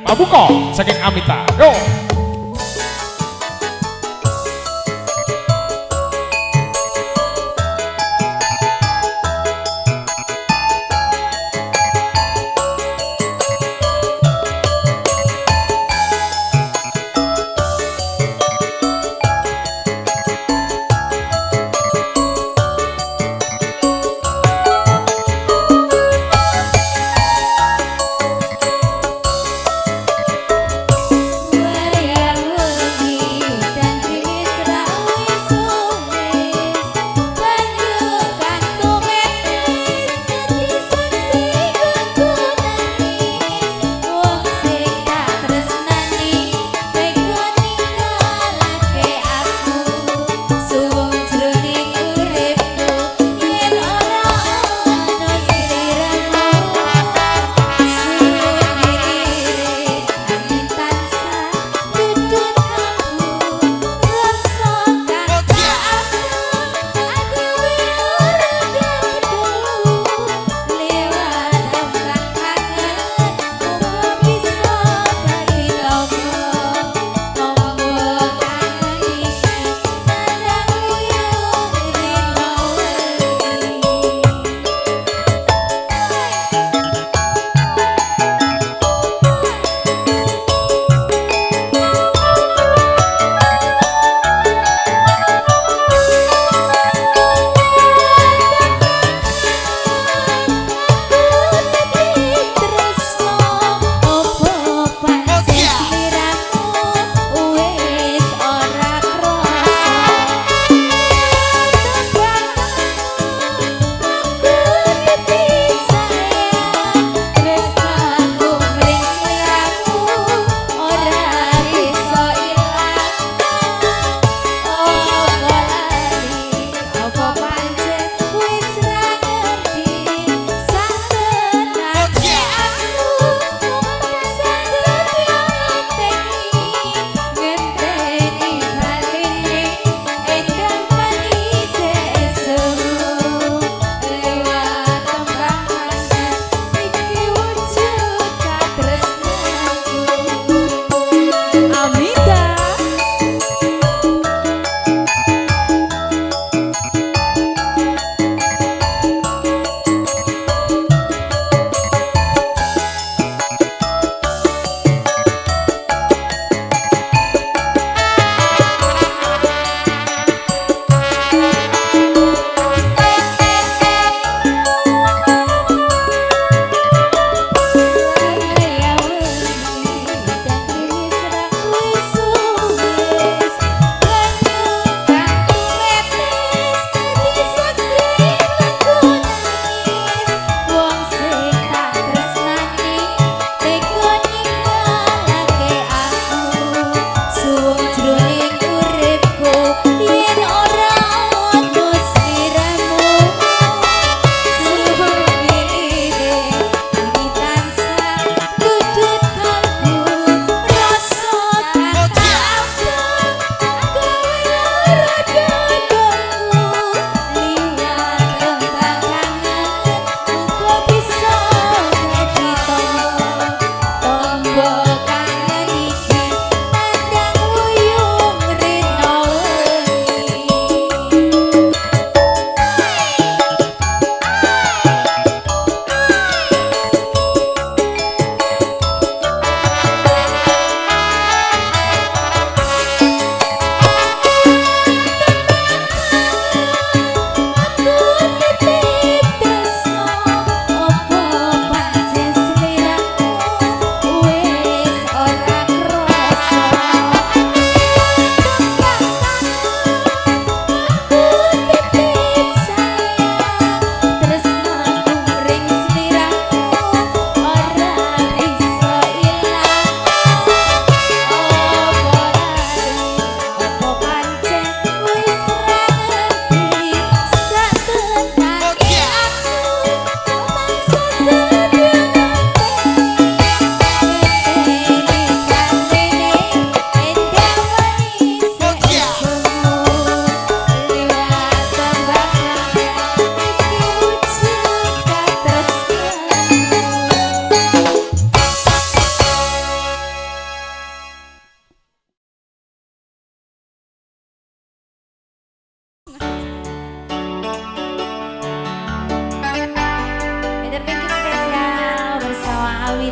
Pabuka saking Amita. Yo. Why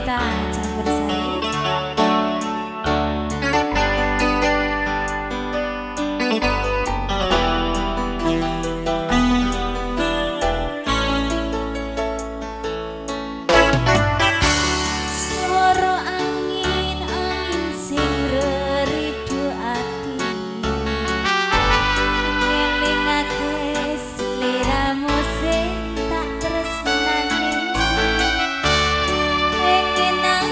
Vita Campursari. Suara angin sing reridu ati, ngelingake sliramu sing tak tresnani. Pengen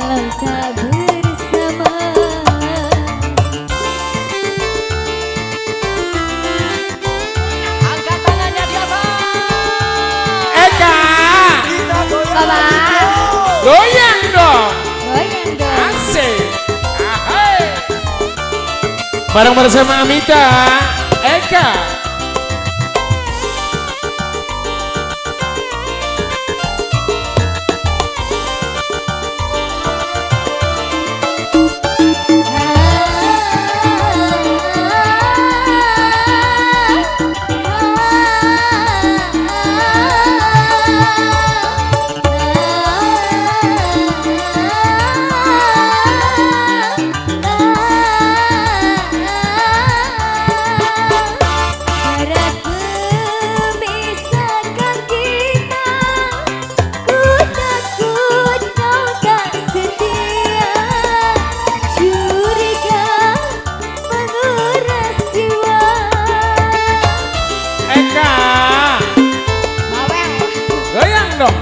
walau tak bersama. Angkat tangannya di atas. Eka, Baba, goyang dong. goyang dong. Asik. Ahai. Bareng bersama Amita, Eka. Goyang dong.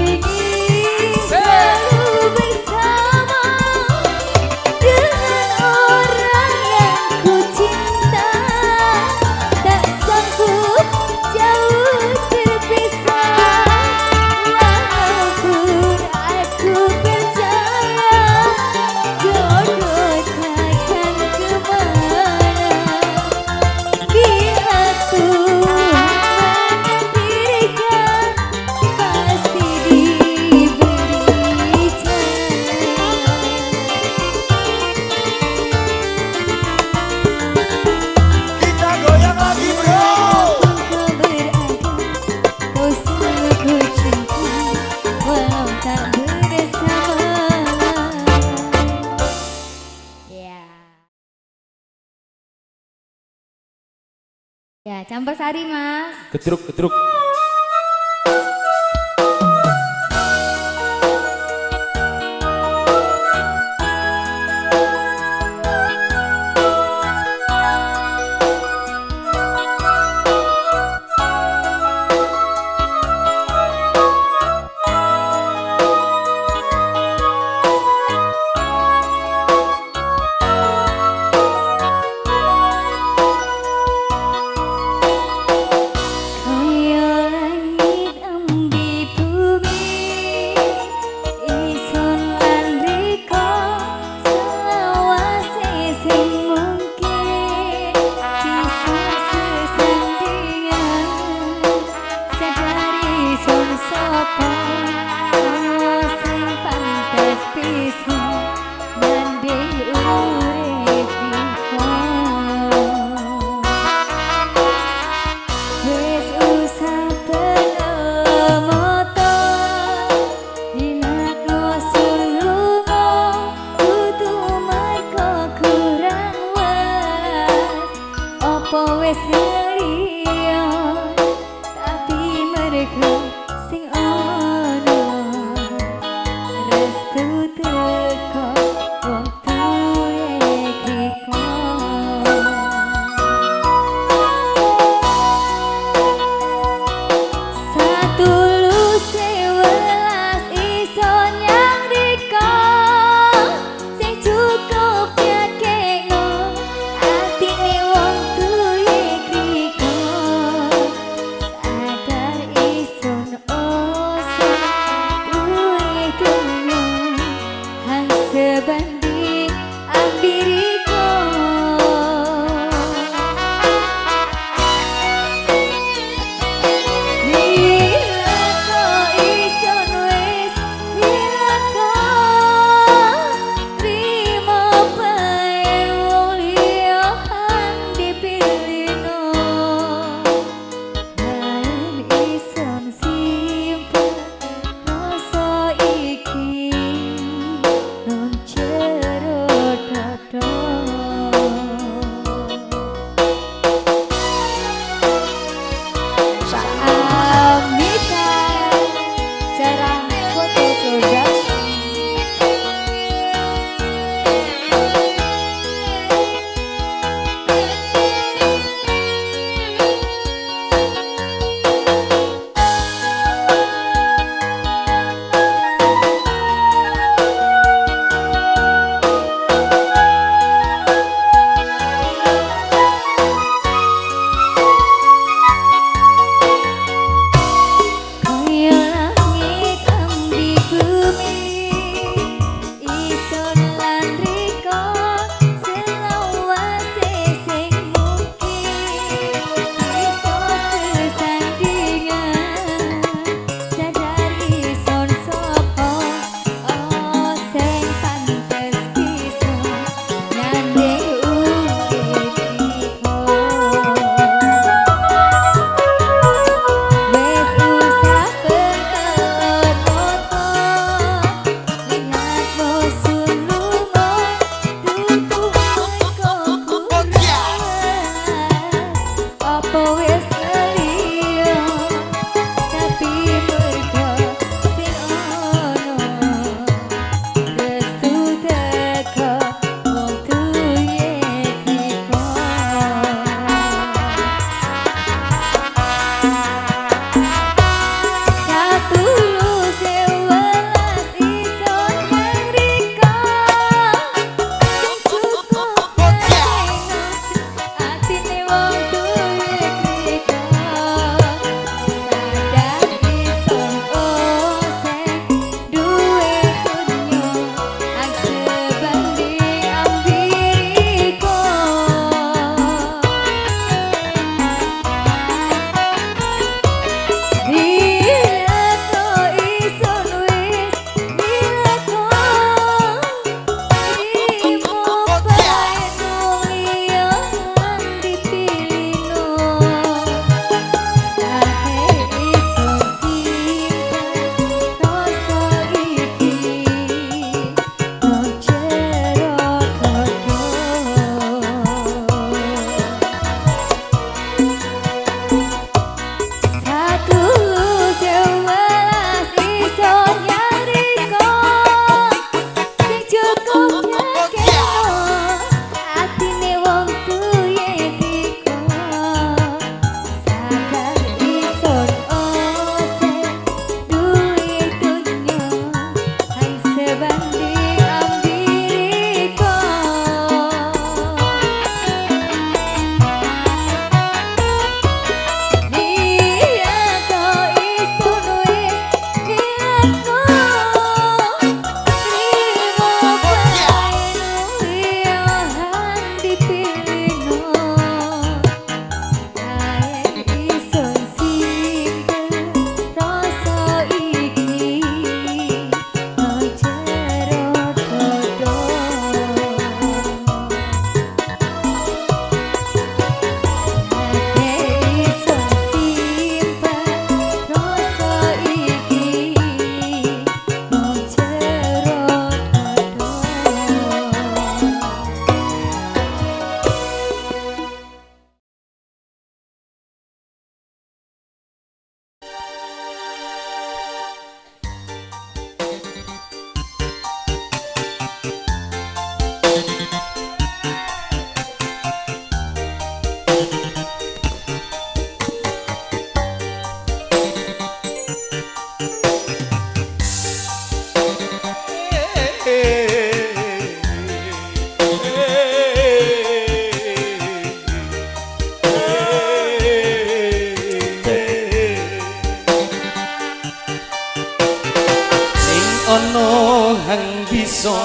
Selalu bersama dengan orang yang ku cinta, tak sanggup jauh terpisah. Walaupun aku percaya jodoh takkan kemana, bila Tuhan menakdirkan pasti diberi jalan. Kita goyang lagi bro. Kau berada, kau sungguh cinta, walau tak bersama. Ya, campur sari mas. Gedruk, gedruk. Kaya langit ambi bumi, ison lan riko selawase sing mungkin bisa sesandingan. Sadari son sapa sing pantes pisan nanding urip iki. Wes usah penemoto, dilakno sulungo, kudu merko kurang welas. Opo wes liya, tapi mergo sing ono restu teko wong tuwe kriko. Satuluse welas ison yang riko, sing cukup nyakekno atine wong tuwe kriko. Sadar ison ose duwe dunyo, hang sebanding ambiriko. Bila kau ison wes, bila kau terima paen wong liya hang dipilihno, lan ison simpen rasa iki non jero dodo.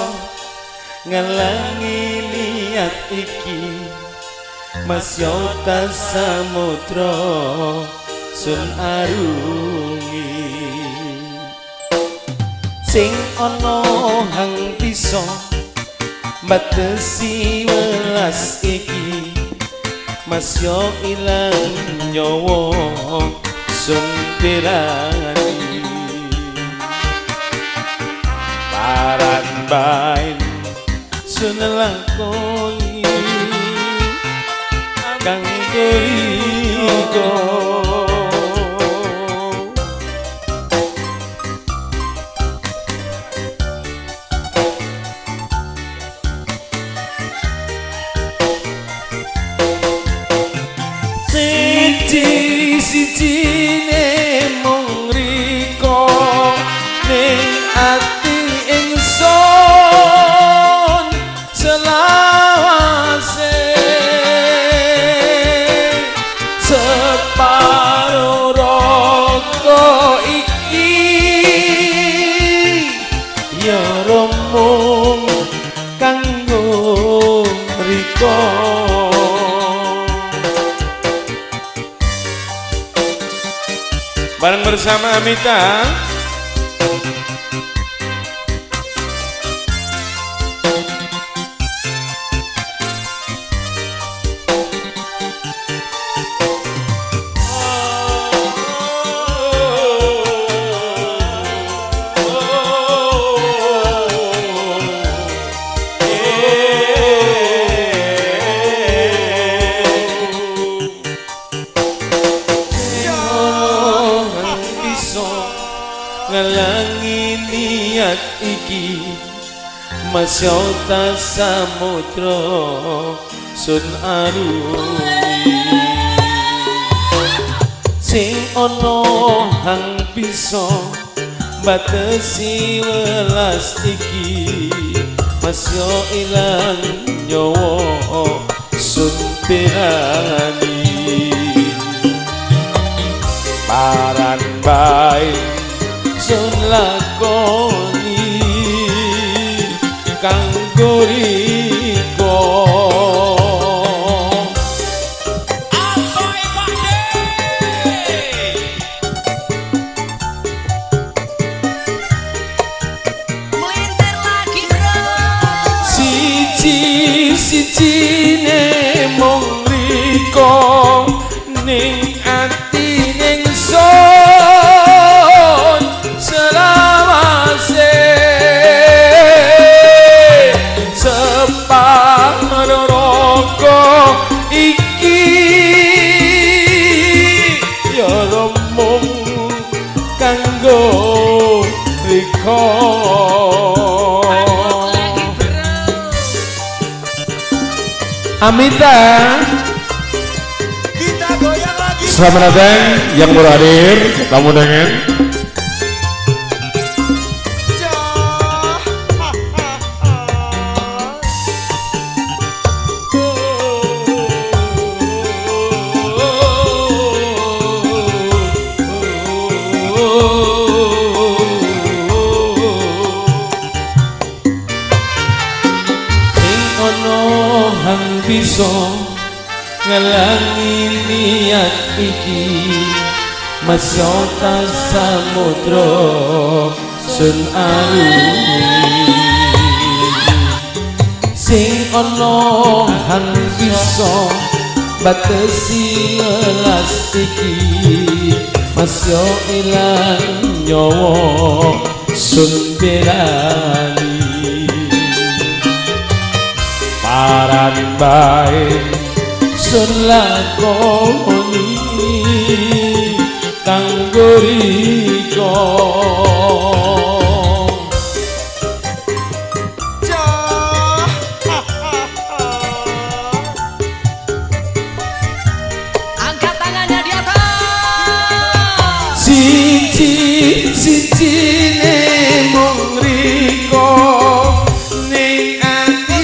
ngalangi niat iki Masyota samudra sun arungi sing ana hang bisa batesi welas iki Masya ilang nyawa sun pirani paran bain sun lakoni kang diriku siji-sijine mung riko ning ati ingsun selawase separo raga iki ya romong kanggo riko bareng bersama Amita. Ngalangi niat iki Masyota samudra sun arungi sing ana hang bisa batesi welas iki Masya ilang nyawa sun pirani paran baik sun lakoni kanggo riko Apoy Pakde melintir lagi bro siji-sijine mung riko ning ati ning Amita, kita goyang lagi Selamat datang yang baru hadir, tamu undangan. bisa ngalangi niat iki Masyota samudra sun arungi sing ana hang bisa batesi welas iki Masya ilang nyawa sun pirani paran bae sun lakoni kanggo riko angkat tangannya di atas siji-sijine mung riko ning ati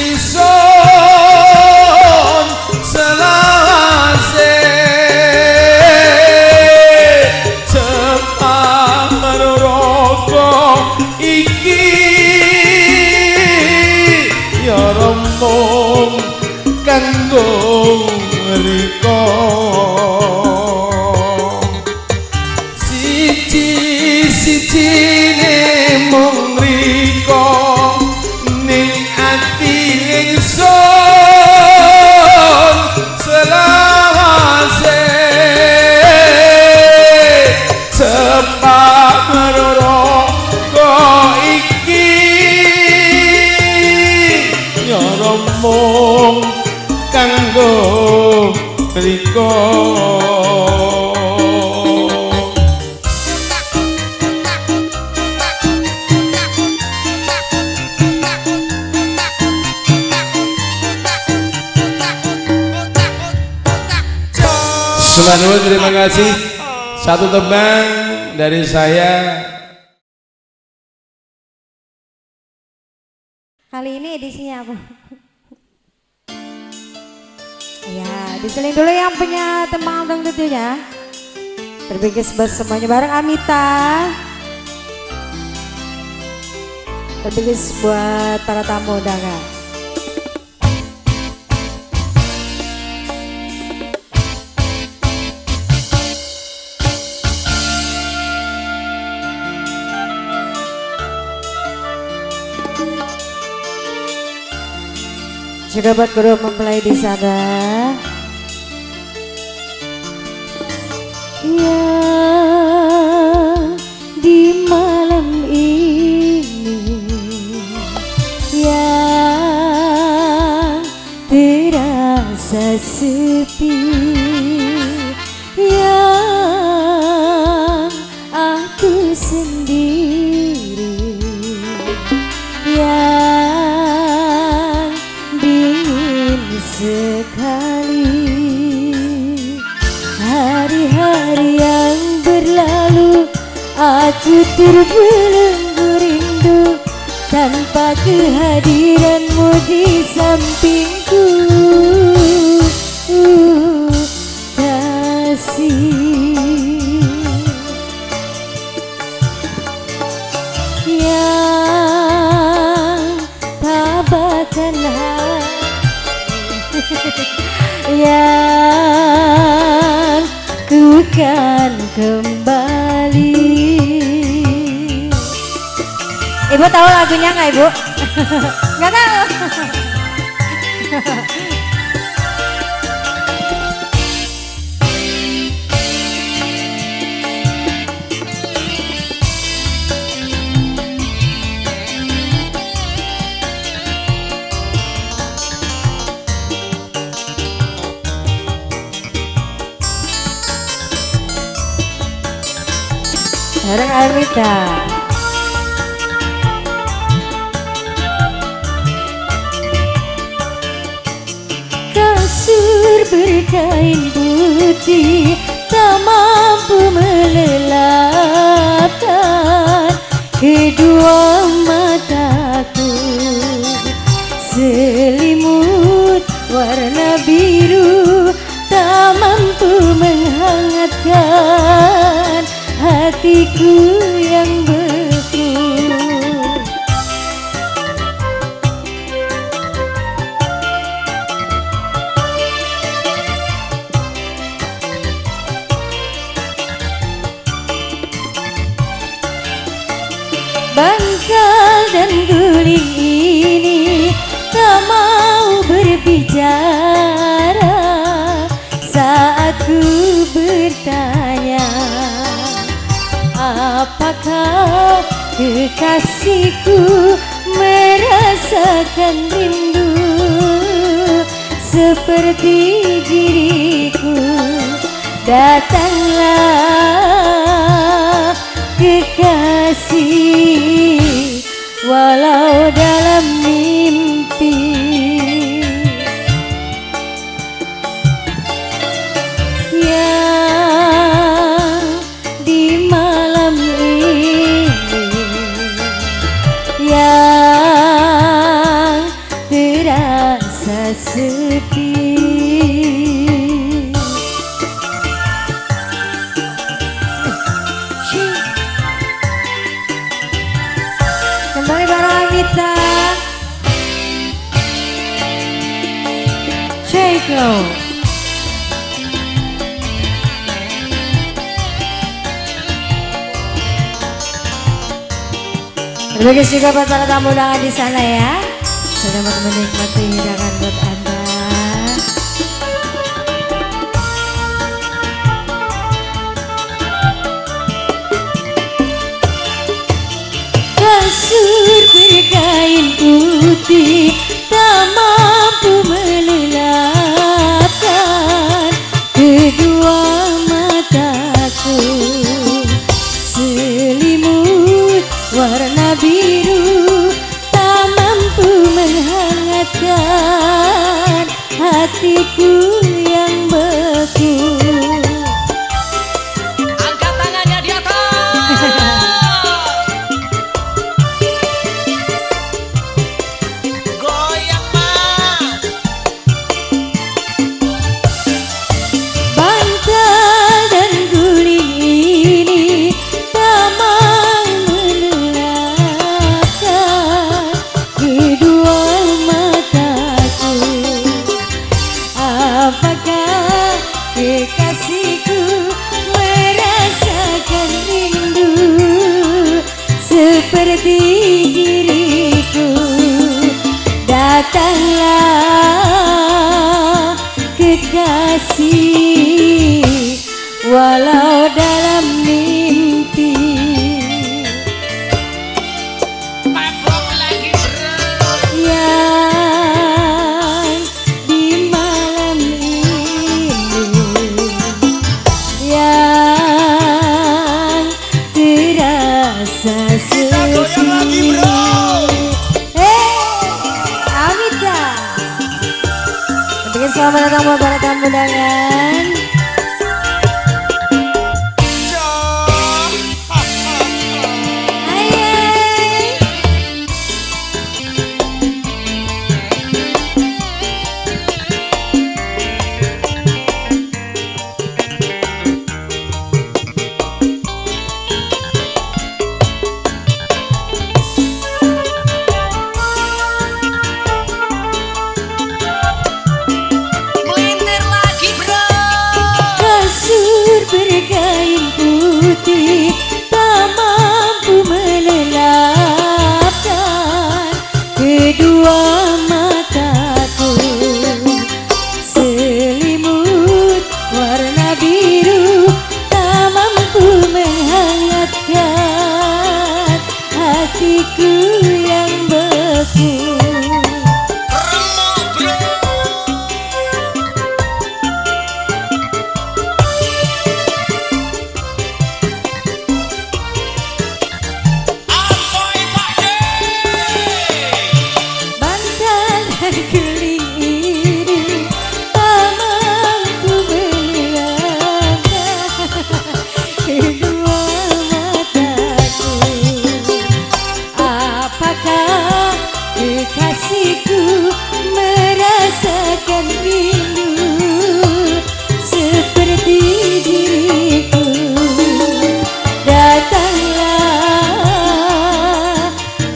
ingsun selawase separo raga iki kanggo riko siji-sijine mung riko ning ati ingsun selawase sepak meroro kok iki nyoromong kanggo riko Subhanallah, terima kasih. Satu tembang dari saya. Kali ini edisinya apa? Ya, diselin dulu yang punya tembang dangdut ya. Berbigis semuanya bareng Amita. Berbigis buat para tamu undangan. Juga buat guru mempelai di sana. Ya, di malam ini yang terasa sepi, yang aku sendiri, yang dingin sekali. Hari-hari yang berlalu aku terbelenggu rindu tanpa kehadiranmu di sampingku. Kasih yang tabahkan hati yang ku kan kembali. Ibu tahu lagunya nggak Ibu? Nggak tahu. Bareng Amita. Kasur berkain putih tak mampu melelapkan kedua mataku. Selimut warna biru tak mampu menghangatkan hatiku yang beku. Bangkal dan guling ini tak mau berbicara saat ku bertanya, apakah kekasihku merasakan rindu seperti diriku? Datanglah kekasih walau dalam mimpi. Yang di malam ini yang terasa sepi. Ayo. Terima kasih juga buat para tamu undangan di sana ya. Selamat menikmati hidangan buat Anda. Kasur berkain putih tak mampu melelapkan kedua mataku. Selimut warna biru tak mampu menghangatkan hatiku yang beku. Angkat tangannya di atas. Goyang mas. Bantal dan guling ini tak mampu melelapkan kedua mataku. Apakah kekasihku merasakan rindu seperti diriku? Datanglah kekasih walau dalam mimpi. Mabok lagi bro. Yang di malam ini yang terasa Kita goyang lagi bro. Amita. Ketika selamat datang buat para tamu undangan. Ayy. Melintir lagi bro. Kasur berkain putih tak mampu melelapkan kedua mataku. Selimut warna biru tak mampu menghangatkan hatiku yang beku. Remuk bro. Apoy pakde. Bantal dan guling ini tak mampu melelapkan kedua mataku. Apakah kekasihku merasakan rindu seperti diriku? Datanglah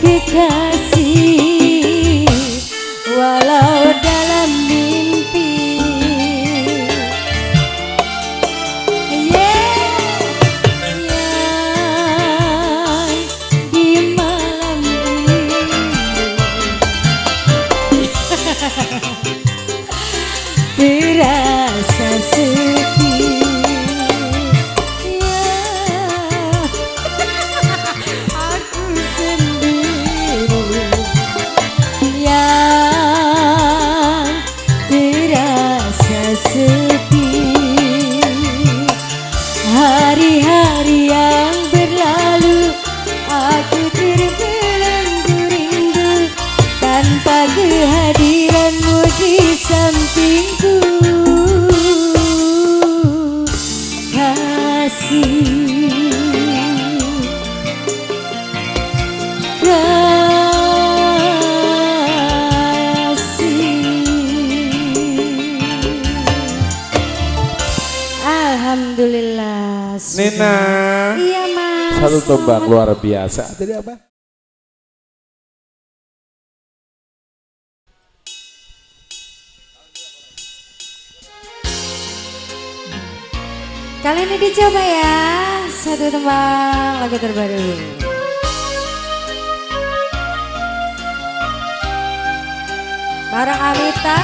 kekasih walau dalam mimpi. Yang di malam ini terasa sepi. Aku sendiri yang terasa sepi. Hari-hari yang berlalu aku terbelenggu rindu tanpa kehadiranmu di sampingku. Alhamdulillah. Nina. Iya mas. Satu tembang luar biasa. Jadi apa? Kali ini dicoba ya, satu tembang lagu terbaru. Bareng Amita.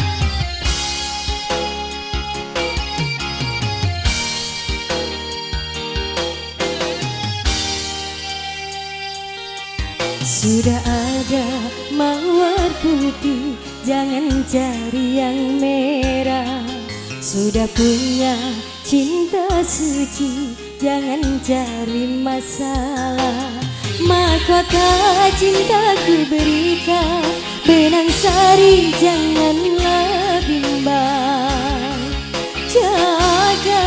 Sudah ada mawar putih, jangan cari yang merah. Sudah punya cinta suci, jangan cari masalah. Mahkota cintaku berikan, benang sari janganlah bimbang. Jaga,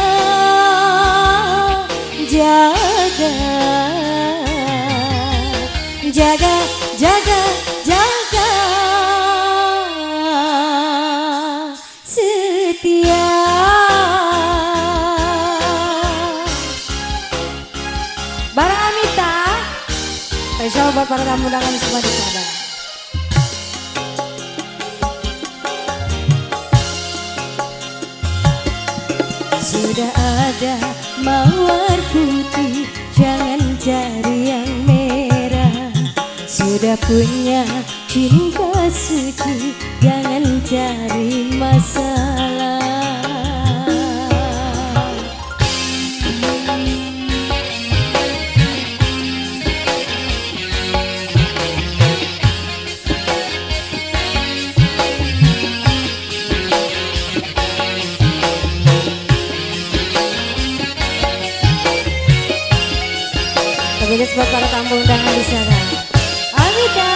jaga, jaga, jaga, jaga, setia. Bareng Amita. Spesial buat para tamu undangan semua di sana. Sudah ada mawar putih, jangan cari yang merah. Sudah punya cinta suci, jangan cari masalah. Terus buat para tamu undangan di sana. Amita.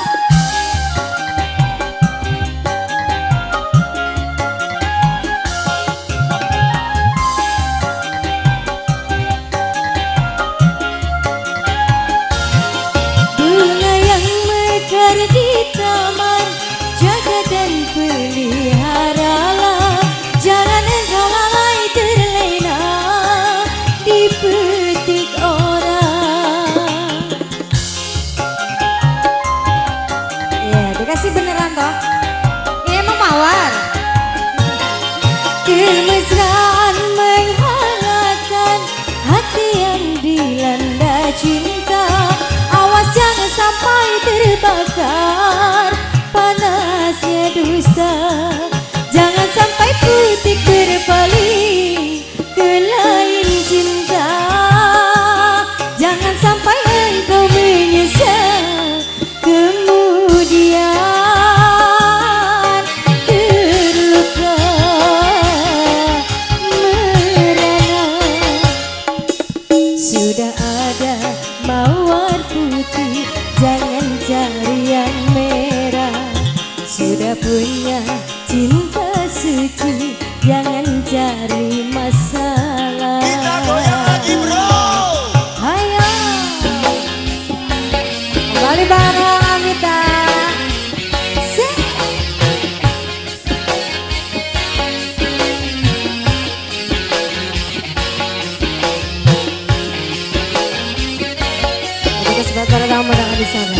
Bunga yang mekar di taman, jaga dan peliharalah. Jangan engkau lalai terlena dipetik orang. Ya, dikasih beneran toh. Ini emang mawar. Kemesraan menghangatkan hati yang dilanda cinta. Awas jangan sampai terbakar panasnya dusta. Jangan sampai putih berpaling ke lain cinta. Jangan sampai engkau menyesal kemudian terluka merana. Sudah ada mawar putih, jangan cari yang merah. Sudah punya cinta suci, jangan cari masalah. Kita goyang lagi bro. Ayo. Kembali bareng Amita. Terus buat para tamu undangan di sana.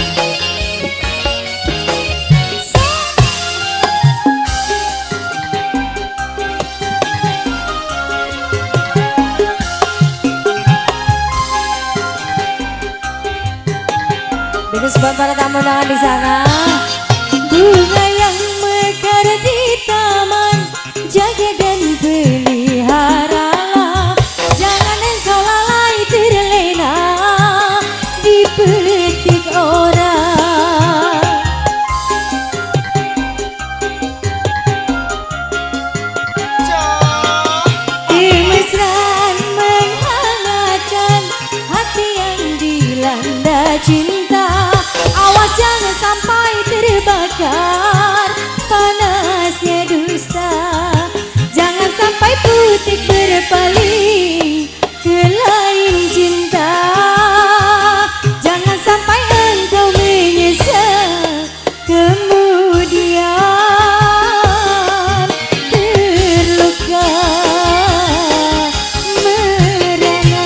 Terus buat para tamu undangan di sana. Bunga yang mekar di taman, jaga dan peliharalah. Jangan engkau lalai terlena dipetik orang. Kemesraan menghangatkan hati yang dilanda cinta. Awas jangan sampai terbakar panasnya dusta. Jangan sampai putih berpaling ke lain cinta. Jangan sampai engkau menyesal kemudian terluka merana.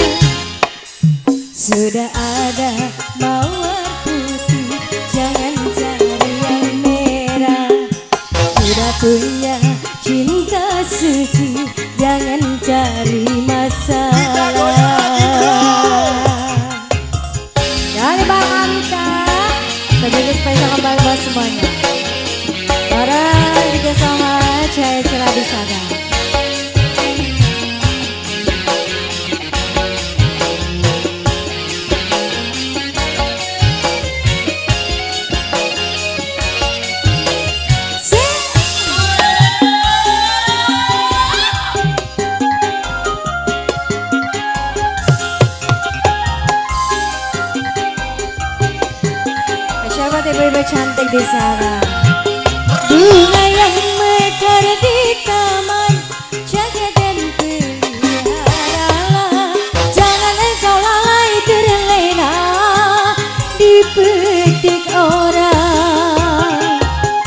Sudah ada mawar putih, jangan cari yang merah. Sudah punya cinta suci, jangan cari bisa kembali buat semuanya. Bareng juga sama Cahaya Cerah di sana. Ibu-ibu cantik di sana. Bunga yang mekar di taman, jaga dan pelihara. Jangan engkau lalai terlena dipetik orang.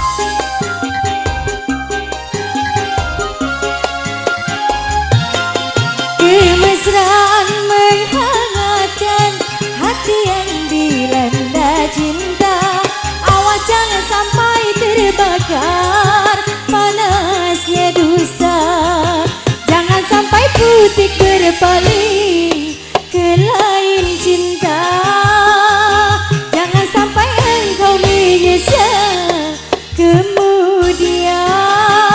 Kemesraan menghangatkan hati yang dilanda cinta. Jangan sampai terbakar panasnya dusta. Jangan sampai putih berpaling ke lain cinta. Jangan sampai engkau menyesal kemudian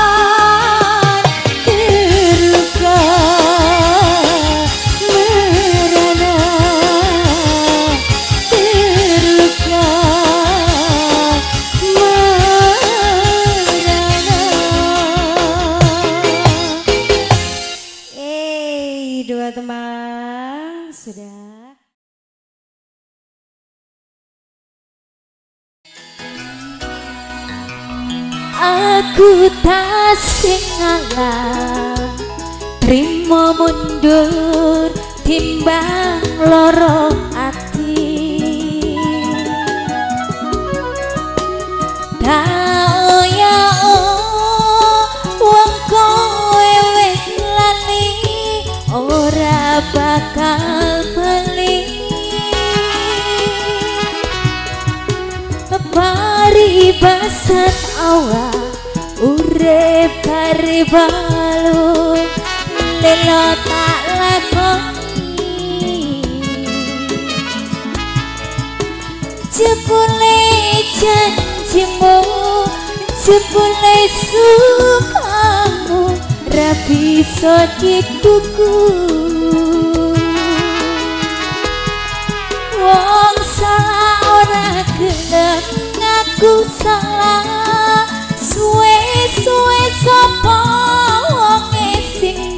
terluka merana, terluka. Dua teman sudah. Aku tak sing ngalah, trimo mundur timbang loro ati. Tak ya wong kowe wis lali, ora bakal balik. Paribasan awak urip kare balu, lelo tak lakoni. Jebule janjimu, jebule sukamu, ra bisa dikuku. Wong salah ora gelem ngaku salah, suwe-suwe sapa wonge sing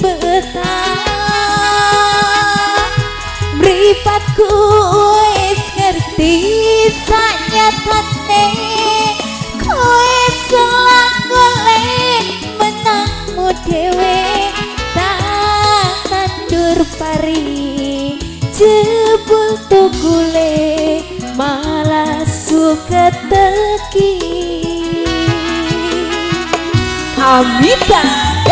betah. Mripatku wis ngerti sanyatane, kowe salah golek menangmu dhewe. Tak tandur pari jebul tukule, malah suka teki. Amita,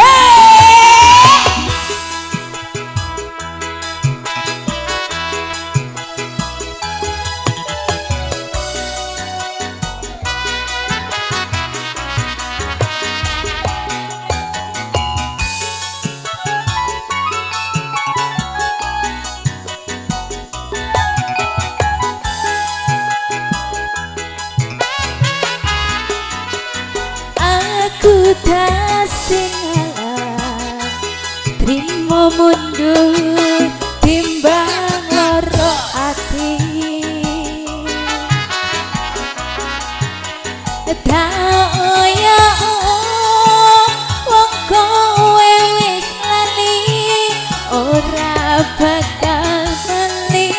aku tak sengalah, trimo mundur timbang loro ati. Tak ya wong kowe wis lali, ora bakal balik.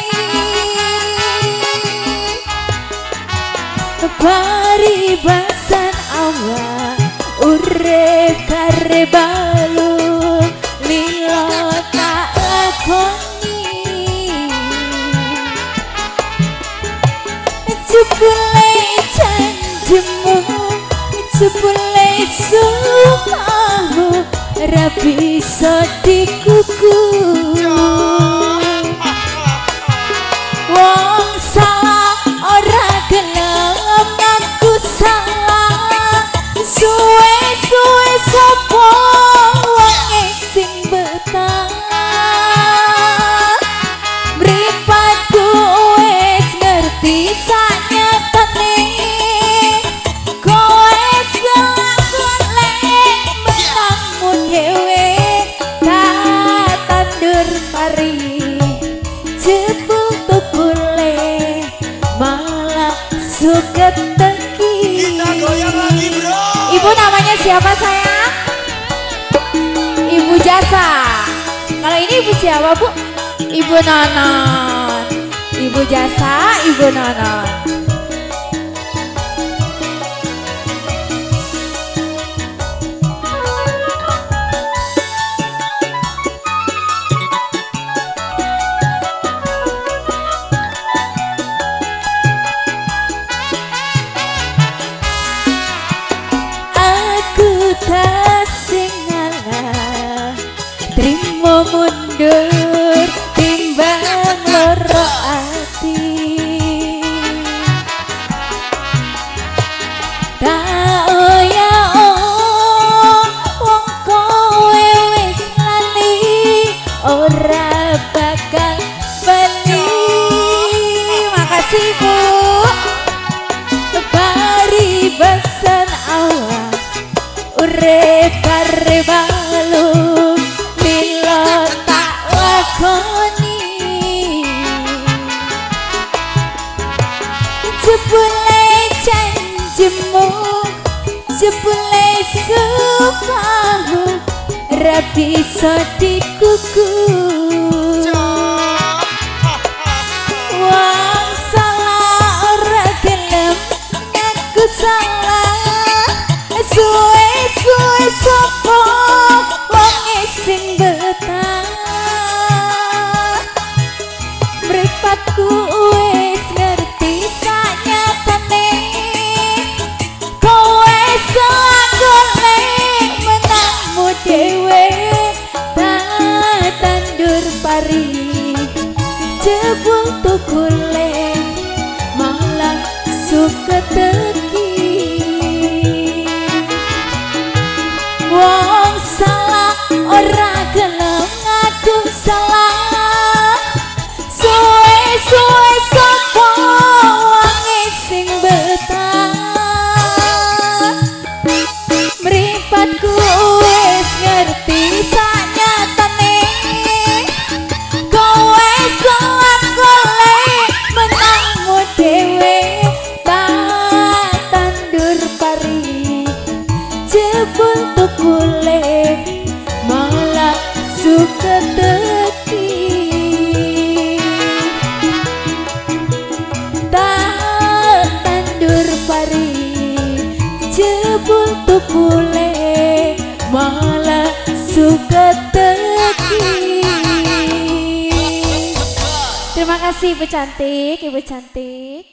Paribasan awak urip kare balu, lilo tak lakoni. Jebule janjimu, jebule sumpahmu, ra bisa dikuku. Wong salah ora gelem ngaku salah, suwe-suwe sapa wonge sing betah. Mripatku wis ngerti sanyatane, ibu siapa bu? Ibu Nanan. Ibu jasa, ibu Nanan. Trimo mundur timbang loro ati tak oya wong kowe wis lali ora bakal bali. Makasih bu. Paribasan awak urip arep balung lilo tak lakoni jebule janjimu jebule supamu ra bisa dikuku wong salah ora gelem ngaku salah suwe-suwe sapa wong sing betah mripatku wis ngerti sanyatane kowe sakole menangmu dhewe tak tandur pari jebul tukule malah suka teki wong salah ora gelem ngaku salah suwe-suwe sapa wong sing betah mripatku wis ngerti sanyatane kowe salah golek menangmu dhewe tak tandur pari jebul tukule malah suka teki tak tandur pari jebul tukule malah suka teki. Terima kasih ibu cantik, ibu cantik.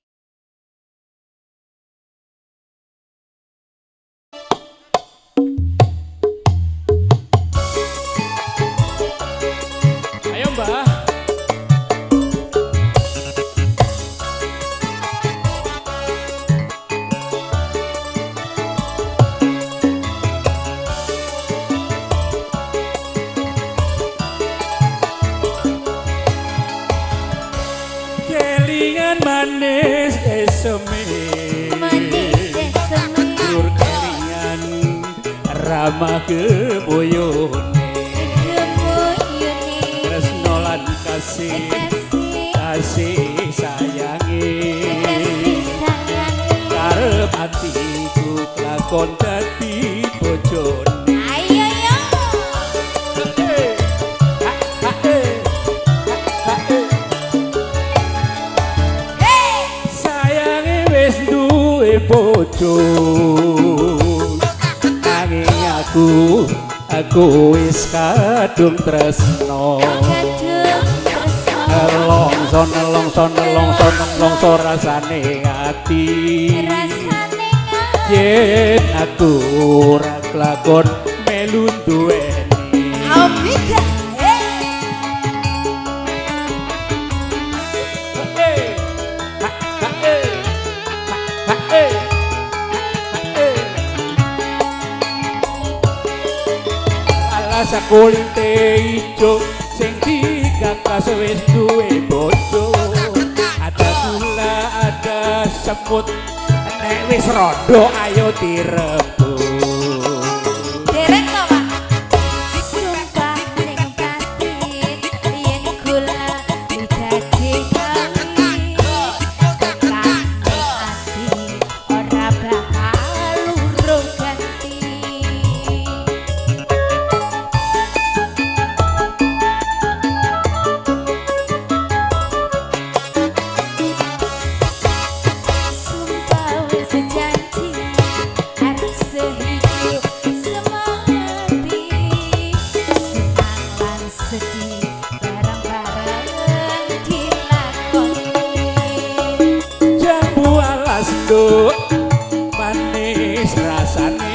Ayo mbah. Kelingan manis eseme Manis eseme Dur kelingan ramah keboyone kemoyone Tresno lan kasih kasih sayangi sayang Karep hatiku lakon dadi bojone ayo yo sayange wis duwe bojo nanging aku wis kadung tresno nelongso rasane ati yen aku ora kelakon melu duweni sakulite ijo sing digagas wis duwe bojo ada gula ada semut nek wis rondo ayo direbut derek to Pak disumpah ning batin yen kula dadi kami kekasih ati ora bakal lurung ganti manis rasane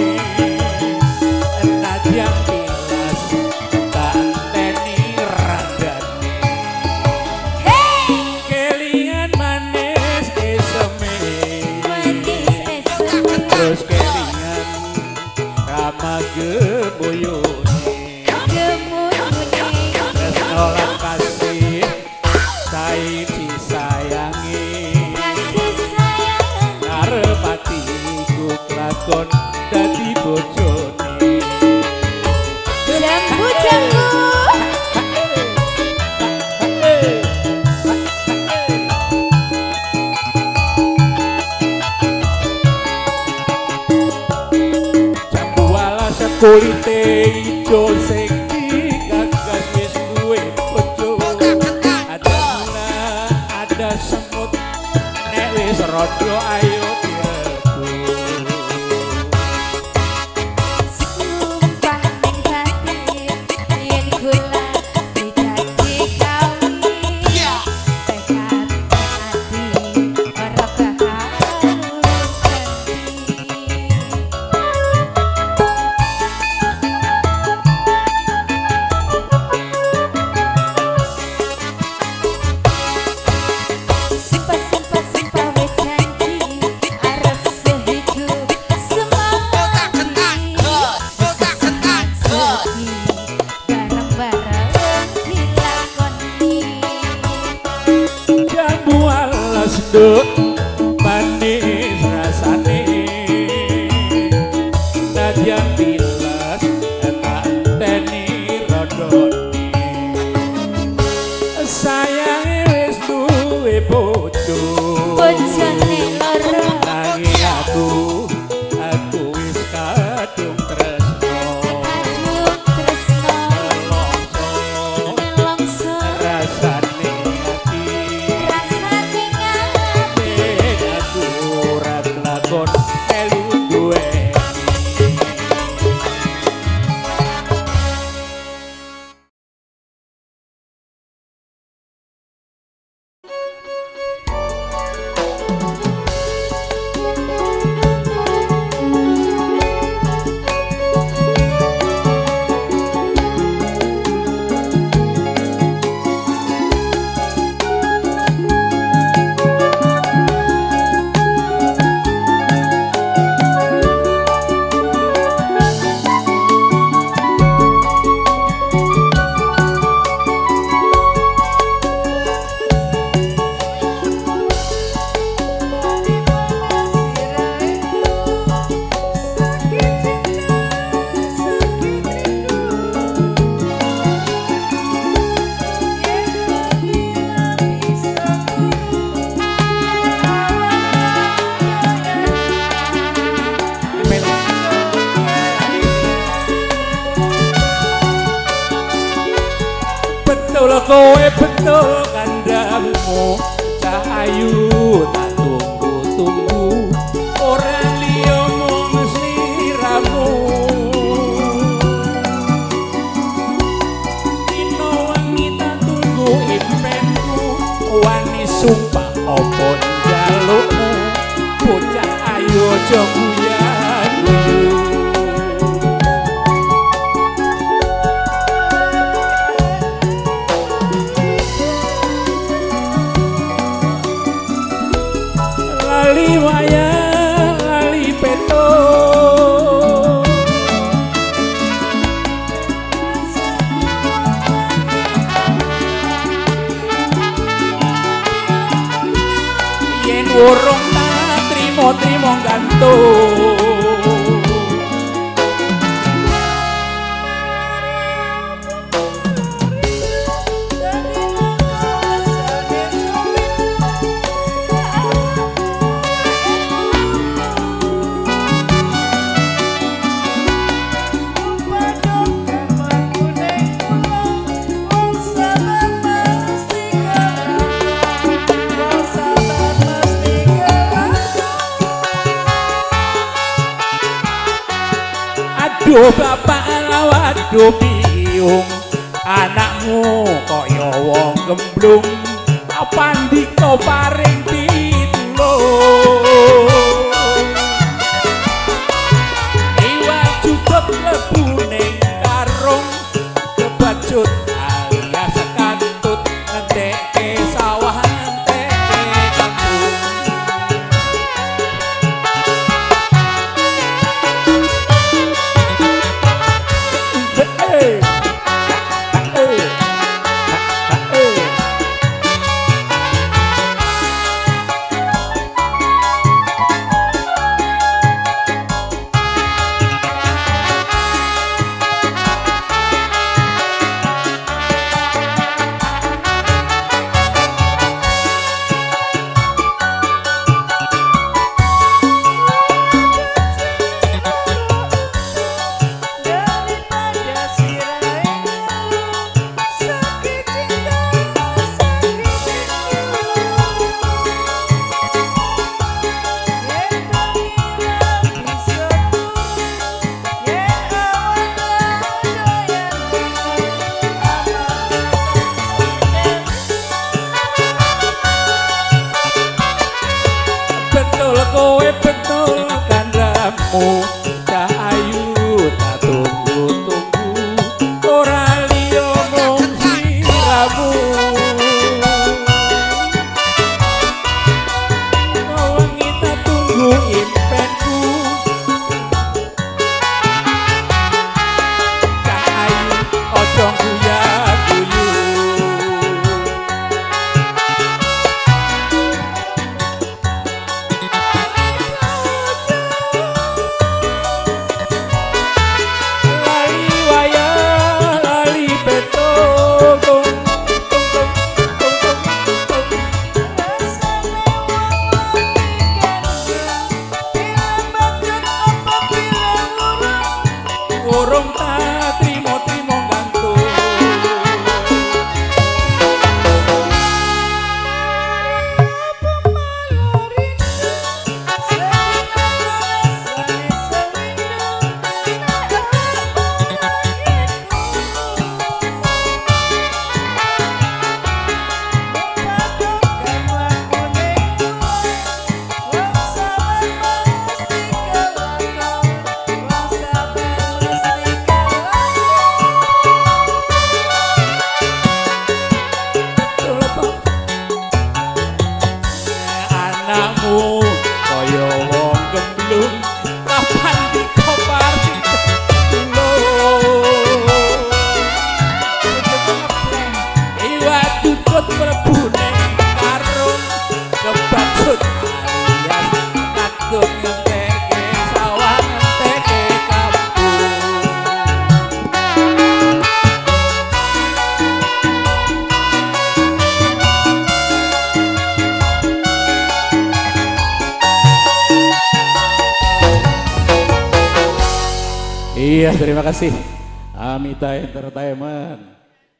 najan pilas tak enteni radane kelingan manis eseme terus kelingan rama geboyone tresno lan kasih sae disayangi arepati iku lakon dadi bojone Jambu-jambu jambu alas kulite ijo sing digagas wis duwe bojo ada guna ada semut nek wis rada ayo sumpah ning batin yen kula dadi kawin tekad ati ora bakal Sumpah wis janji arep sehidup semati bareng-bareng dilakoni jambu alas nduk manis rasane najan pilas tak enteni rodone sayange wis duwe bojo bojone loro nanging aku wis kadung tresno aduh tresno nelongso nelongso rasane ati rasane ngati aku ora lakon melu duweni betul kowe betul kandangmu cahayu tak tunggu-tunggu orang liya mung sliramu dino wengi tak tunggu impenku wani sumpah apa njalukmu bocah ayu aja guyan-guyu lali wayang lali peto yen urung tak trimo gantung Aduh bapak waduh biung anakmu kaya wong gemblung pandika paring pitulung anakmu cah ayu tak tunggu-tunggu ora liya mung siramu wengi tak tunggu impenku cah ayu ojo guya-guyu urung tak trimo-trimo gantung anakmu kaya wong gemblung kapan dikopar iwak tutut berbune karung kebacut alias katut ngenteke sawah ngenteke kampung iya terima kasih Amita Entertainment.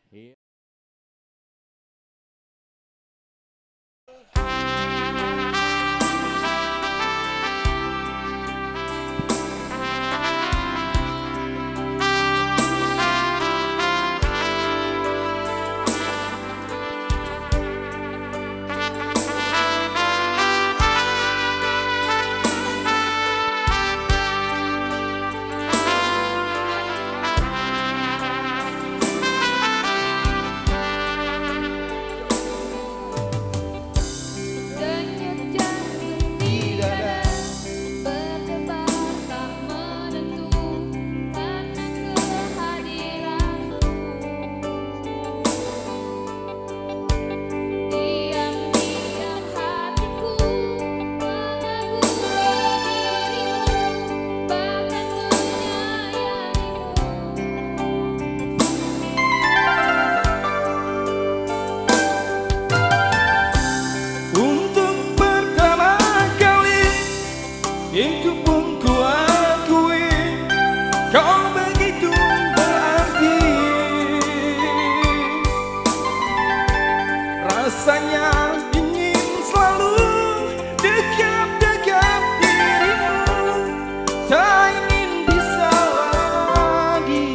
Itu pun ku akui kau begitu berarti rasanya ingin selalu dekat-dekat dirimu tak ingin bisa lagi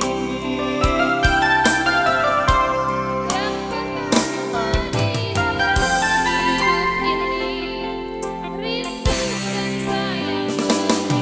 Hidup ini rindu dan sayang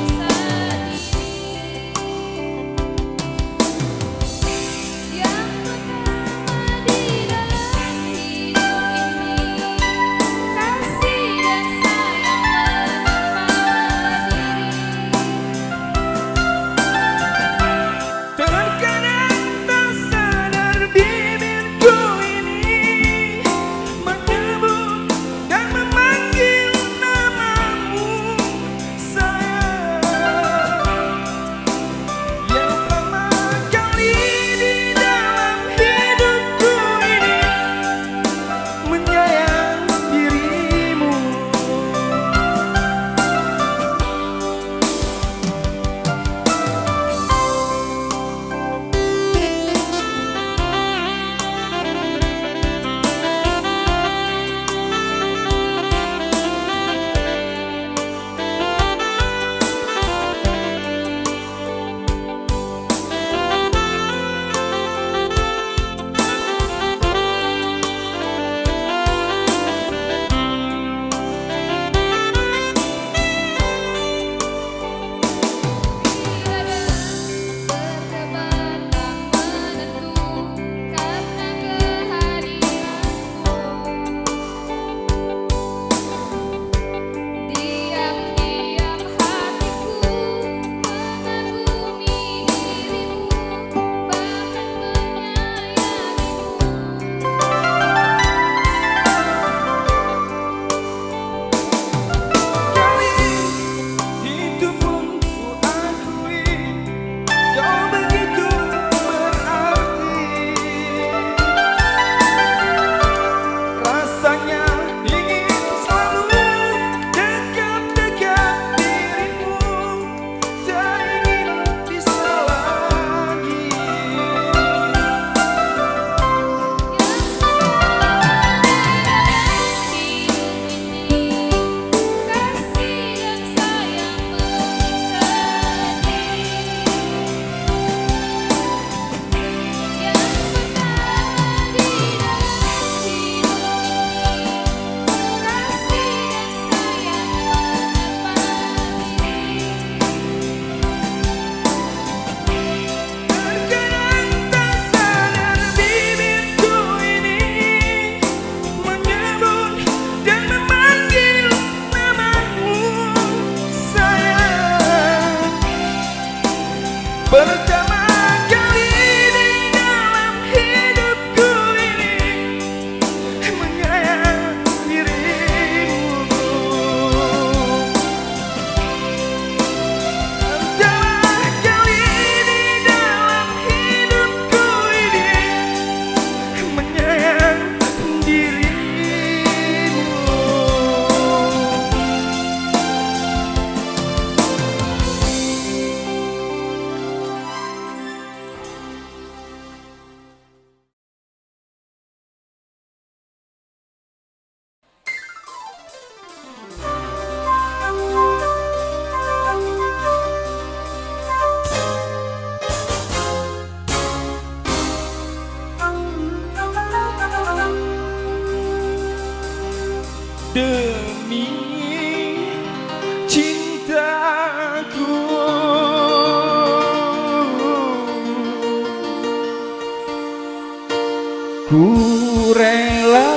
ku rela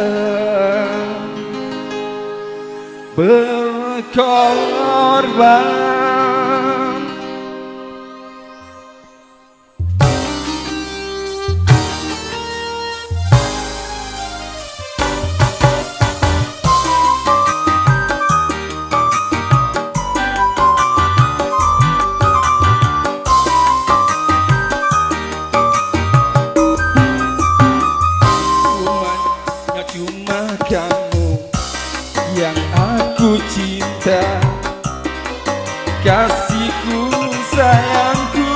berkorban. Cuma kamu yang aku cinta, kasihku sayangku,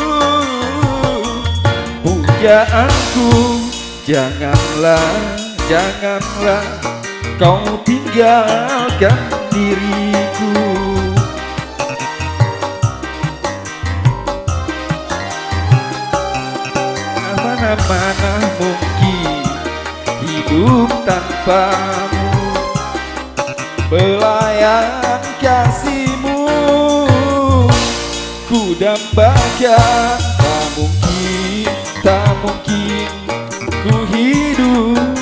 pujaanku. Janganlah, janganlah kau tinggalkan diriku. Mana-mana mungkin hidup tanpamu, belayan kasihmu ku dambakan. Tak mungkin, tak mungkin ku hidup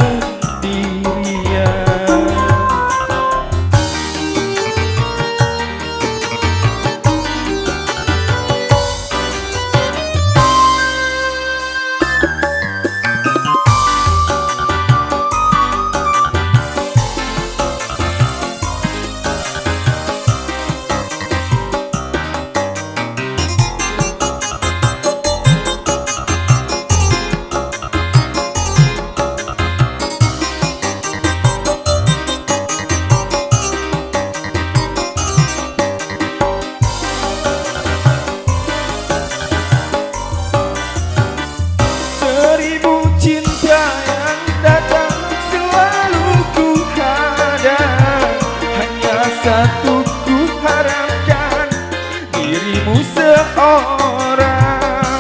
sendirian. Satu ku harapkan, dirimu seorang.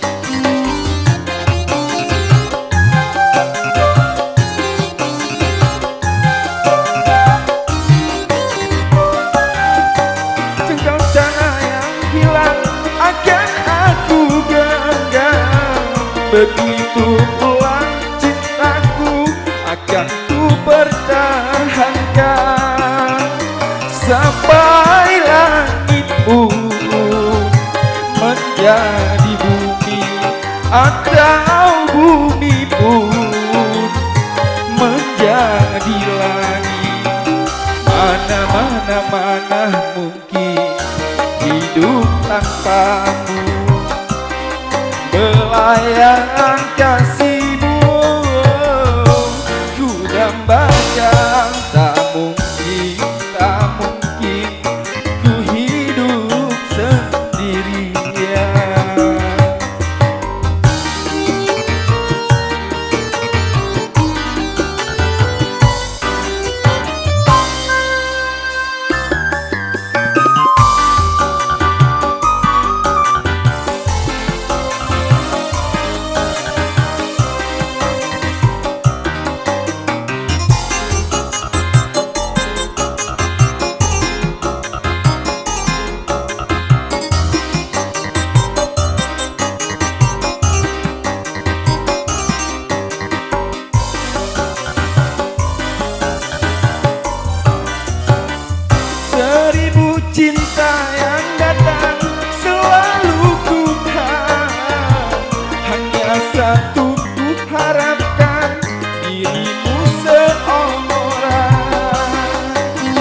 Jengkal tanah yang hilang akan aku genggam, begitu pula cintaku akan ku pertahankan. Sampai langit pun menjadi bumi, atau bumi pun menjadi langit. Mana mungkin hidup tanpamu, belayan kasihmu ku dambakan. Tak mungkin, tak mungkin ku hidup sendirian. Cinta yang datang selalu ku harap, hanya satu ku harapkan, dirimu seorang.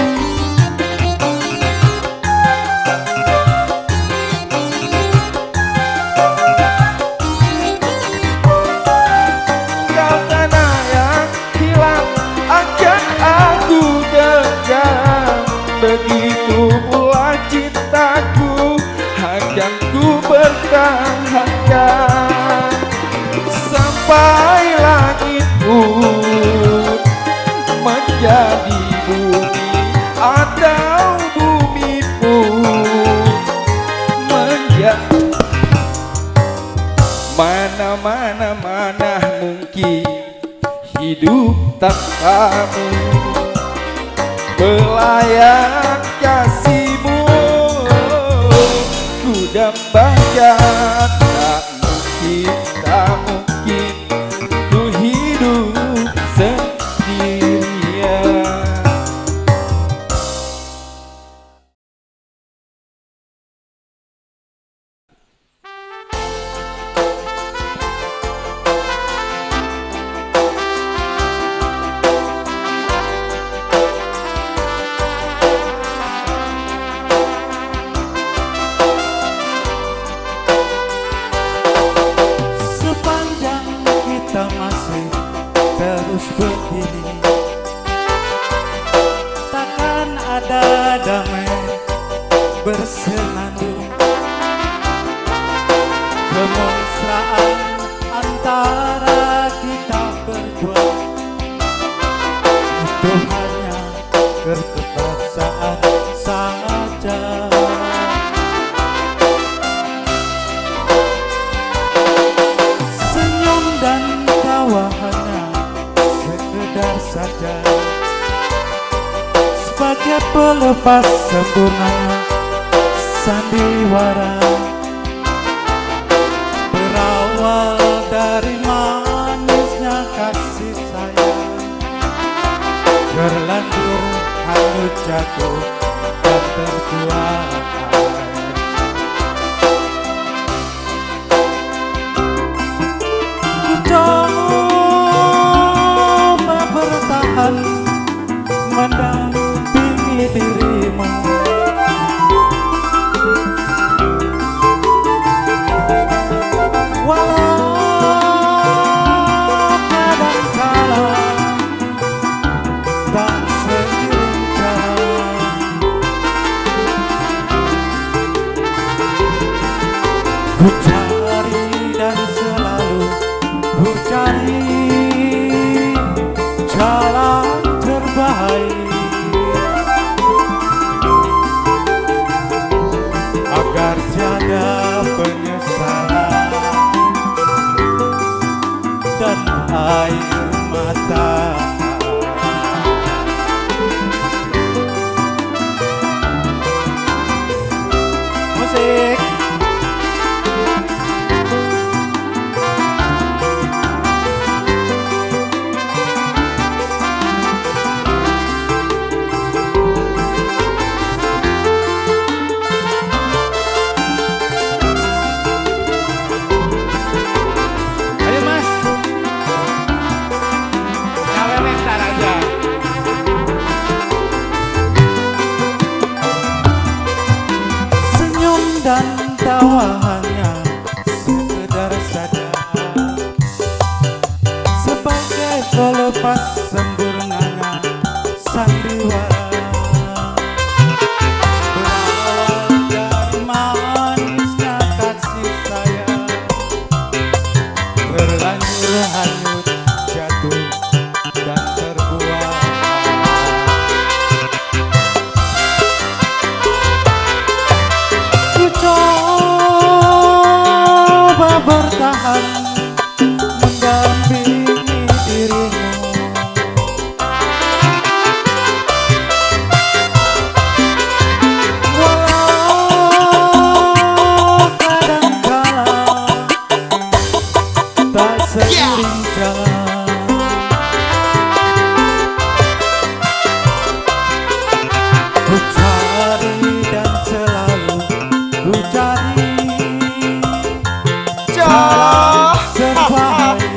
Kau tanah yang hilang akan aku genggam, begitu pula cintaku akan ku pertahankan. Sampai langit pun menjadi bumi, atau bumi pun menjadi. Mana mungkin hidup tanpamu, belayan kasihmu ku dambakan. Tak mungkin, tak mungkin ku hidup senandung, kemesraan antara kita berdua itu hanya keterpaksaan saja. Senyum dan tawa hanya sekedar saja, sebagai pelepas sempurnanya sandiwara. Berawal dari manisnya kasih sayang, terlanjur hanyut jatuh dan terbuai. Ku coba bertahan mendampingi dirimu, walau kadangkala tak seiring jalan. Ku cari dan selalu ku cari jalan terbaik agar tiada penyesalan dan air mata. Musik. Ayo mas, ngawewe ntar aja. Senyum dan tawa hanya sekedar saja, sebagai pelepas sempurnanya sandiwara. Berawal dari manisnya kasih sayang, terlanjur hanyut jatuh dan terbuai. Ku coba bertahan mendampingi dirimu, walau kadangkala tak seiring jalan. Ku cari dan selalu ku cari jalan terbaik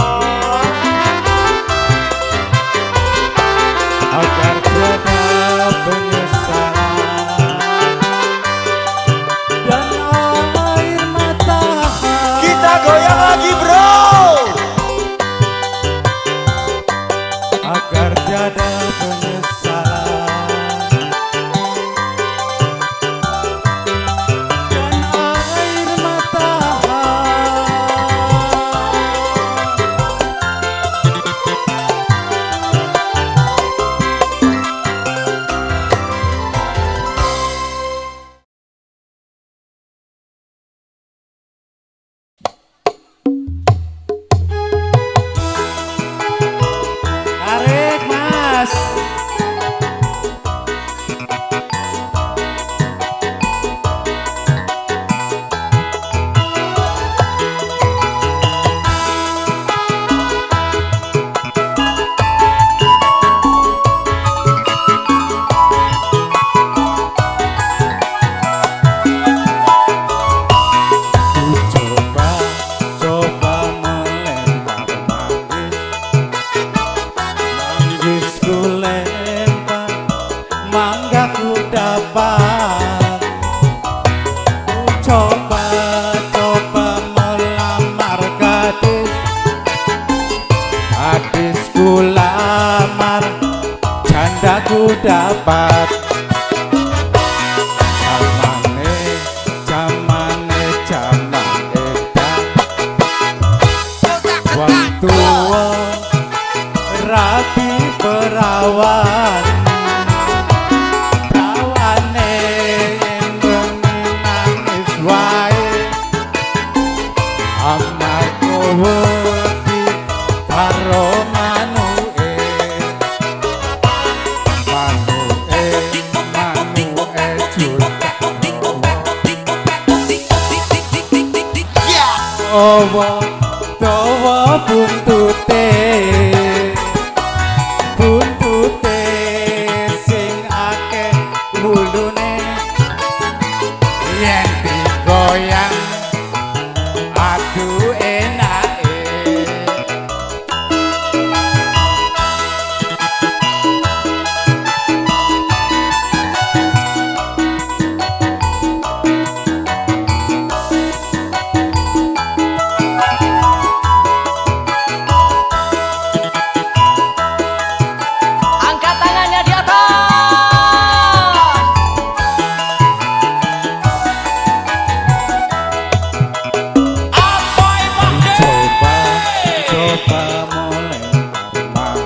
agar tiada penyesalan dan air mata. Kita goyang lagi bro. Agar tiada penyesalan dan dawa dawa buntute buntute sing akeh wulune yen digoyang aduh enake Angkat tangannya di atas. Apoy Pakde. coba melempar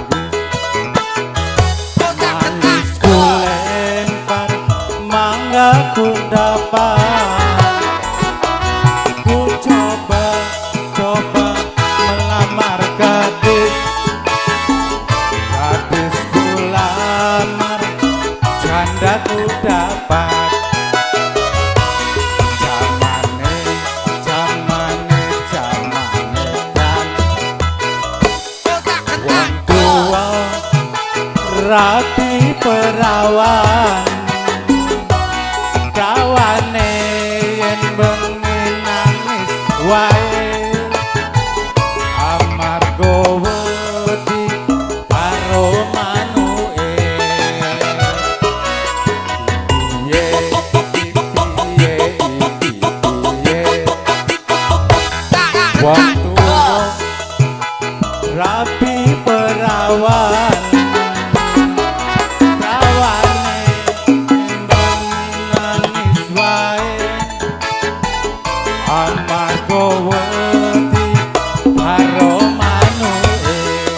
manis ku lempar mangga ku dapat ku coba melamar gadis ku lamar janda ku dapat jamane wong tua rapi perawan kawane yen bengi nangis wae amarga wedi karo manuke piye wong tua rapi perawan nangis wae amarga wedi karo manuke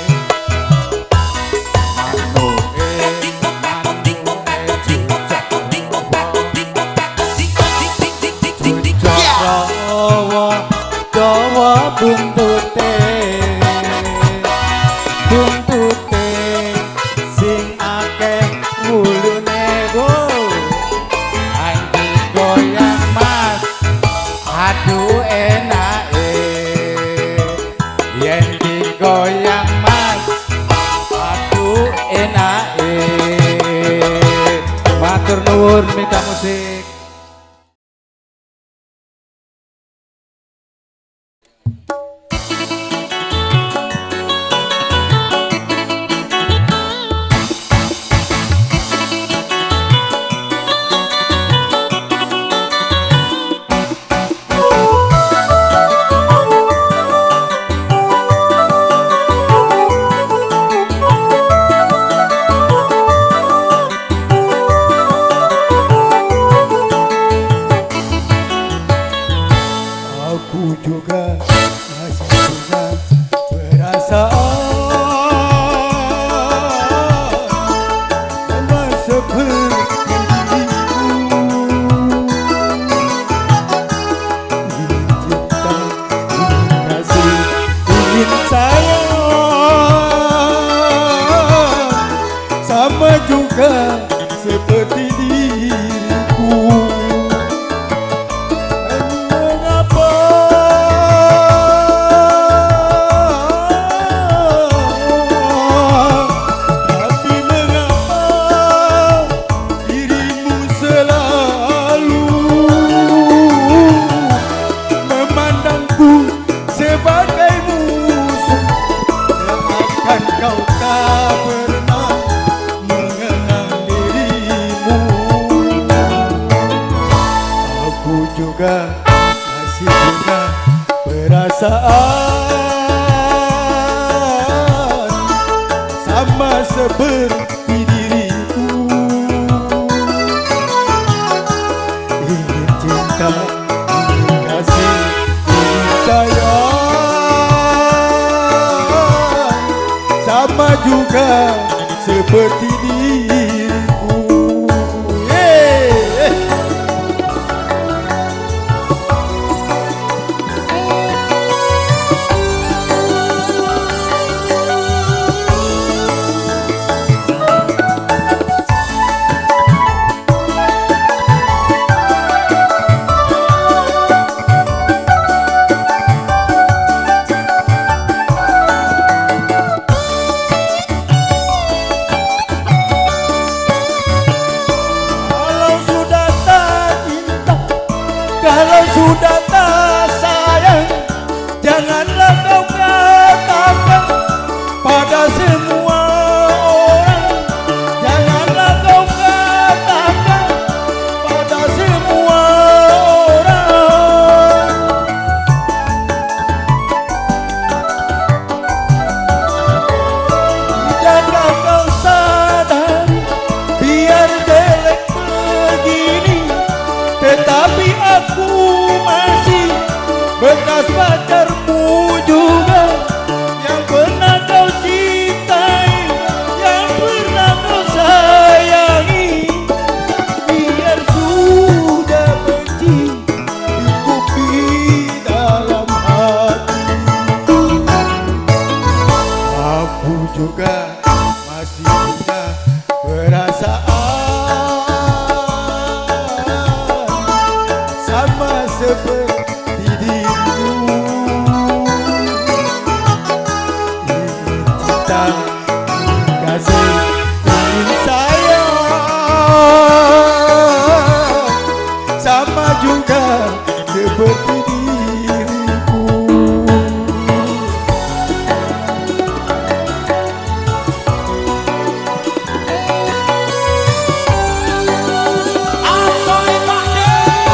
dawa buntute sing akeh wulune go anti goyang mas aduh enake yen digoyang mas aduh enake matur nuwun mitra musik. Aku juga masih punya perasaan sama seperti dirimu. Ingin cinta, ingin kasih, ingin sayang sama juga seperti diriku. Juga masih punya perasaan sama seperti diriku. Ingin cinta, ingin kasih, ingin sayang sama juga seperti diriku. sudah tak sayang, janganlah kau katakan pada semua orang. Janganlah kau katakan pada semua orang. Tidakkah kau sadar biar jelek begini, tetapi aku masih bekas pacarmu juga, yang pernah kau cintai, yang pernah kau sayangi. Biar sudah benci dikupi dalam hati, aku juga masih punya perasaan sama seperti dirimu. Ingin cinta, ingin kasih, ingin sayang, sama juga seperti diriku. Apoy Pakde.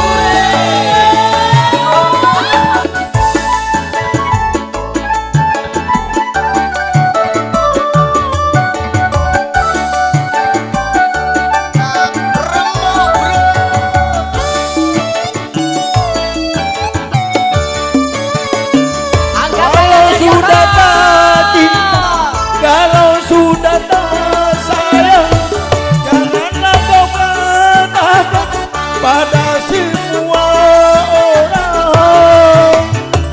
Angkat Kalau tangannya di sudah atas. tak cinta, kalau sudah tak sayang, janganlah kau katakan pada semua orang.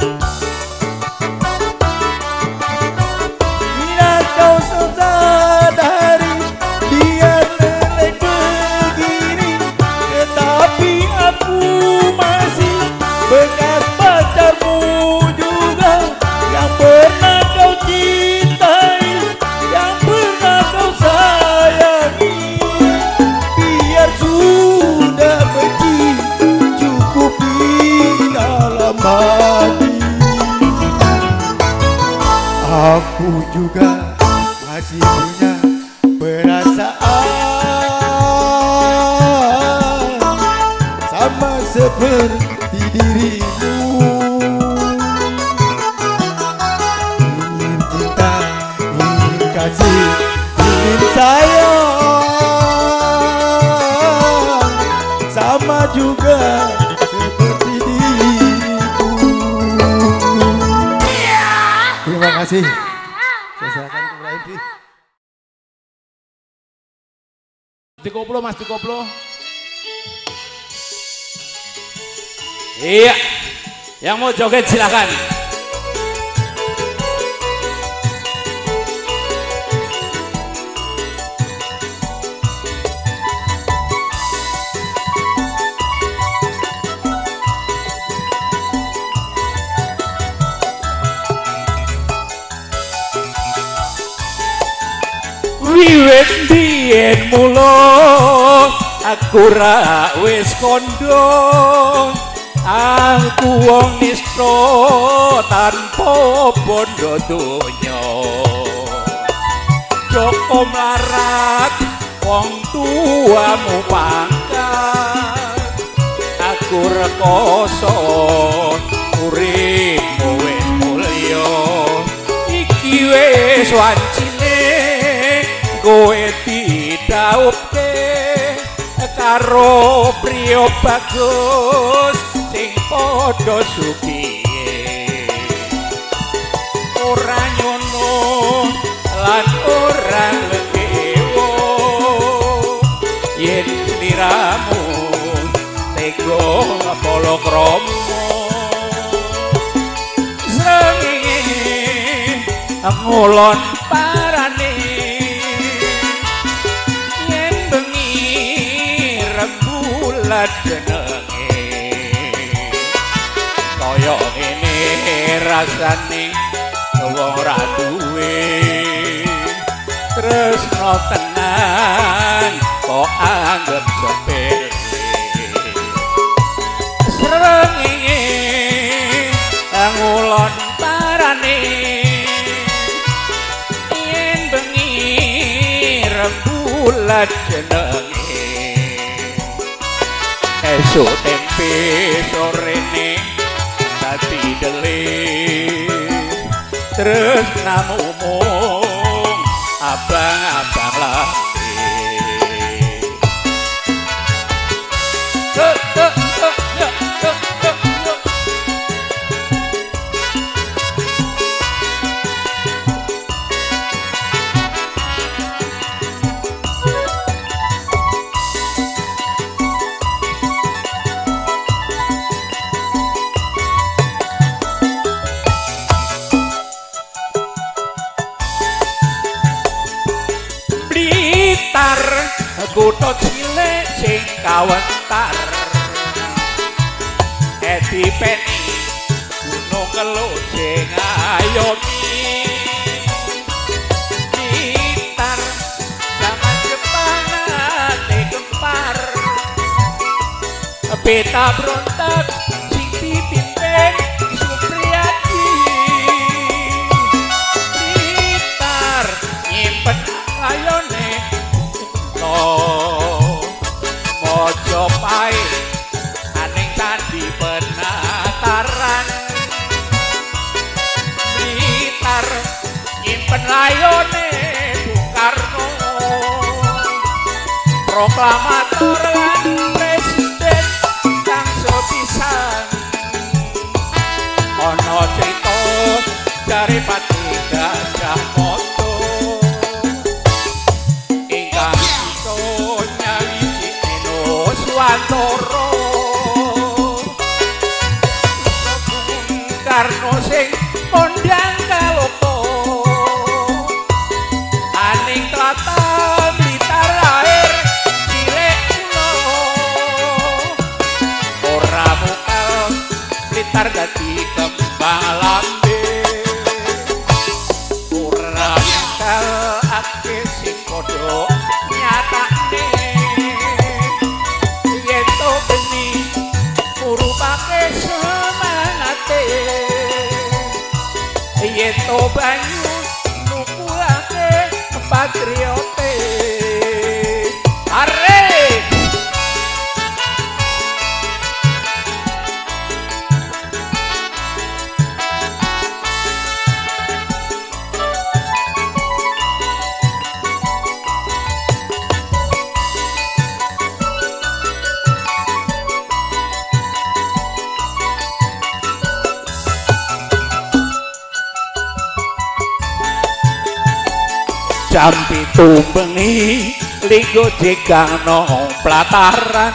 Bila kau sadari dia jelek begini, tetapi aku masih bekas pacarmu juga, yang pernah kau cintai, yang pernah kau sayangi. Biar sudah benci cukupi dalam hati, aku juga masih punya perasaan sama seperti dirimu. Ingin cinta, ingin kasih, ingin sayang, sama juga seperti diriku. Terima kasih. Saya serahkan ke Ibrahim Pi. Dikoplo Mas, dikoplo. Iya, yang mau joget silakan. Wiwit biyen mula aku ra wis kondho, aku wong nistra tanpa bondo donya. Joko mlarat wong tuamu pangkat, aku rekoso uripmu wis mulya. Iki wis wancine kowe didhauke karo priya bagus sing padha sugih. Ora nyono lan ora lekewo yen sliramu tega palakrama. Srengenge ngulon parane yen bengi rembulan jenenge kaya ngene rasane wong ra duwe tresno tenan kok anggap sepele. Srengenge bulan jenenge esuk tempe sorene dadi delik terus namumung abang-abang lambe Blitar kutha cilik sing kawentar dipeni gunung keluk sing ayomi Blitar zaman kepanate gempar peta brontak sing dipimpin Supriyadi Blitar nyimpen ayone Mojopahit aning candi penataran Blitar nyimpen layone Bung Karno proklamator lan presiden kang sepisan ana crita dari Pati Gajah Mada ingkang iso nyawiji Eno Swantara Bung Karno sing kondang kaloka aning tlatah Blitar lahir cilik kula ora mungkel Blitar dadi kembang lambe ora mungkel akeh sing padha nyatakne yen to geni urupake semangate yen to banyu nukulake patriote are jam 7 bengi linggo jegangno plataran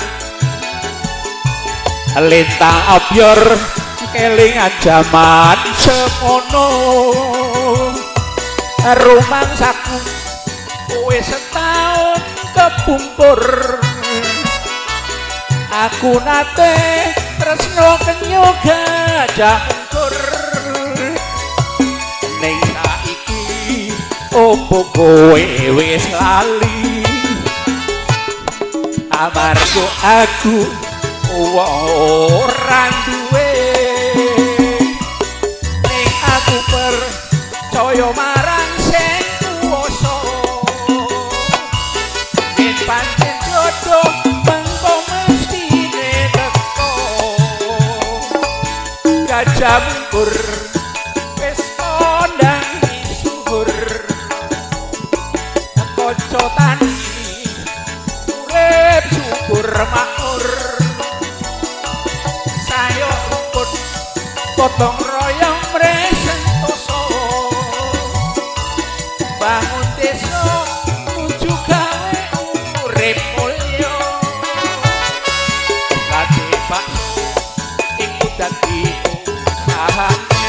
lintang abyor kelingan jaman semono rumangsaku kowe setahun kepungkur aku nate tresno kenyo Gajah Mungkur ning saiki opo kowe wis lali amarga aku ora duwe ning aku percaya marang sing kuwasa yen pancen jodoh mengko mestine teko Gajah Mungkur wis kondang misuwur kanca tani urip subur makmur sayo rukun gotong royong mresentoso bangun desa nuju gawe urip mulya kate bakso iku dadi usahane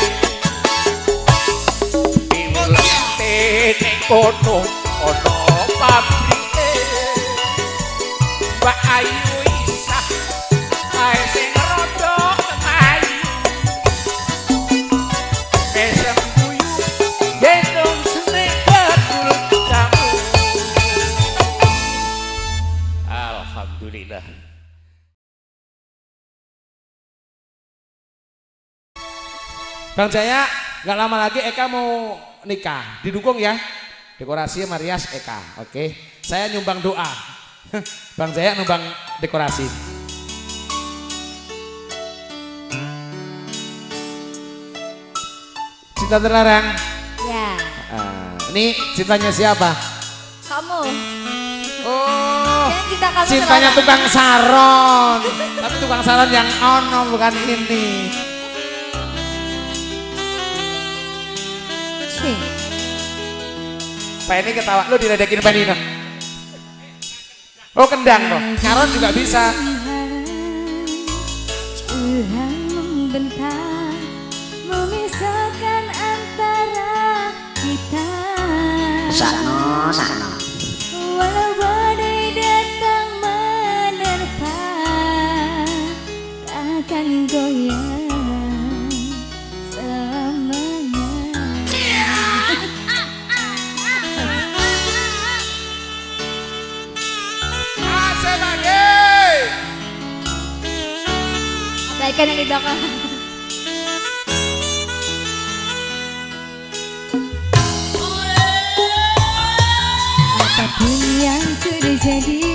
piwulate ning kono ana pabrike Mbak Ayu Isah ae sing rada kemayu esem guyu gendong seneng bakul kamu alhamdulillah. Bang Jaya, nggak lama lagi Eka mau nikah, didukung ya. Dekorasi Marias Eka, oke. Saya nyumbang doa. Bang Jaya nyumbang dekorasi. Cinta terlarang. Ya, Ini cintanya siapa? kamu. Oh, Kan kita kamu cintanya terlarang. tukang saron. Tapi tukang saron yang ono bukan ini. Cing. Pak ini ketawa, lu diledekin Pak Nino. Oh kendang loh, nyaron juga bisa. Tuhan membentang, memisahkan antara kita. Sana. Walau badai datang menerpa, takkan goyang selamanya. Abaikan yang di belakang. Apapun yang terjadi,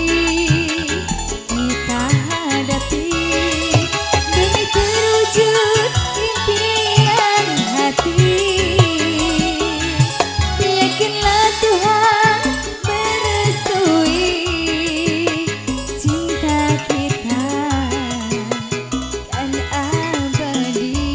kita hadapi demi terwujud impian hati. Yakinlah Tuhan merestui cinta kita kan abadi.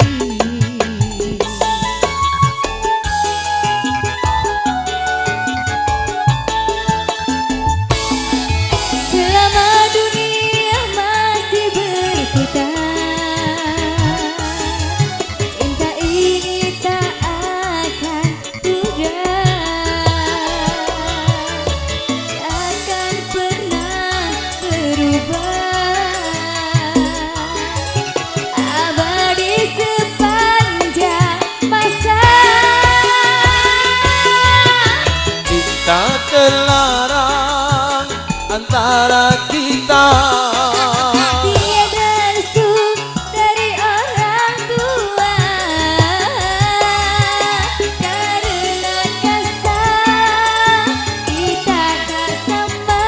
Selama dunia masih berputar, cinta ini tak akan pudar, takkan pernah berubah, abadi sepanjang masa. Cinta terlarang antara kita. Tiada restu dari orang tua, karena kasar kita tak sama,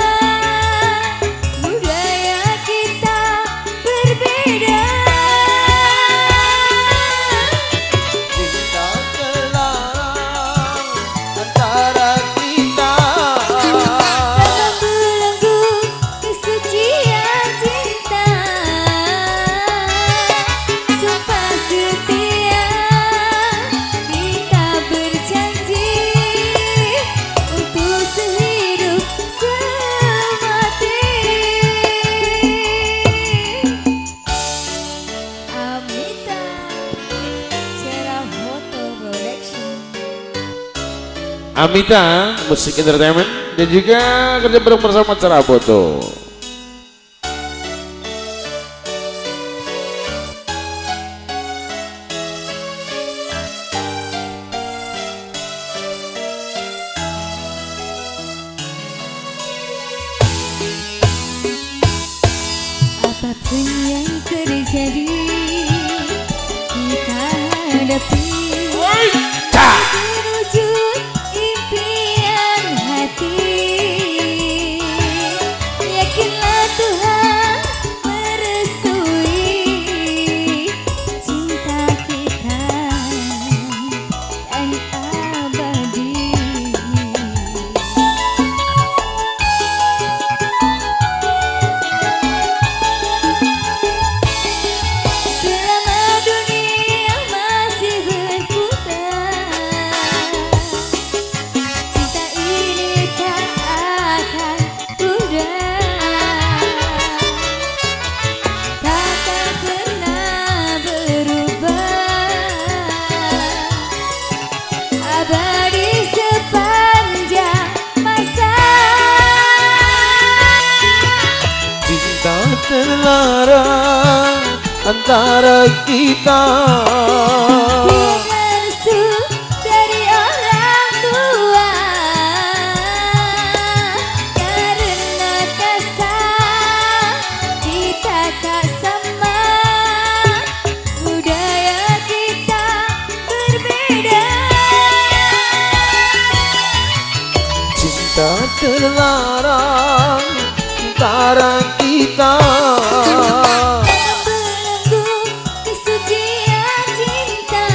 budaya kita berbeda. Cinta terlarang antara kita. Belenggu kesucian cinta, sumpah setia kita berjanji untuk sehidup semati. Amita Cerah Foto Production. Amita Musik Entertainment dan juga kerja bareng bersama Cerah Foto. Apapun yang terjadi, kita hadapi terwujud impian hati. Yakinlah Tuhan merestui cinta kita dan abadi. Selama dunia masih berputar, cinta ini tak akan pudar, takkan pernah berubah, abadi sepanjang masa. Cinta terlarang antara kita. Tiada restu dari orang tua, karena kasar kita tak sama, budaya kita berbeda. Cinta terlarang terlarang antara kita. Belenggu kesucian cinta,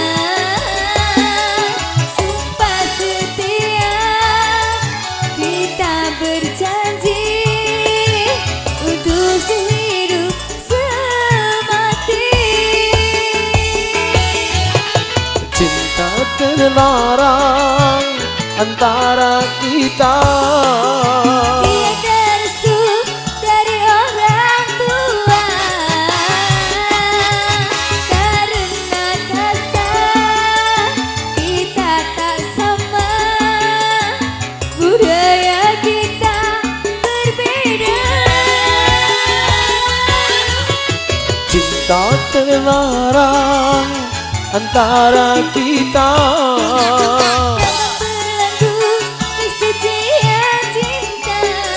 sumpah setia kita berjanji untuk sehidup semati. Cinta terlarang antara kita. Tiada restu dari orang tua, karena kata kita tak sama, budaya kita berbeda. Cinta terlarang antara kita. Belenggu kesucian cinta,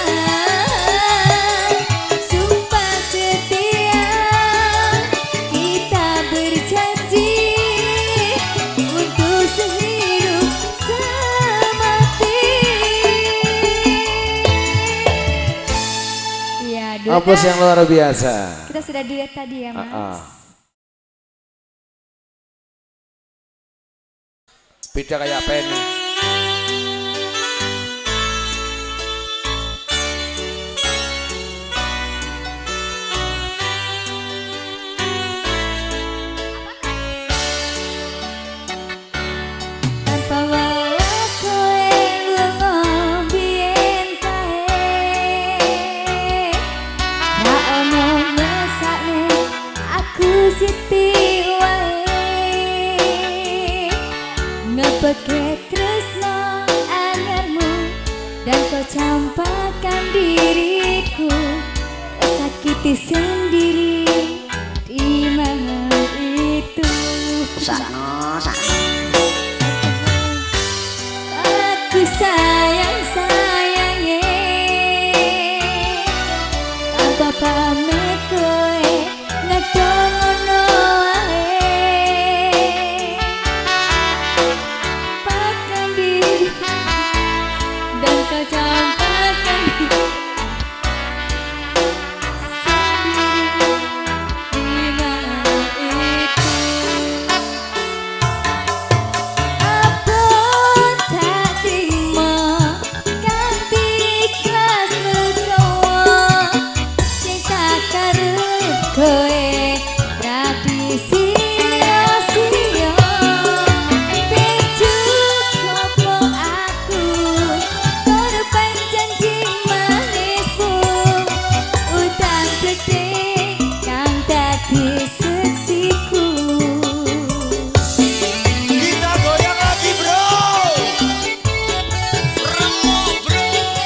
sumpah setia kita berjanji untuk sehidup semati. Ya, Apus yang luar biasa. kita sudah duet tadi ya, Mas. Beda kayak Penny. Tanpa welas kowe lunga biyen kae, ra ono mesakne aku siti wae. Ngepeke tresno anyarmu dan kau campakkan diriku, sakiti sendiri di mana itu. Sakno. Aku sayang-sayangnya tanpa pamit kowe ngedong ngono wae. Pakan diri dan kau campakkan diri sendiri di mana itu. Abon tak terima ganti ikhlas legowo, sing tak karep kowe rapi sia-sia. Bejuk opo aku korban janji manismu, utang gede kang dadi seksiku. Kita goyang lagi bro. Remuk bro.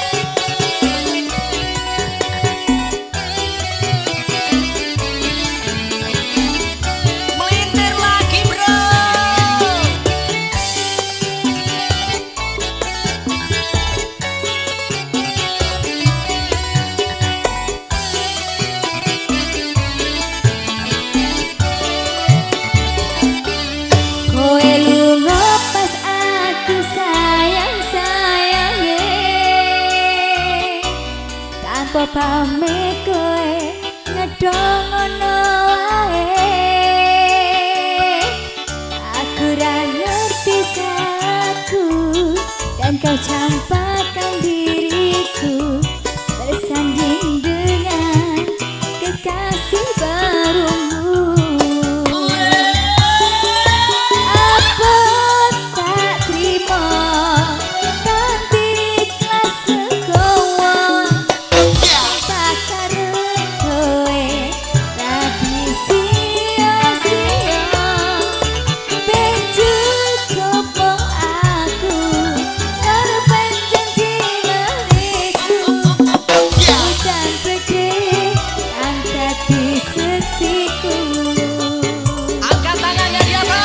Melintir lagi bro. Kowe lunga pas aku sayang-sayangnya, tanpa pamit kowe ngedong ngono wae. Aku ra ngerti salahku dan kau campakkan diriku bersanding dengan kekasih barumu. Apa tak terima ganti ikhlas legowo, tak karep kowe rapi sia-sia. Bejuk opo aku korban janji manisku, utang gede kang dadi seksiku. Angkat tangannya di atas.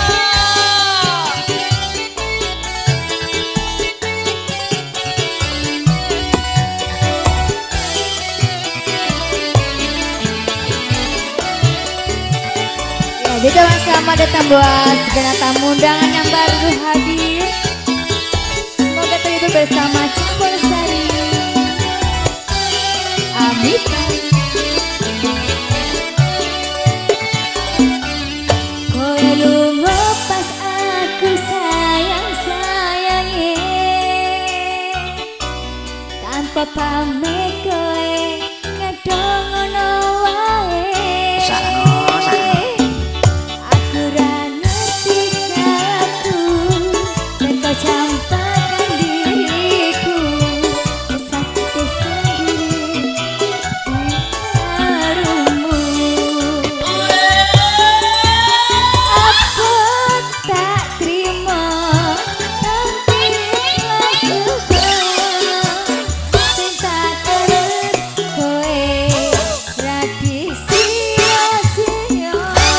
Ya, jadi selamat datang buat segenap tamu undangan yang baru hadir. Semoga terhibur bersama Campur Sari. hitam. Kowe lunga pas aku sayang-sayange, tanpa pamit kowe ngedong ngono wae. Aku ra ngerti salahku, dan kau campakkan diriku sakit sendiri di harumu. Aku tak terima tampillah suka, cinta terus kowe ra disia-sia.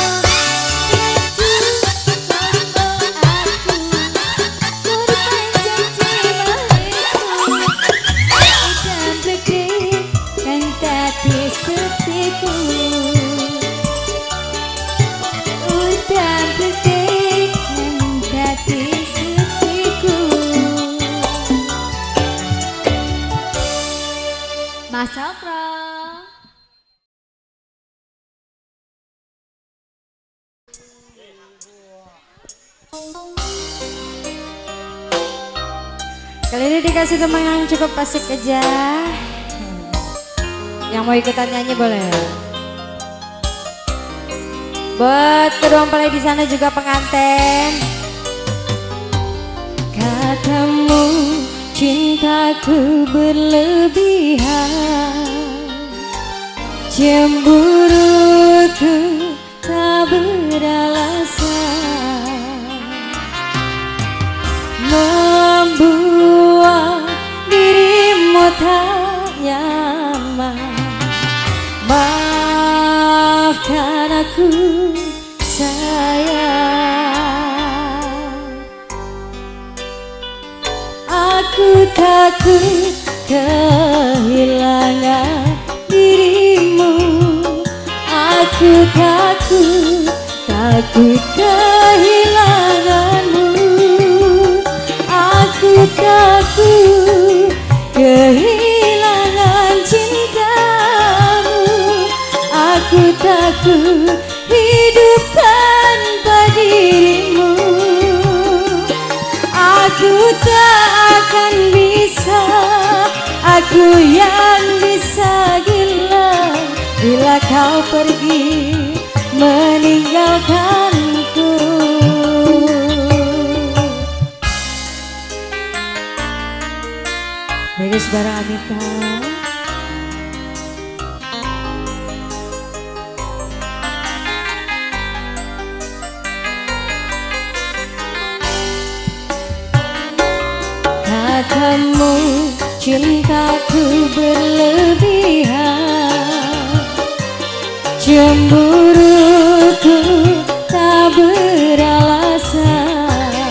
Mas Sokro. Kali ini dikasih teman yang cukup asik aja. Yang mau ikutan nyanyi boleh. Buat kedua mempelai di sana juga pengantin. Katamu cintaku berlebihan, cemburuku tak beralasan, membuat dirimu tak nyaman. Maafkan aku sayang, aku takut kehilangan dirimu. Aku takut kehilanganmu. Aku takut kehilangan cintamu. Aku takut hidup tanpa dirimu. Aku tak akan bisa, aku yang bisa gila bila kau pergi meninggalkanku. Bagus bareng Amita. Katamu cintaku berlebihan, cemburuku tak beralasan,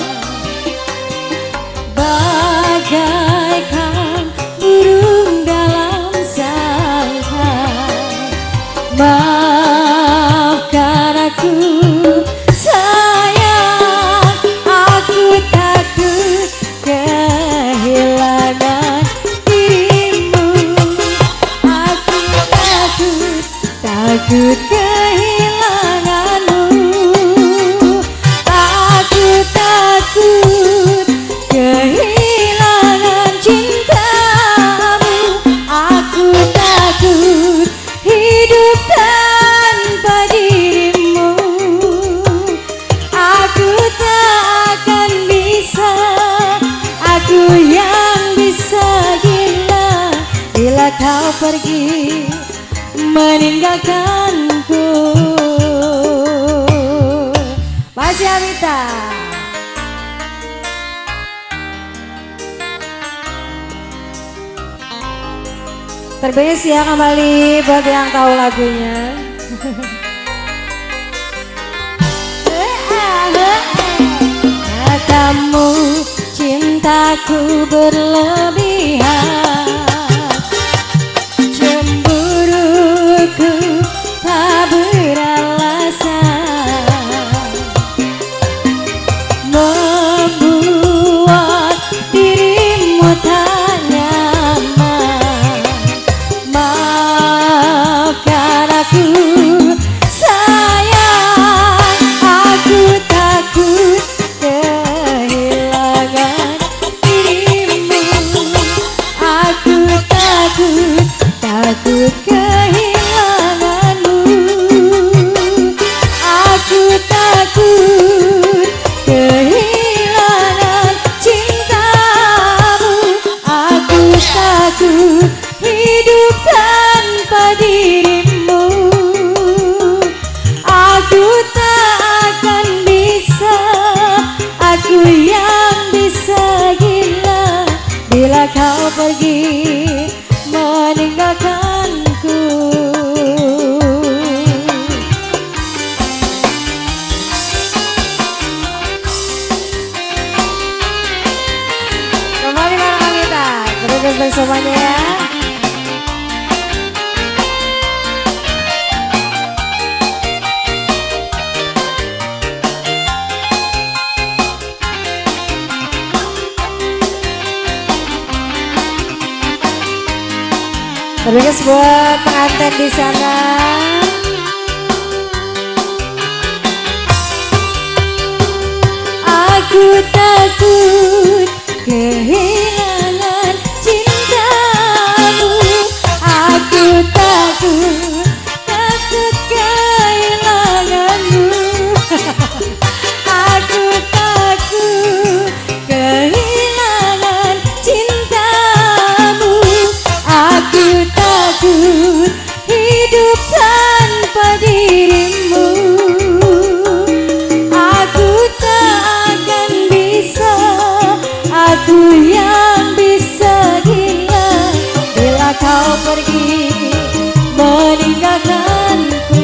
bagaikan burung dalam sangkar. Maafkan aku sayang, aku takut kehilangan dirimu. Aku takut kehilanganmu. Aku takut kehilangan cintamu. Aku takut hidup tanpa dirimu. Aku tak akan bisa, aku yang bisa gila bila kau pergi meninggalkanku. Masih Amita. Terbis ya kembali buat yang tahu lagunya. Katamu cintaku berlebihan, cemburuku tak beralasan, membuat dirimu tak nyaman. semuanya ya. Terima buat pengantin di sana. Aku takut kehilangan cintamu. Aku takut kehilanganmu. Aku takut kehilangan cintamu. Aku takut hidup tanpa dirimu. Aku tak akan bisa, aku yang bisa gila bila kau pergi meninggalkanku.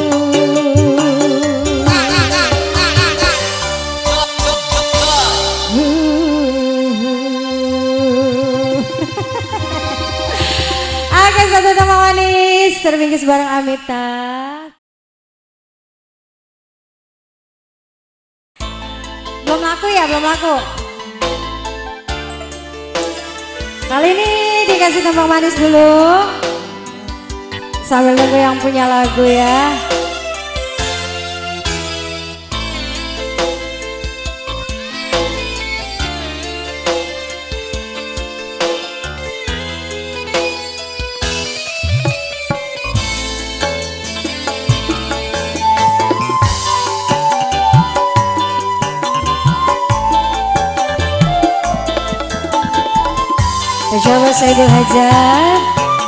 Oke, satu tema manis terbingkis bareng Amita. Belum laku ya, belum laku. Kali ini dikasih tembang manis dulu. Sambil nunggu yang punya lagu ya. Coba Saidul Hajar.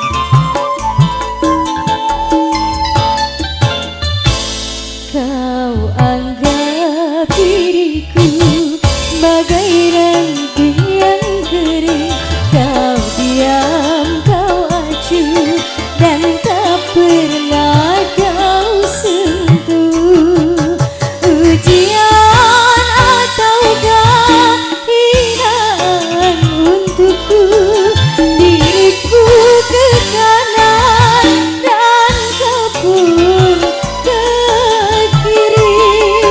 Kau anggap diriku bagai rangkaian kering. Kau diam, kau acuh, dan tak pernah kau sentuh. Ujian ataukah hinaan untukku, diriku ke kanan dan kau pun ke kiri.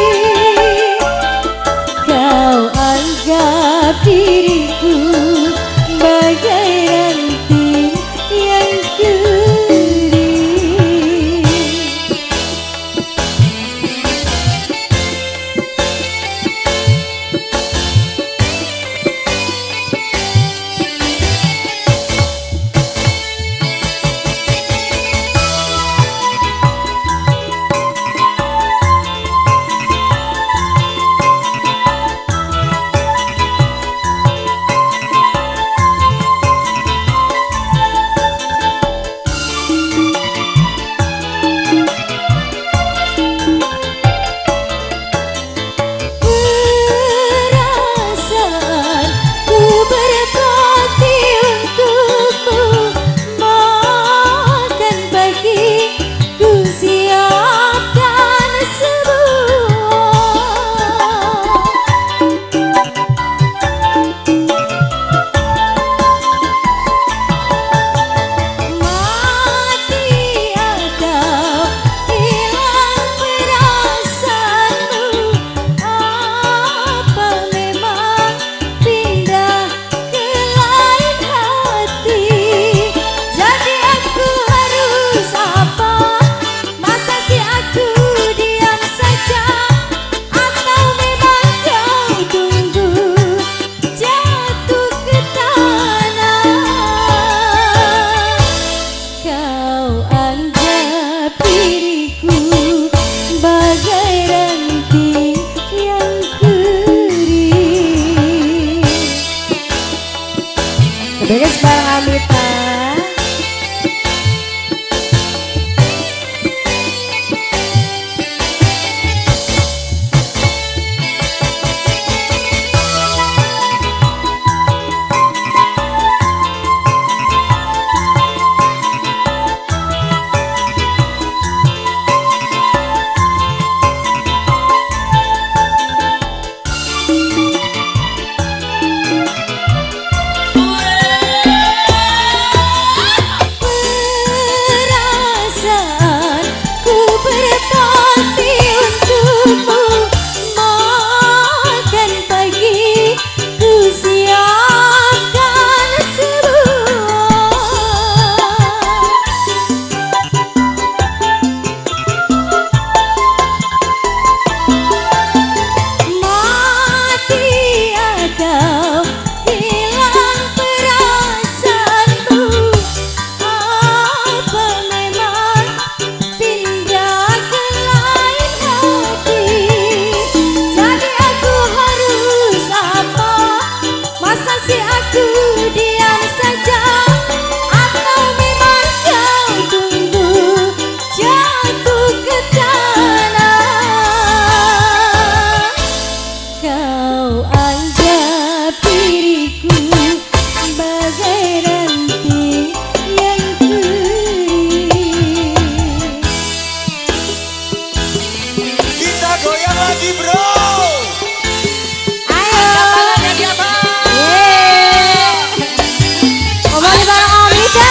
lagi bro. Ayo. Angkat tangannya di atas. Kembali bareng Amita.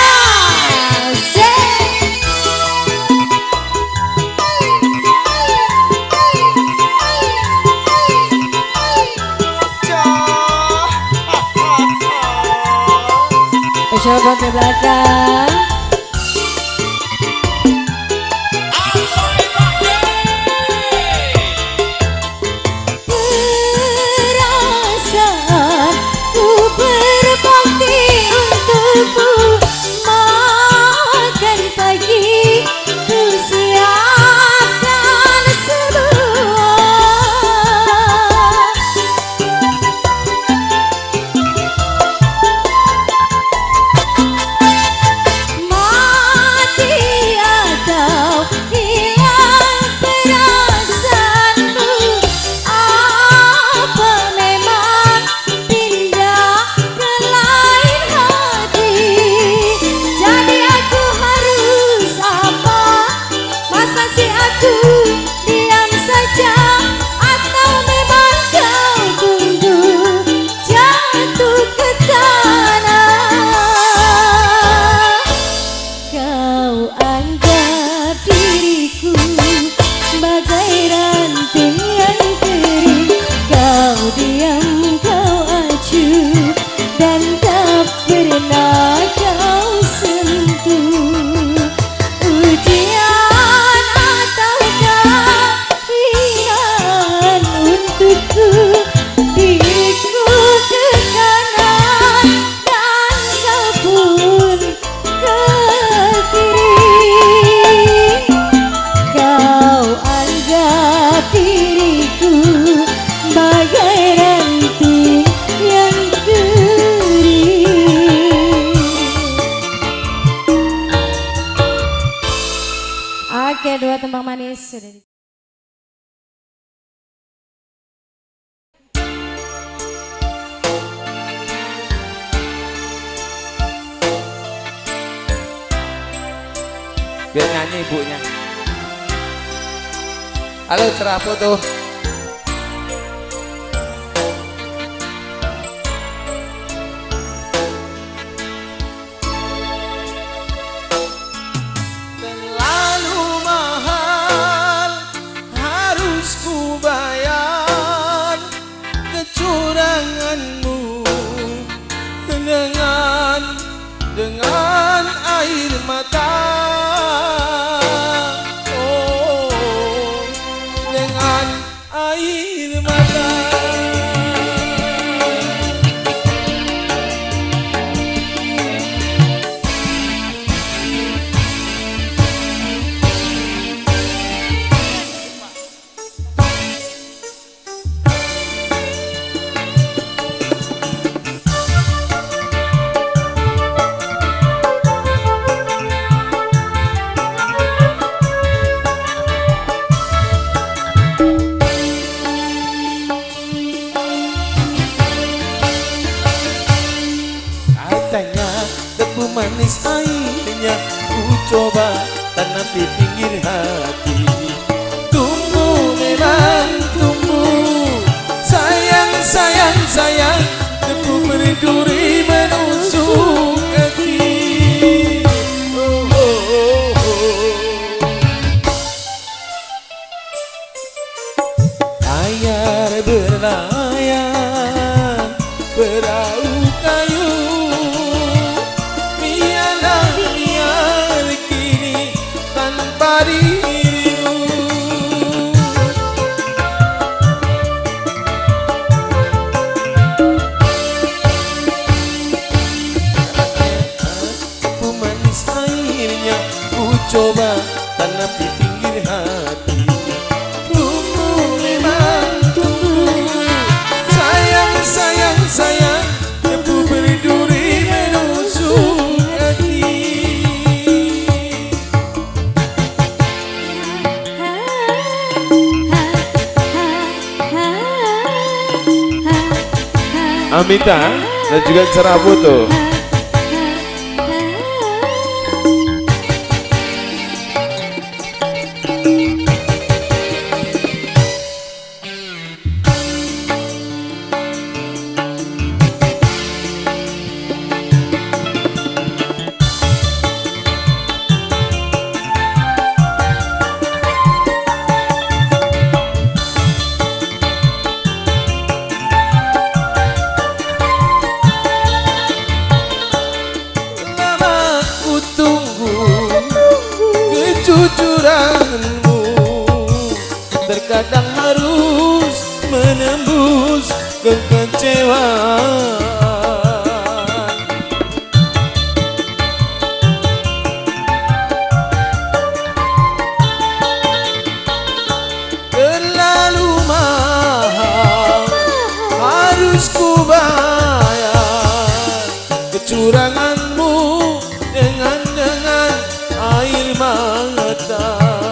Spesial buat di belakang. Perasaanku berbakti untukmu, makan pagi ku siapkan semua. Mati atau hilang perasaanmu, apa memang pindah ke lain hati? Jadi aku harus apa? Masa sih aku diam saja? Atau memang kau tunggu jatuh ke tanah? Kau anggap diriku bagai ranting yang kering. Kau diam, kau acuh, dan tak pernah kau sentuh. Ujian ataukah hinaan untukku? Diriku ke kanan dan kau pun ke kiri. Kau anggap diriku bagai ranting yang kering. Oke, dua tembang manis sudah di... Biar nyanyi ibunya. Halo cerah foto. Terlalu mahal harus ku bayar kecuranganmu dengan air mata. Oh, dengan air mata. Katanya debu manis airnya ku coba tanam di pinggir hati. Tumbuh memang tumbuh, sayang sayang sayang, debu berduri menusuk hati. Oh, oh, oh, oh. Layar berlayar perahu kayu, biarlah biar kini tanpa dirimu. Aku manis airnya ku coba tanam di pinggir hati. Tumbuh memang tumbuh, sayang sayang sayang, debu berduri menusuk hati. Amita dan juga cerah foto. terkadang harus menembus kekecewaan. Terlalu mahal harus ku bayar kecuranganmu dengan air mata,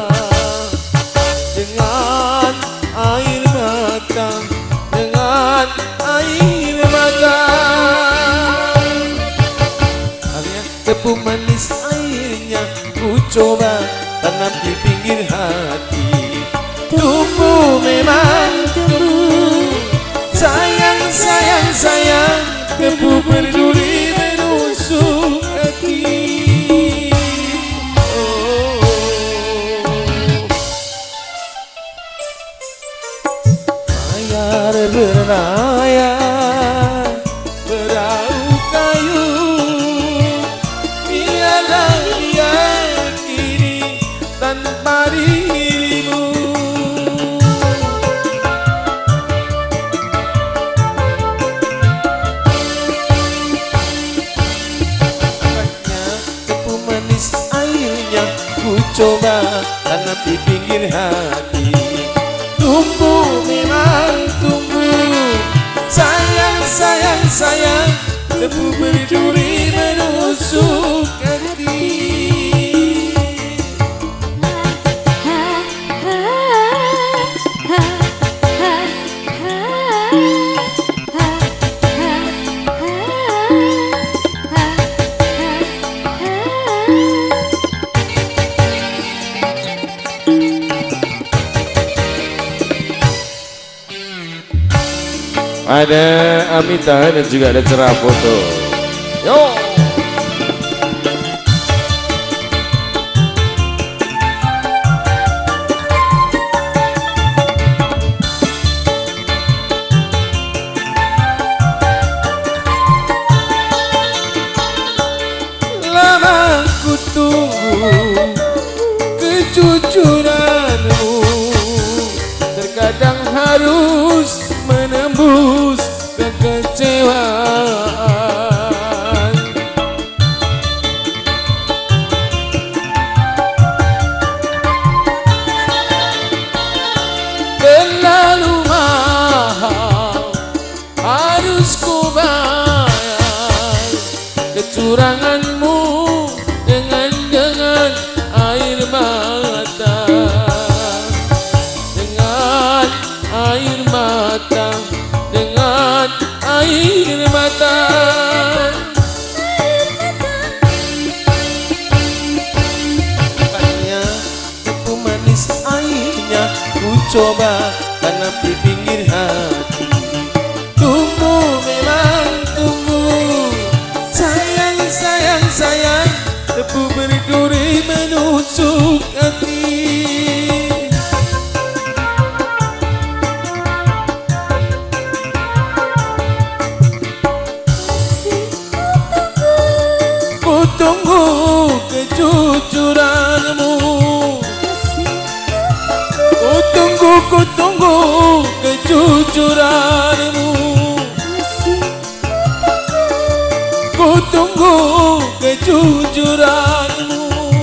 dengan air mata, dengan air mata. Hanya tepu manis airnya ku coba tanam di pinggir hati. Tumbuh memang tumbuh, sayang sayang sayang, tebu berduri menusuk hati. Layar berlayar perahu kayu, biarlah dia kini tanpa dirimu. Tepu manis airnya ku coba tanam di pinggir hati. Tumbuh memang tumbuh, sayang sayang sayang, tebu berduri menusuk hati. Ada Amita dan juga ada Cerah Foto. Yo. Lama ku tunggu kejujuranmu, terkadang harus menembus kekecewaan. Terlalu mahal harus ku bayar kecuranganmu dengan air mata, dengan air mata, dengan air mata. Bukannya tepu manis airnya ku coba tanam di pinggir hati. Tumbuh memang tumbuh, sayang sayang sayang, tepu berduri menusuk hati. Tunggu kejujuranmu, ku tunggu kejujuranmu, ku tunggu kejujuranmu,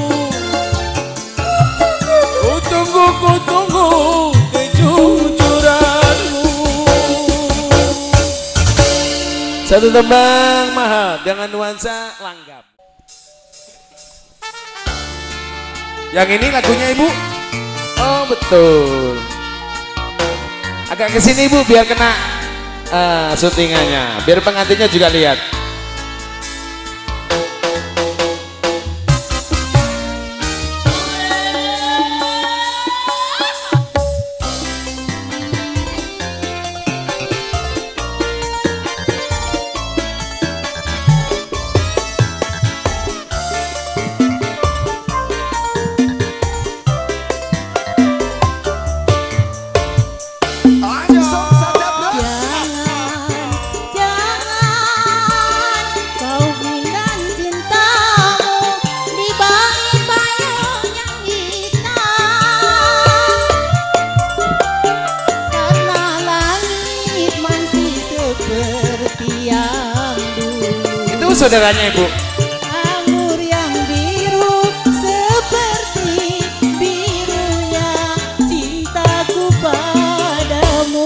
ku tunggu kejujuranmu. Satu tembang mahal dengan nuansa langgam. Yang ini lagunya Ibu. Oh betul. Agak kesini Ibu biar kena syutingannya, biar pengantinnya juga lihat. saudaranya Ibu. Anggur yang biru seperti birunya cintaku padamu.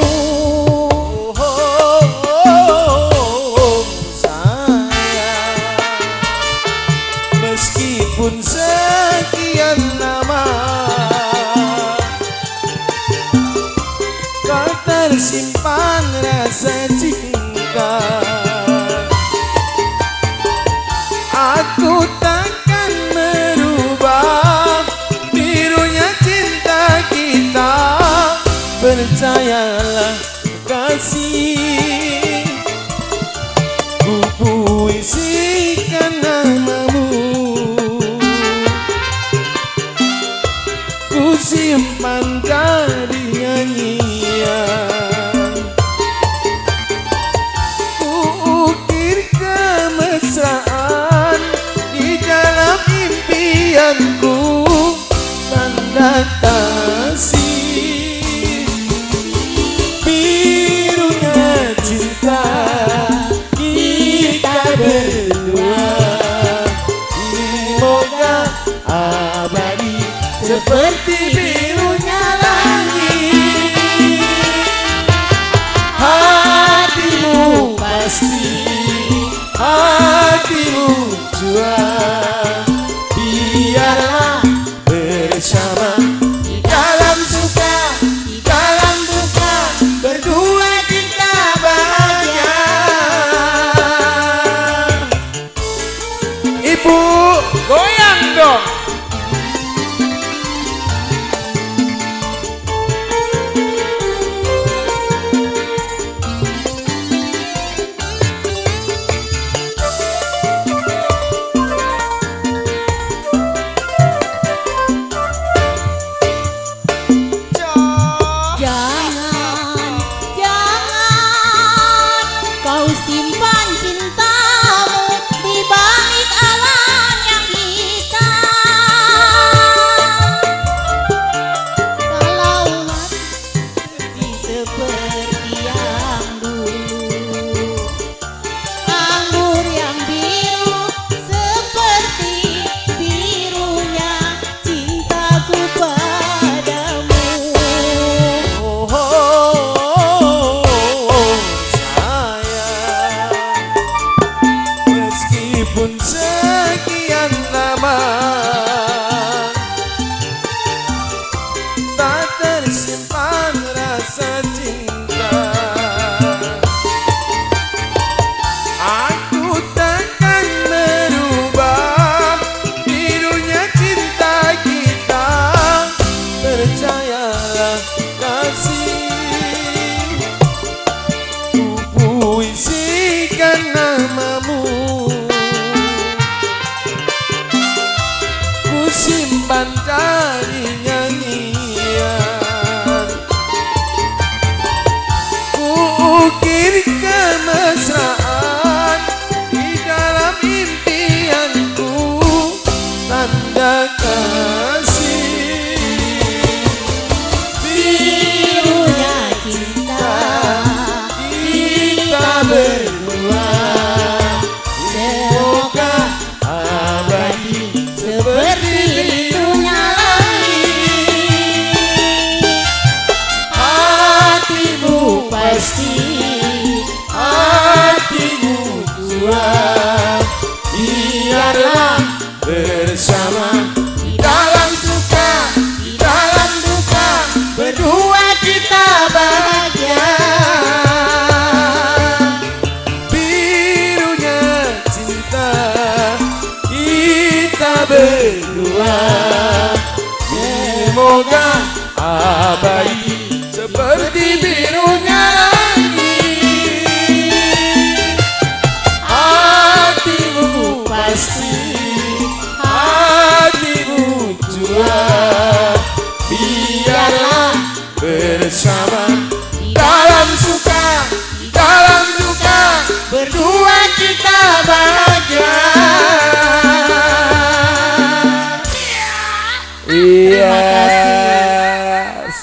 Meskipun sekian lama kau tersimpan rasa cinta, aku takkan merubah birunya cinta kita. Percayalah kasih, ku puisikan namamu, ku simpan jadi nyanyian, ku ukir kemesraan di dalam impianku. Tanda kasih, birunya cinta kita berdua, semoga abadi seperti birunya langit. Hatimu pasti, hatimu jua, biarlah bersama di dalam suka, di dalam duka, berdua kita bahagia. Ibu Goyang dong. Jangan, jangan kau simpan cintamu di balik awan yang hitam. Kalau hati seperti yang dulu, anggur yang biru seperti birunya cintaku padamu. Meskipun sekian lama tak tersimpan rasa cinta, aku takkan merubah birunya cinta kita. Percayalah kasih, ku puisikan namamu, ku simpan jadi nyanyian, ku ukir kemesraan di dalam impianku. Tanda kasih, Birunya cinta kita berdua, semoga abadi seperti birunya langit. hatimu pasti, hatimu jua, biarlah bersama di dalam suka, di dalam duka, berdua kita bahagia. Birunya cinta kita berdua, semoga abadi seperti birunya langit. Hatimu pasti, hatimu jua, biarlah bersama di dalam suka, di dalam duka, berdua kita bahagia. Yes.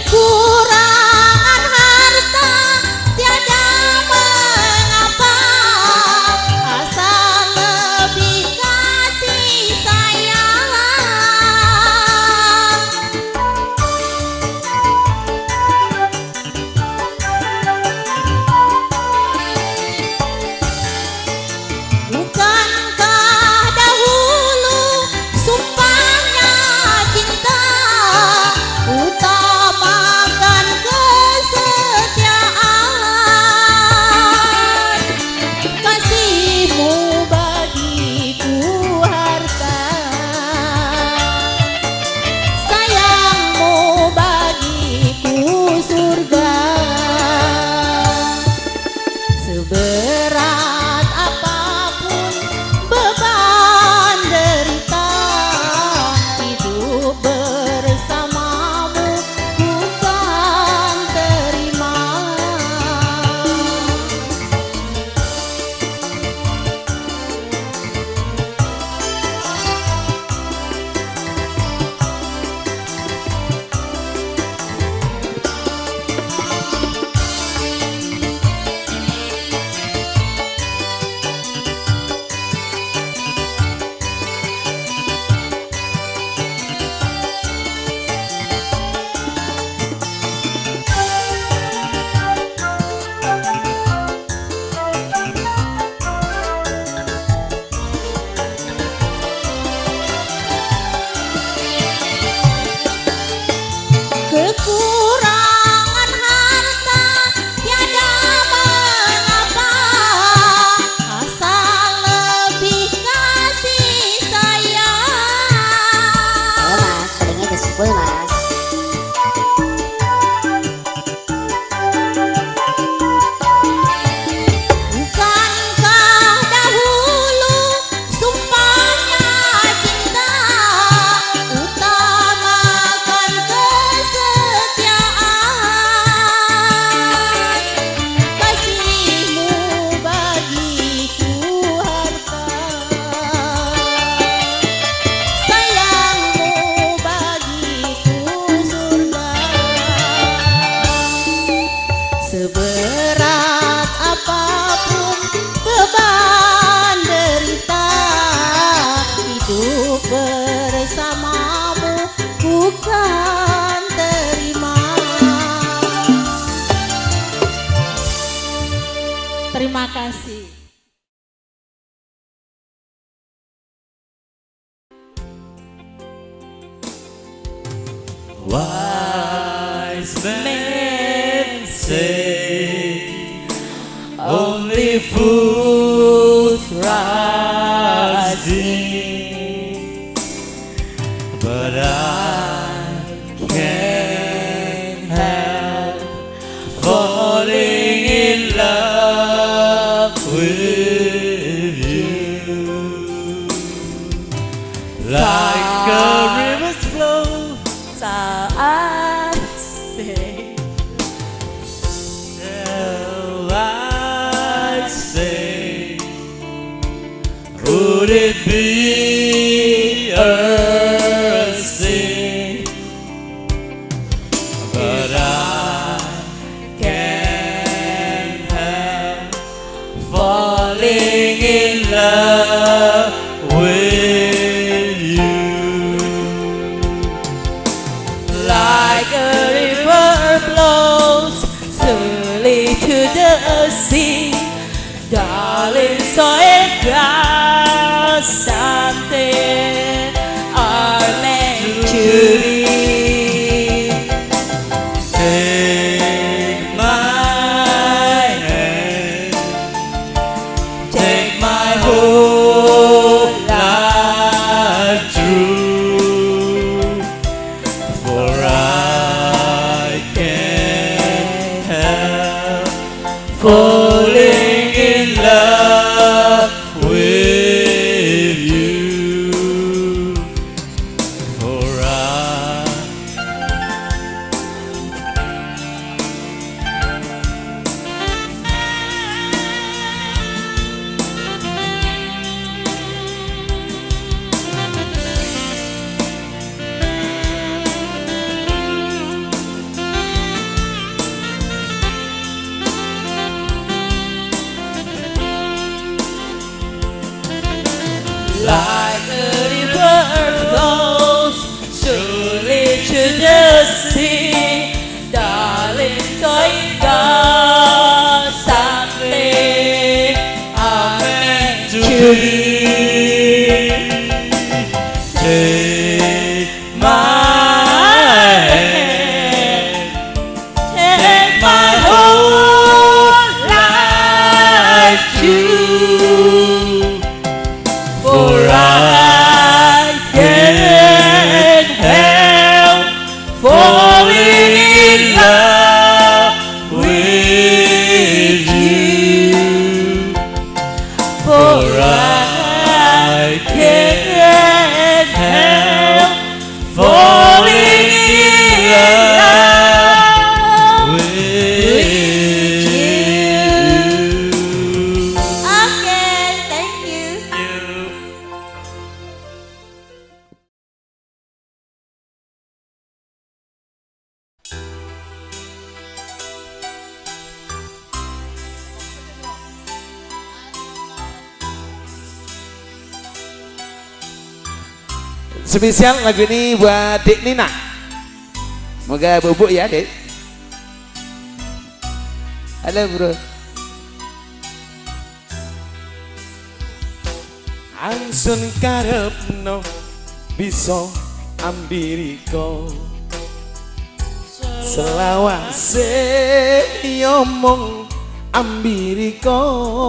Kekurangan harta tiada mengapa, asal lebih kasih sayang. Bukankah dahulu sumpahnya cinta utamakan kesetiaan, kasihmu bagiku harta, sayangmu bagiku surga. Seberat apapun beban derita, hidup bersamamu ku kan terima. Kekurangan harta tiada mengapa, asal lebih kasih sayang. Ayo mas, seringnya ke school mas. Bukankah dahulu sumpahnya cinta utamakan kesetiaan, kasihmu bagiku harta, sayangmu bagiku surga. Seberat apapun beban derita, hidup bersamamu ku kan terima. Terima kasih. Wise men say only fools rise in, but I can't help falling in love with you. Like a river's flow saat stay, shall I say, would it be a sin? But I can't help falling in love with you. Take my hand, take my whole life too, for I can't help falling in love with you, for I can't help falling in love with you. Okay, thank you. Spesial lagu ini buat Dik Nina. Moga bubuk ya, Dik. Halo, Bro. Angsun karepno bisa ambiriko selawase yomong ambiriko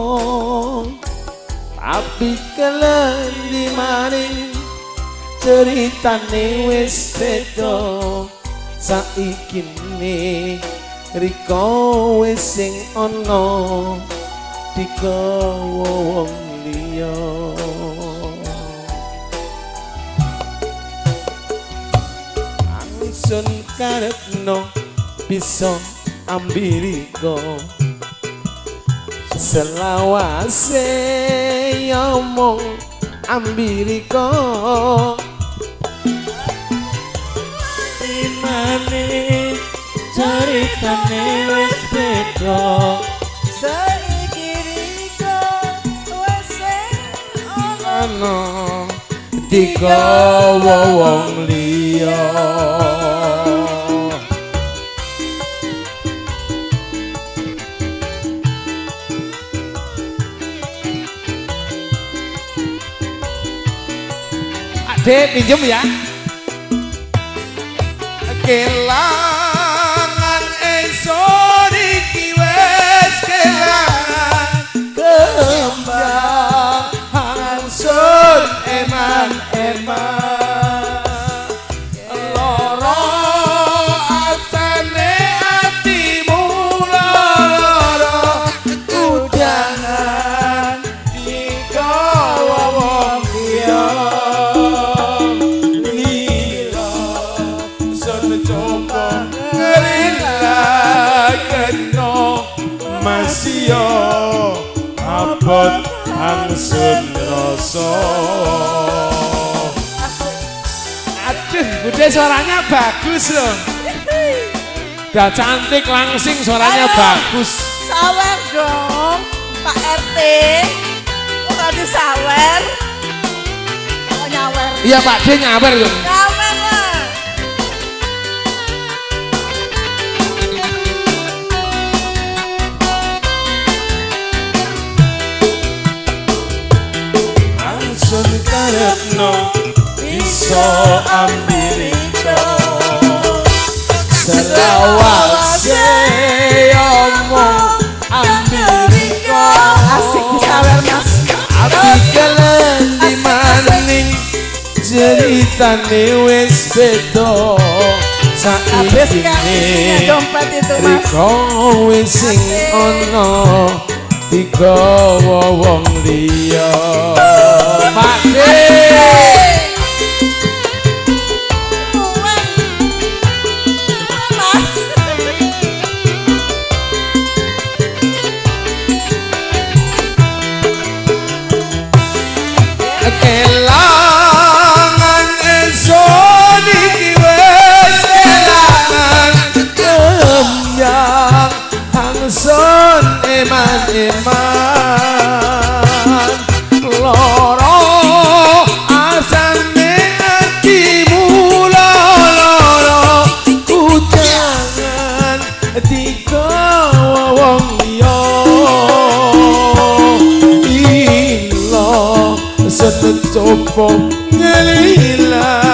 tapi kelendi maning ceritane wis beda saiki ne riko wis sing ana digawa wong liya angsun karepno bisa ambiriko selawase yomong ambiriko Imane ceritane wis beda Saiki riko wis ana digawa wong liya Adek pinjem ya kelangan esok iki wis kelangan kembang angsun eman-eman loro atane atimu loro udangan digawa wong liya masih abot angsun rasa. Aduh, Bude suaranya bagus loh. Udah cantik langsing suaranya bagus. Sawer dong, Pak RT. Kok ada sawer? Oh nyawer. Iya Pak D nyawer loh. Nyawer lah. Angsun karepno bisa ambiriko selawase omong ambiriko Asik sawer Mas. Abi kelendi maning ceritane wis beda saiki ne Dompet itu Mas. riko wis sing ana digawa wong liya Pak D kelangan esok iki wis kelangan kembang angsun eman-eman loro asane atimu loro ujangan digawa wong liya ilo secopo ngelila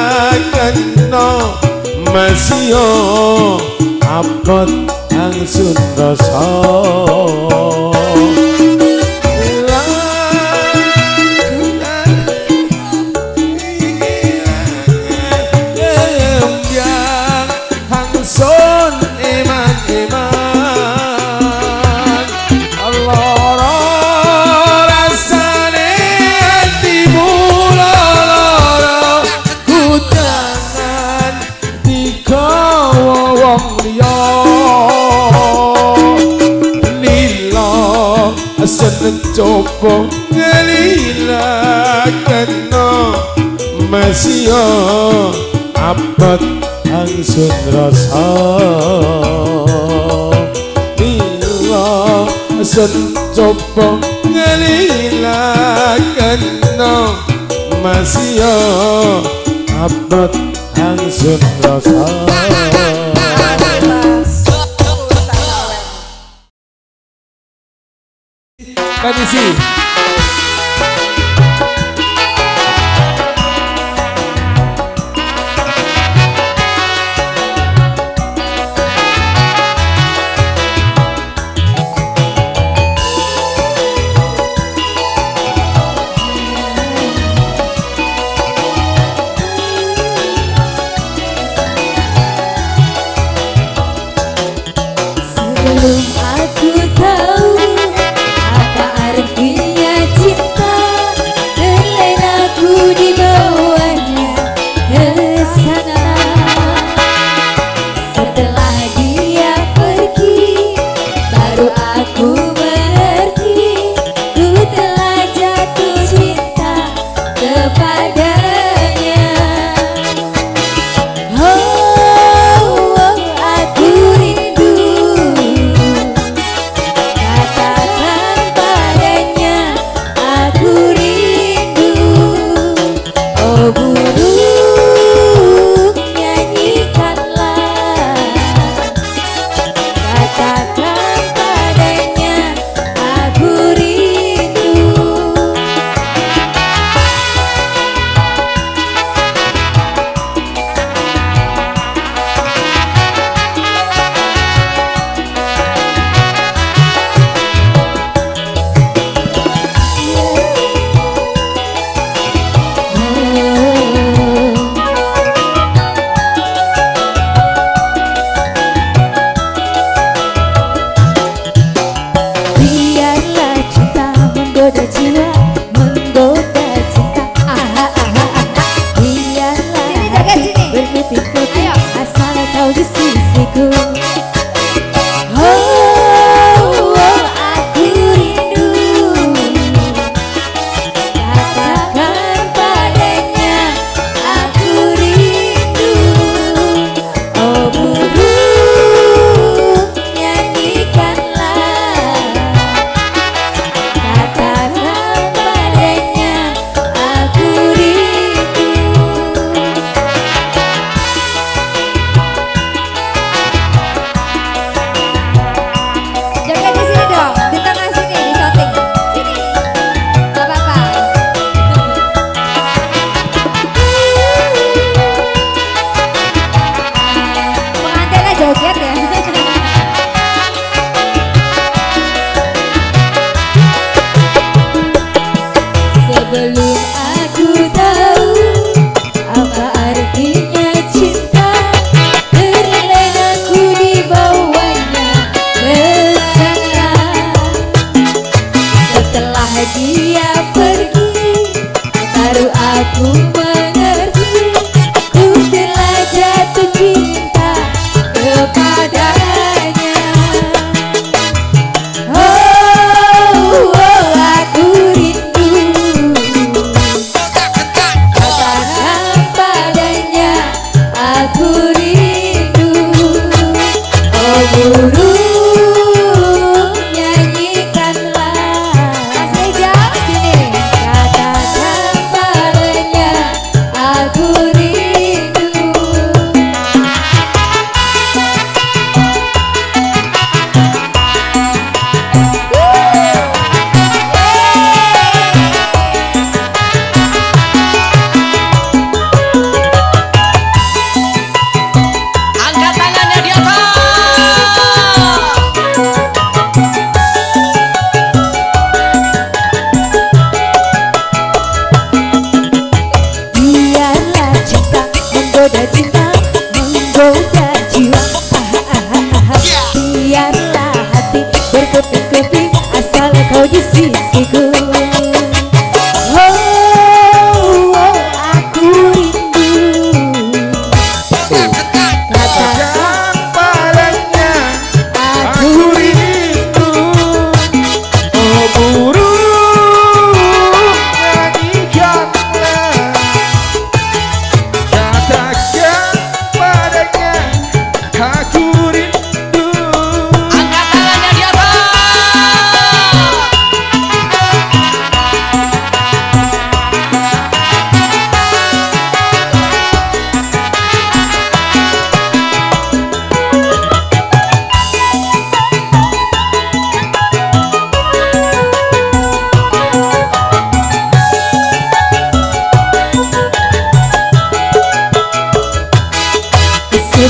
masih abot angsun rasa coba ngelilakan masih abad angsun rasa bila asun coba ngelilakan masih abad angsun rasa. Tradisi. Sebelum aku tahu apa artinya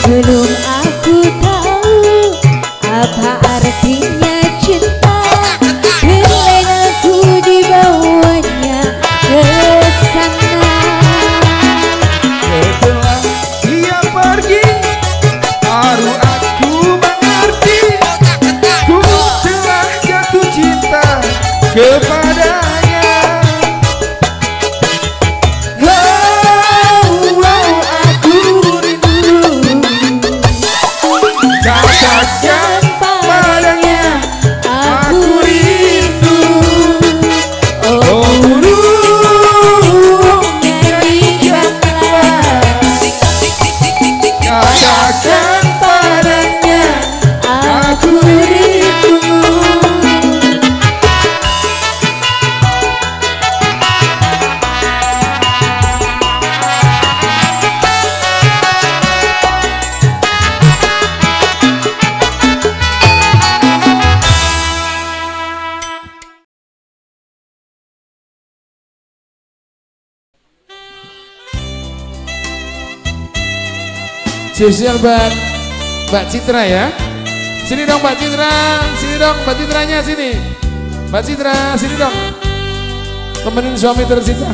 Sebelum aku tahu apa artinya cinta, biarlah aku dibawanya ke sana. Setelah dia pergi, baru aku mengerti, ku telah jatuh cinta kepadanya. Aku rindu, katakan padanya, aku rindu. Oh katakan padanya, aku rindu. Spesial buat Mbak Citra ya. Sini dong Mbak Citra, sini dong Mbak Citranya sini. Mbak Citra, sini dong. Temenin suami tercinta.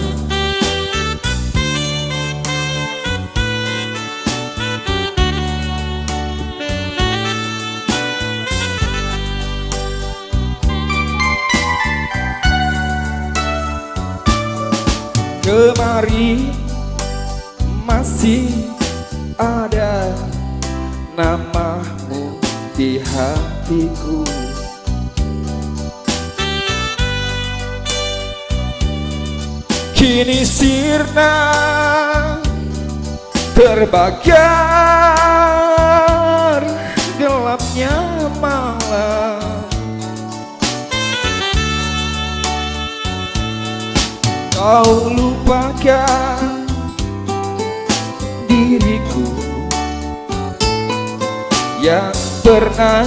Kemari masih ada namamu di hatiku. Kini sirna terbakar gelapnya malam. Kau lupakan diriku yang pernah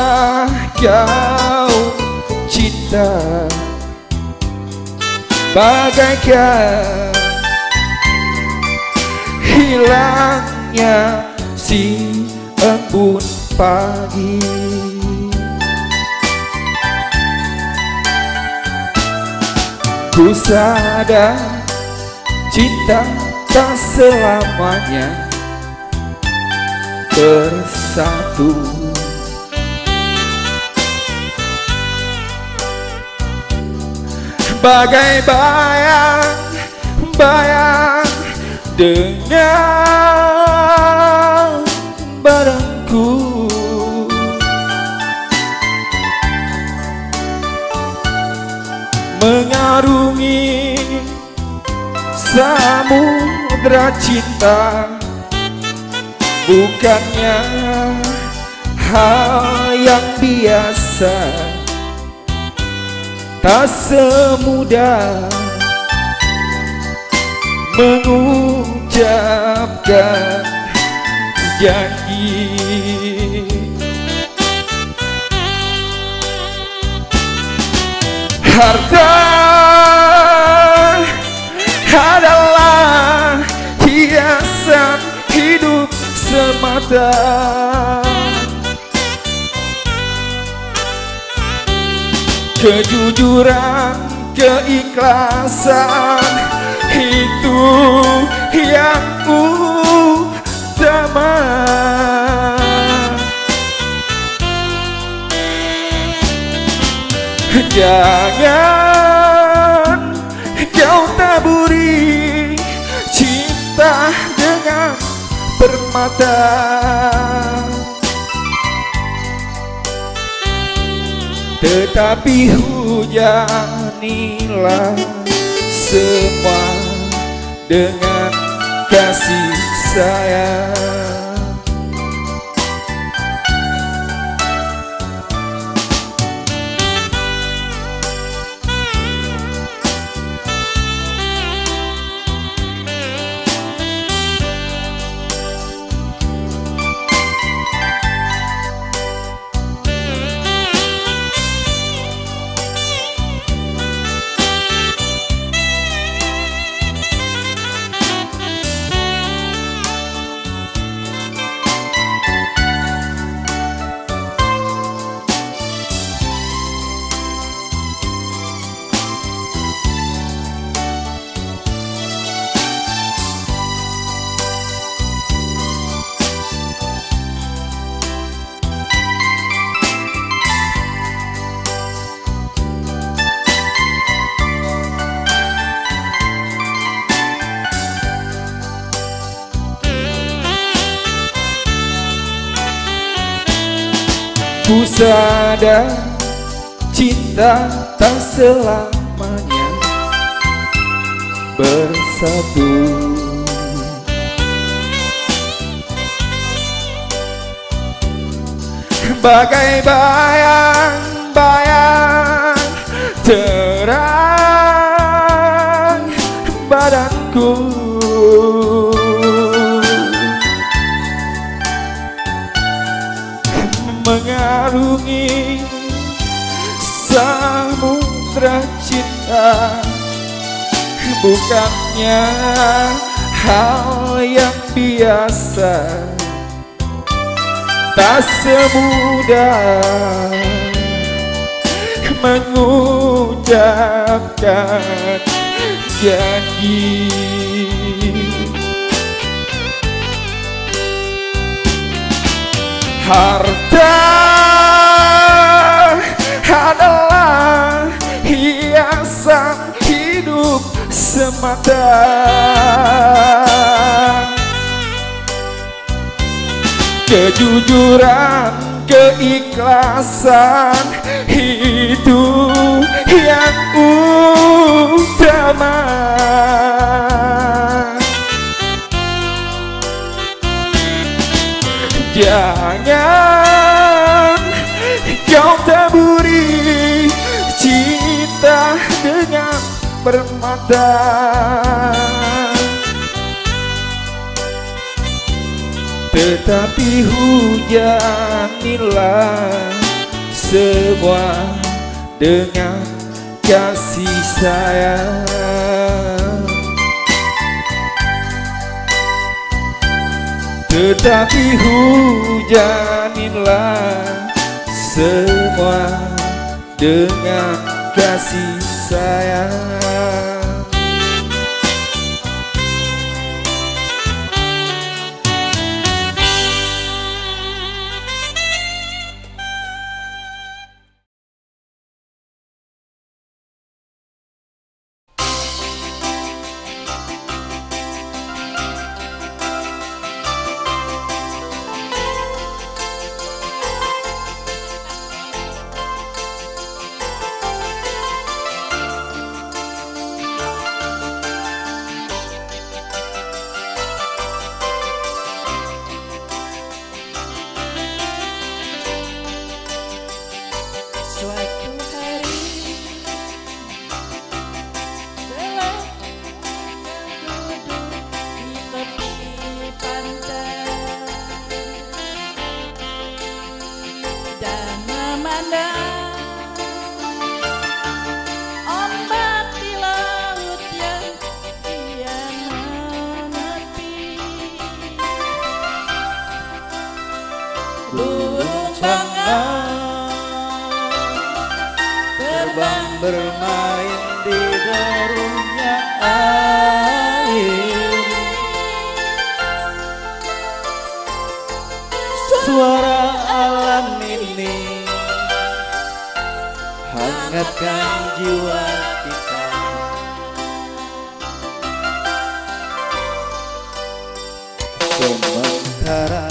kau cinta, bagaikan hilangnya si embun pagi. Ku sadar cinta tak selamanya bersatu. Bagai bayang-bayang dengan badanku, mengarungi samudra cinta, bukannya hal yang biasa. Tak semudah mengucapkan janji. Harta adalah hiasan hidup semata. Kejujuran, keikhlasan itu yang utama. Jangan kau taburi cinta dengan permata. Tetapi hujanilah semua dengan kasih sayang. Ku sadar cinta tak selamanya bersatu. Bagai bayang-bayang terang badanku, mengarungi samudra cinta. Bukannya hal yang biasa, tak semudah mengucapkan janji. Harta adalah hiasan hidup semata. Kejujuran, keikhlasan itu yang utama. Jangan kau taburi cinta dengan permata. Tetapi hujanilah semua dengan kasih sayang. Tetapi hujanilah semua dengan kasih sayang. Terbang bermain di derungnya air. Suara alam ini hangatkan jiwa kita. Sementara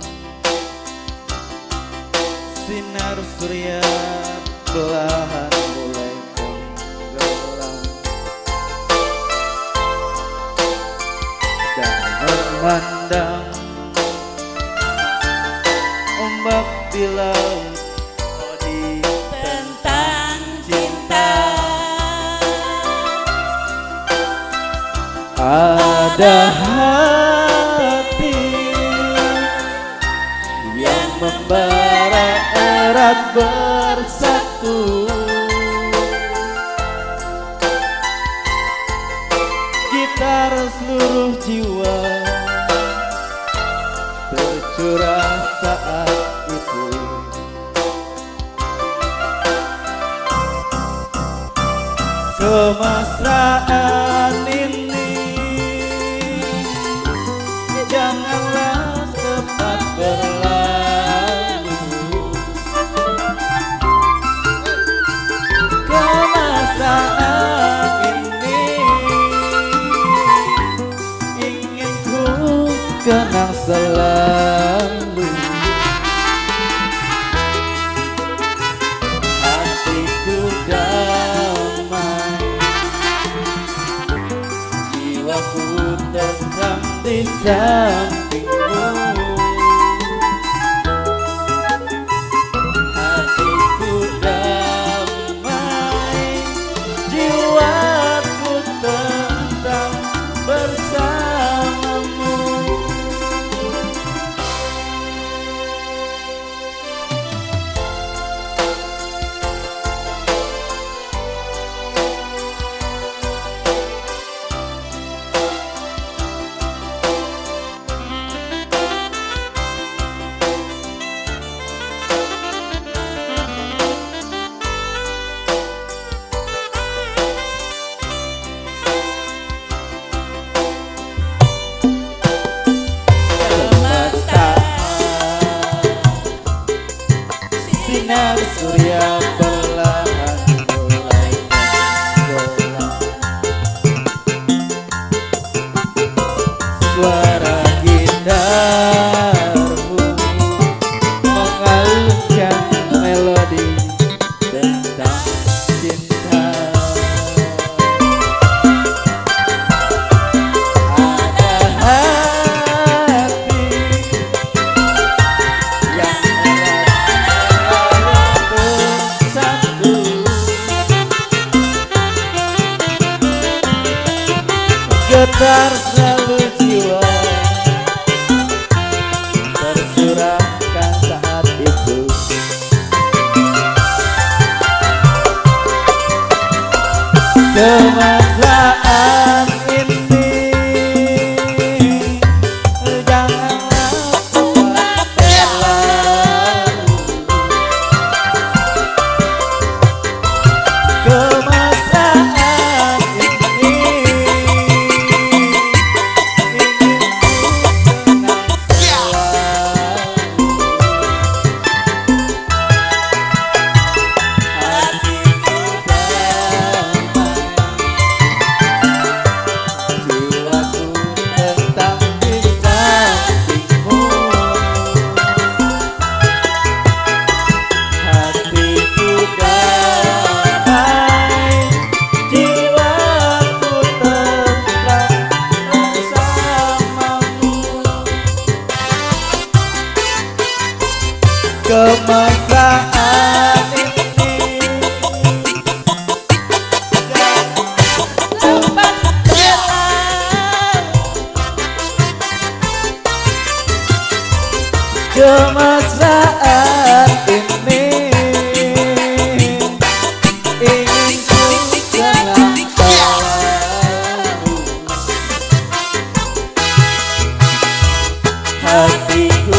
sinar surya belahan mulai tenggelam dan memandang ombak di laut tentang cinta. Ada hati yang membara erat bersatu. Gitar seluruh jiwa tercurah saat itu. Kemesraan ini janganlah cepat berlalu. Kemesraan ini ingin ku kenang selalu. sampingmu. Hatiku damai, jiwaku tentang bersamamu. Sinar surya perlahan mulai menggelam. Suara gitarmu mengalunkan melodi tentang cinta. Ada hati yang getar selalu jiwa tersurahkan saat itu. Kemesraan ini janganlah cepat berlalu. Kemesraan ini kemesraan ini cepat berlalu. Kemesraan ini ingin ku kenang selalu. Hatiku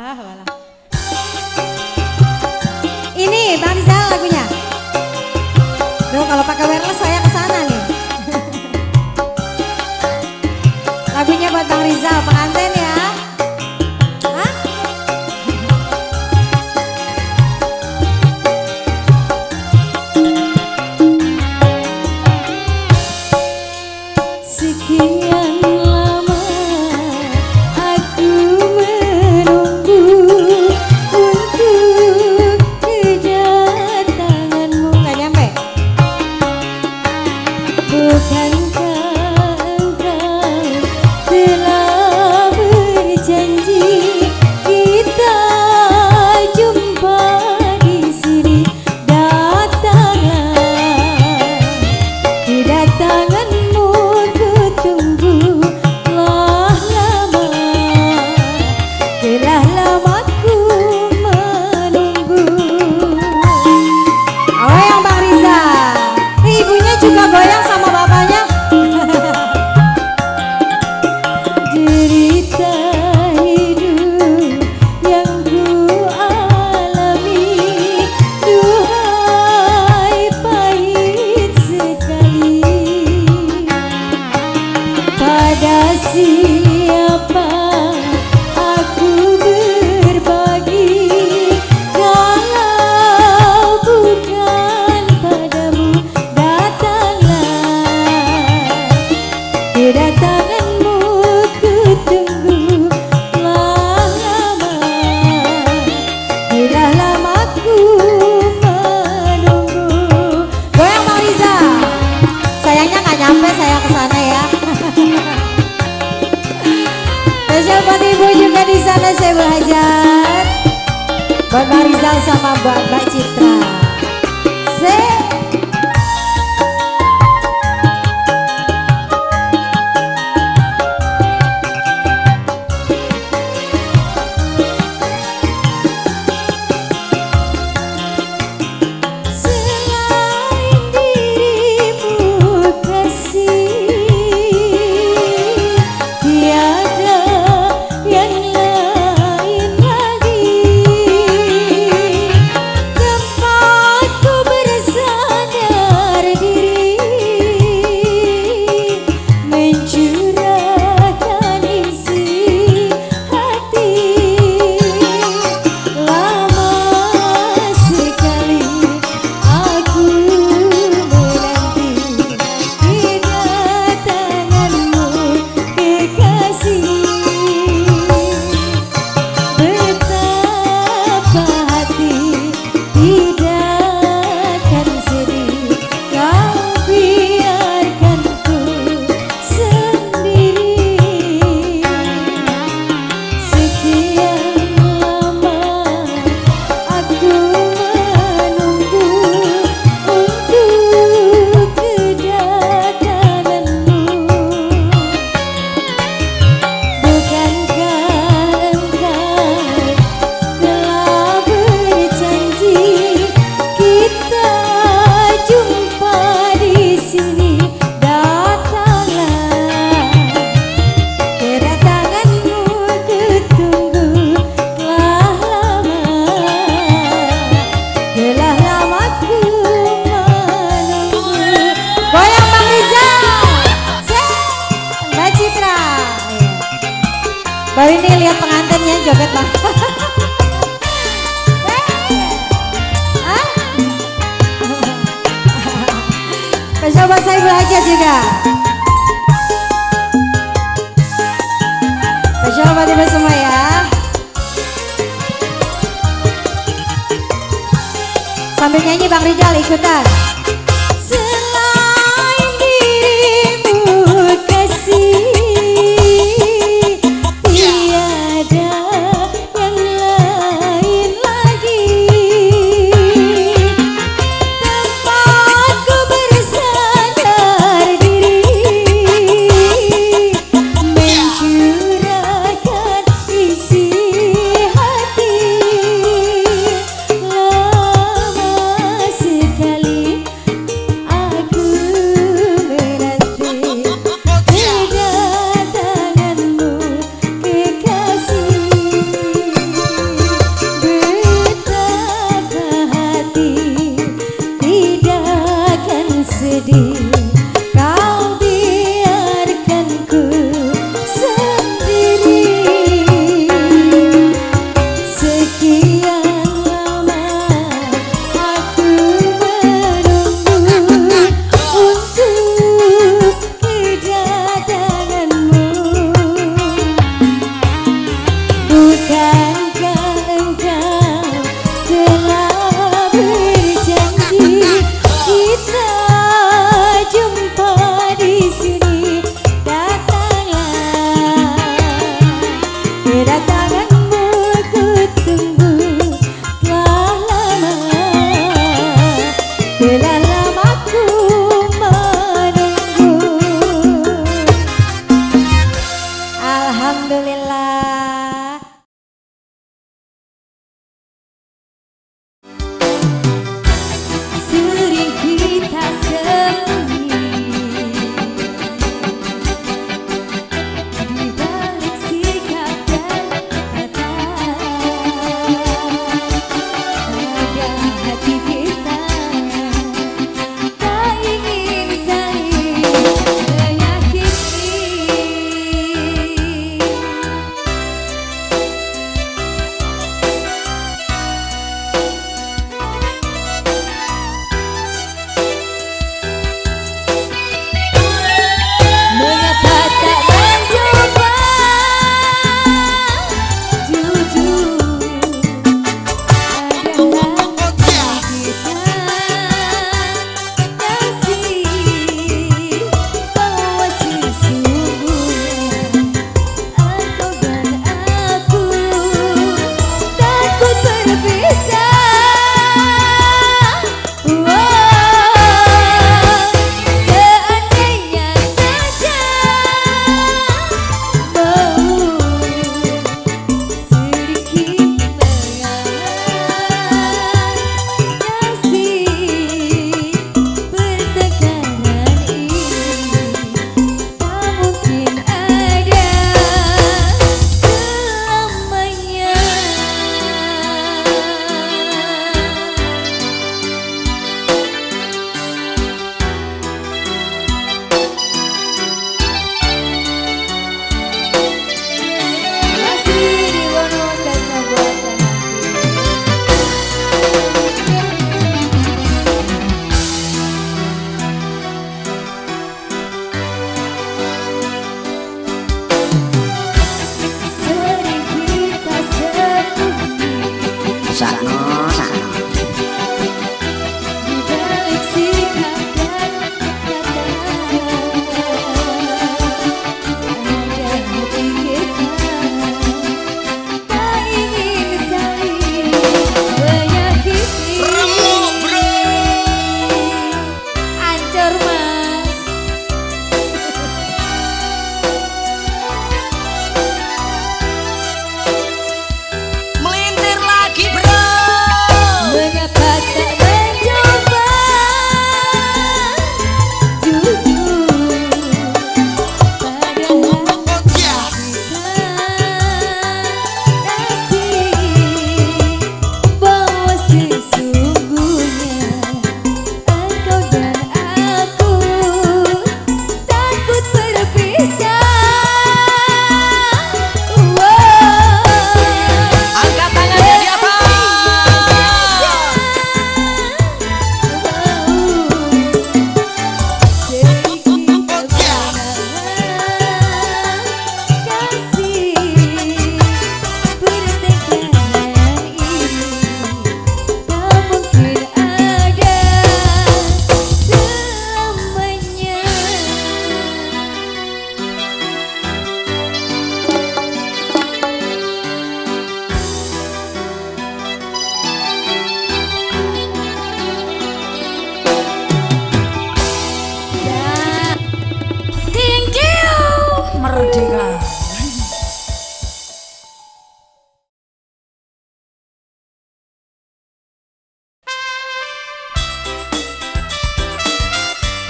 Ini Bang Rizal lagunya. Buat Bang Rizal sama buat Mbak Citra. Baru ini lihat pengantinnya joget Bang. Spesial buat saya Ibu Haja juga. Spesial buat Ibu semua ya. Sambil nyanyi Bang Rizal ikutan. Selain dirimu kasih,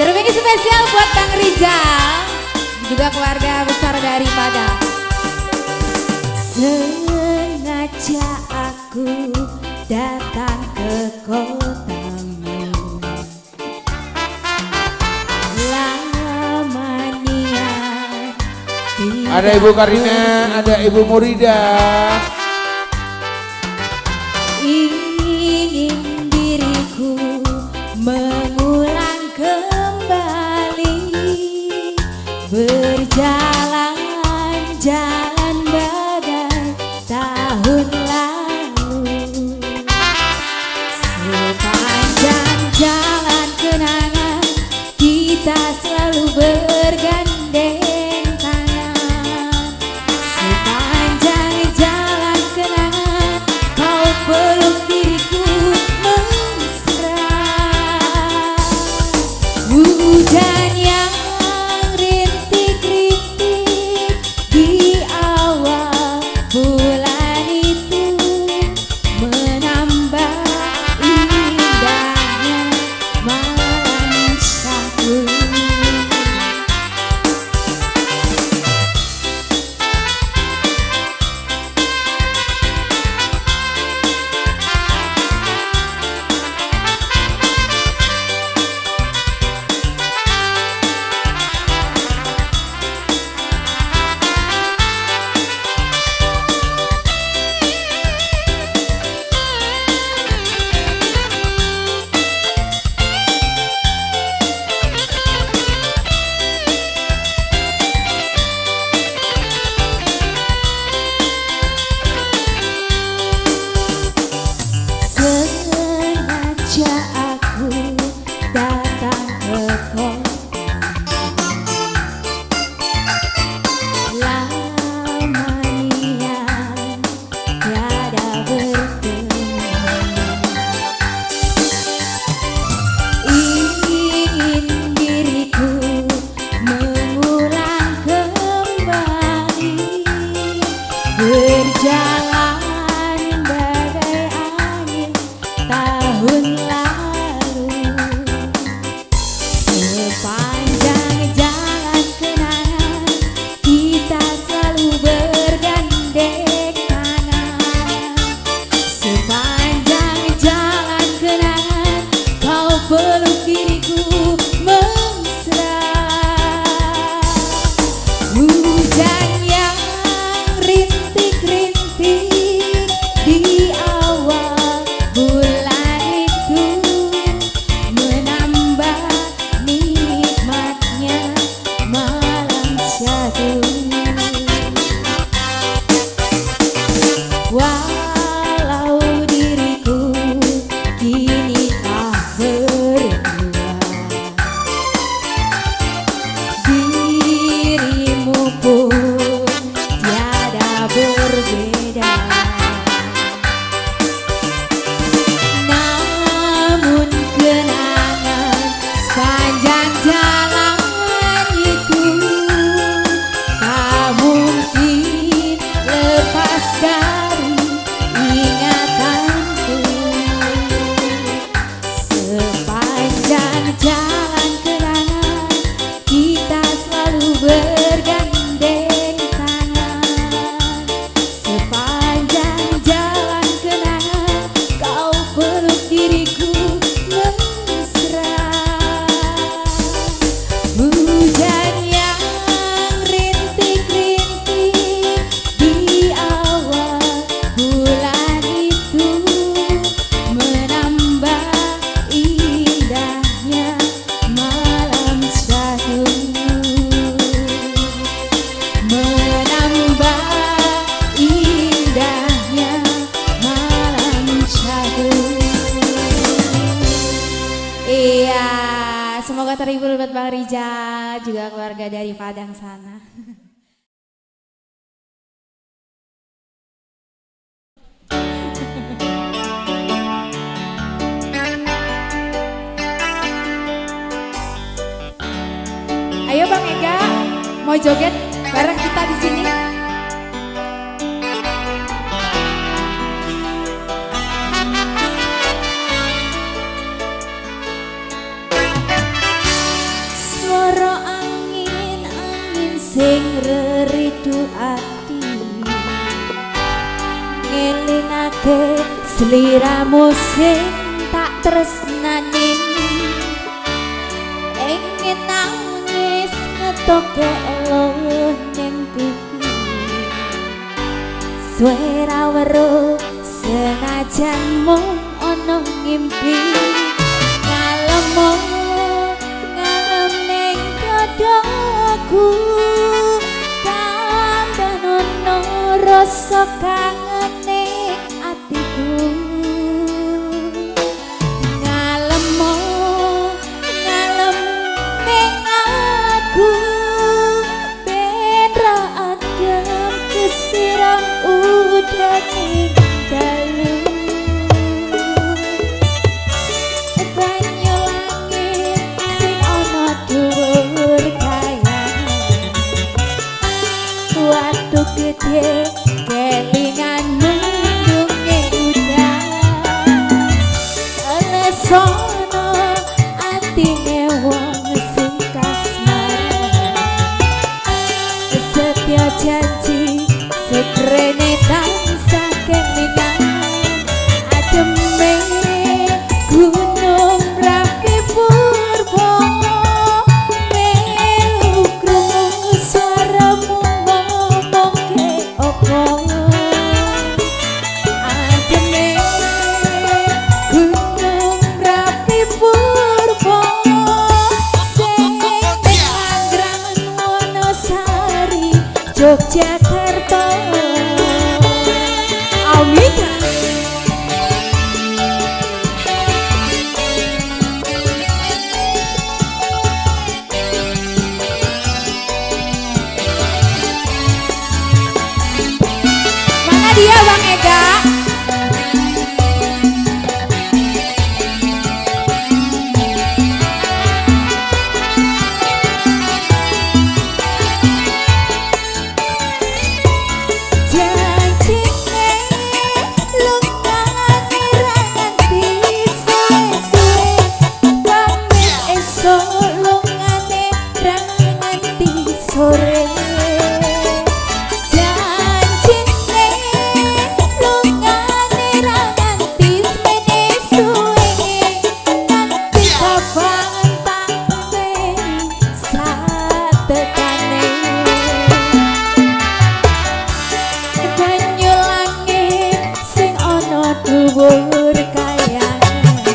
Terima kasih spesial buat Kang Rizal, juga keluarga besar dari Padang. Sengaja aku datang ke kotamu, lamanya ada Ibu Karina, ada Ibu Murida. Ingin diriku mengulang kembali, berjalan-jalan bagai tahun lalu. Sepanjang jalan kenangan kita selalu bergandeng tangan. Sepanjang jalan kenangan kau peluk diriku mesra. Hujan yang rintik-rintik di awal bulan itu menambah indahnya malam satu. Sengaja aku datang ke kota, lamanya tiada bertemu. Ingin diriku mengulang kembali, berjalan bagai angin tahun lalu. Sepanjang jalan kenangan kita selalu bergandeng tangan. Sepanjang jalan kenangan kau peluk diriku mesra. Hujan yang rintik-rintik di awal bulan itu menambah nikmatnya malam satu. Walau diriku kini tak berdua, dirimu pun tiada berbeda. Namun kenangan sepanjang jalan itu tak mungkin lepas dari ingatanku. Sepanjang jalan kenangan kita selalu bergandeng tangan. Sepanjang jalan kenangan kau peluk diriku mesra. Hujan yang rintik-rintik di awal bulan itu menambah indahnya malam satu. Menambah indahnya malam satu. Iya, semoga terhibur buat Bang Rizal, juga keluarga dari Padang sana. Ayo Bang Ega, mau joget bareng kita di sini. Ngrungokake sliramu sing tak tresnani, ingin nangis ngetoke elo ning pipi. Suara weruh senajan mung ana ngimpi, ngalem ning dadaku kandhanono rasa kangene atiku. Ngalem ning aku ben ra adem kesiram udane dalu. Banyu langit sing ana dhuwur kayangan, watu gede kelingan mendunge udan. Lesono atine wong sing kasmaran, setya janji sekrene tansah kelingan. Ademe gunung Merapi Purba, melu krungu suaramu ngomongke opo. Ademe gunung Merapi Purba, sing Anggrang Wonosari Yogyakarta. Amita. Mana dia Bang Ega? Janjine lungane ra nganti suwe-suwe, pamit esuk lungane ra nganti sore. Janjine lungane ra nganti suwe-suwe, nanti kapan tak beri satekane. Banyu langit sing ana dhuwur kayangan,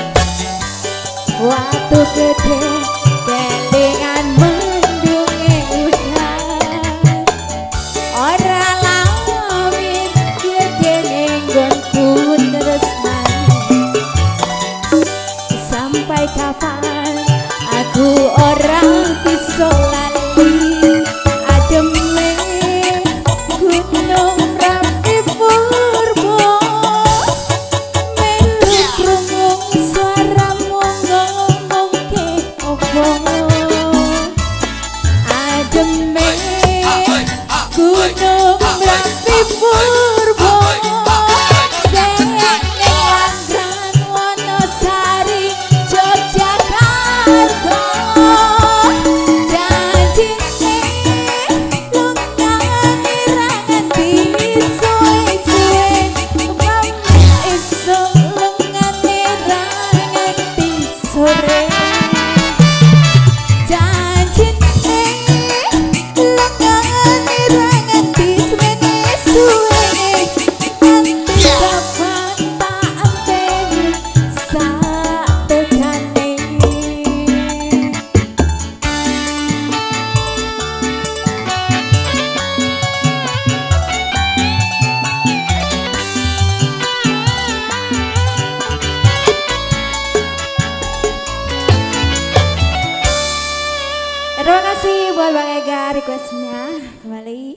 watu gede kelingan mendunge udan. Ora lawis gede nenggonku tresnani, sampai kapan aku ora bisa lali. Ademe gunung Merapi Purba, melu krungu suaramu ngomongke opo. Ademe gunung Merapi Purba, sing Anggrang Wonosari Yogyakarta. Janjine lungane ra nganti suwe-suwe, pamit esuk lungane ra nganti sore. Janjine lungane ra nganti suwe-suwe, nanti kapan tak beri satekane. Terima kasih buat Bang Ega requestnya. Kembali.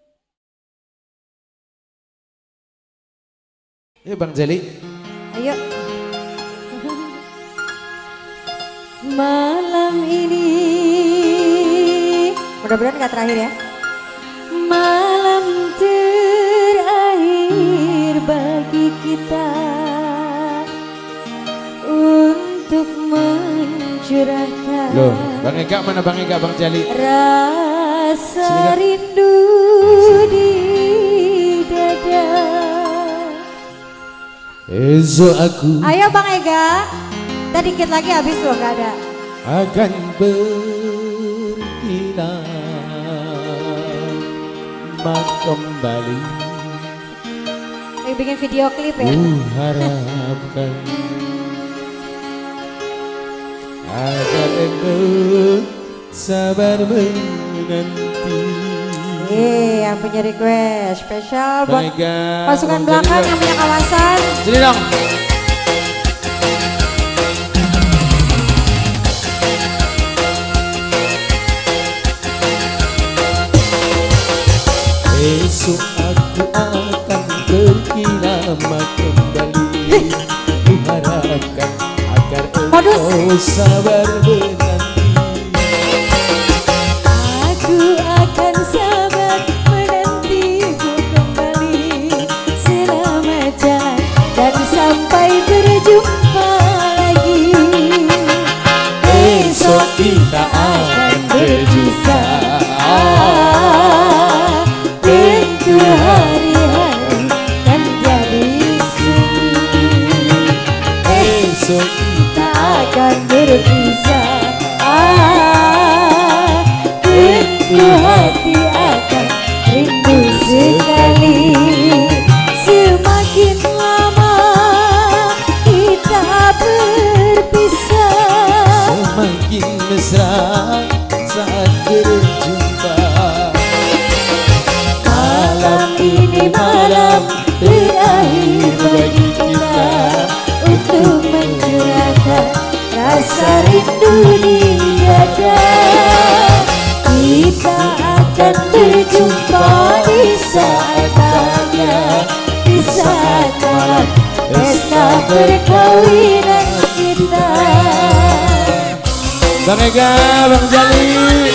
Ya Bang Jali. Ayo. Malam ini, Mudah-mudahan nggak terakhir ya. malam terakhir bagi kita untuk mencurahkan Loh, Bang Ega mana Bang Ega, Bang Jali? rasa rindu di dada. Esok aku Ayo Bang Ega, kita dikit lagi habis loh, nggak ada. akan berkilau kembali. Lagi bikin video klip ya. Harapkan agar engkau sabar menanti. Yang punya request spesial buat Baiklah, pasukan Bang belakang Jali, yang punya kawasan. sini dong. Esok aku akan berkilau kembali. Kuharapkan agar engkau sabar menanti. Aku akan sabar menantimu kembali selama jalan dan sampai berjumpa lagi. Esok kita akan berpisah. Tentu hari-hari kan jadi sunyi. Esok Kita akan berpisah. Tentu hati akan rindu sekali. Semakin lama kita berpisah, semakin mesra saat berjumpa. malam ini malam terakhir bagi kita untuk mencurahkan rasa rindu di dada. Kita akan berjumpa di saat bahagia, di saat malam pesta perkawinan kita. Bang Ega, Bang Jali.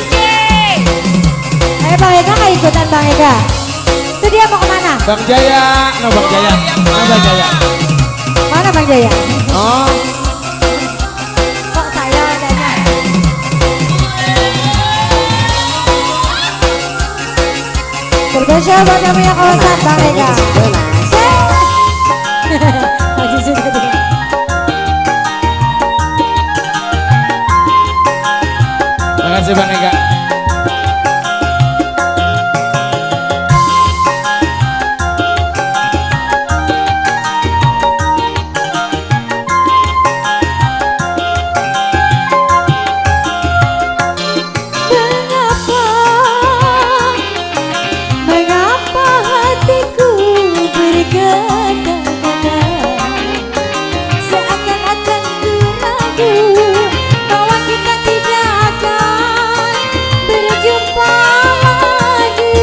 Bang Ega nggak ikutan Bang Ega? Itu dia mau kemana? Bang Jaya, no Bang Jaya, no Bang Jaya. Mana Bang Jaya? Oh, Kok saya adanya? Spesial buat yang punya kawasan Bang Ega. Masih sudah dia. makasih Bang Ega. Mengapa hatiku berkata-kata, seakan-akan ku ragu bahwa kita tidak akan berjumpa lagi.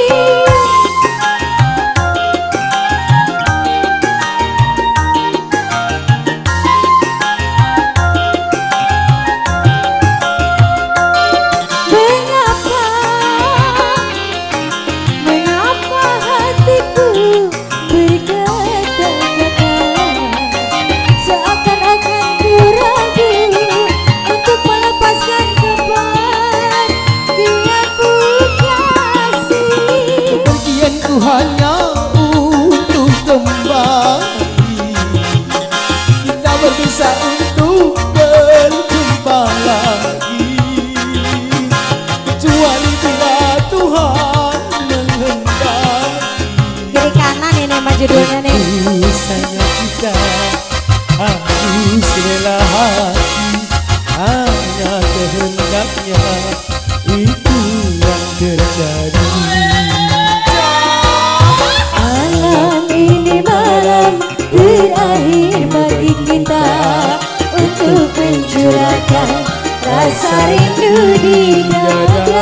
Mengapa hatiku berkata-kata, seakan-akan ku ragu untuk melepaskan kebahagiaanku kasih. Kepergianku hanya untuk kembali. Kita berpisah untuk berjumpa lagi. Kecuali bila Tuhan menghendaki. Kiri kanan ini mah judulnya nih. Misalnya kita harus rela hati, hanya kehendaknya itu yang terjadi. Malam ini malam terakhir bagi kita untuk mencurahkan rasa rindu di dada.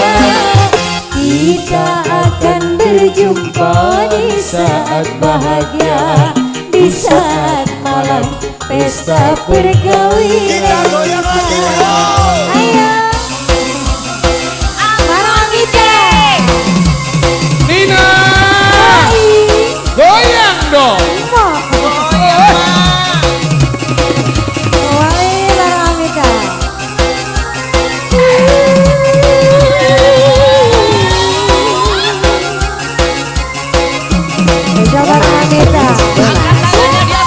Kita akan berjumpa di saat bahagia, di saat malam pesta perkawinan kita. Ayo bareng Amite. Nina, goyang dong. Kembali bareng Amita. Coba bareng Amita. Angkat tangannya di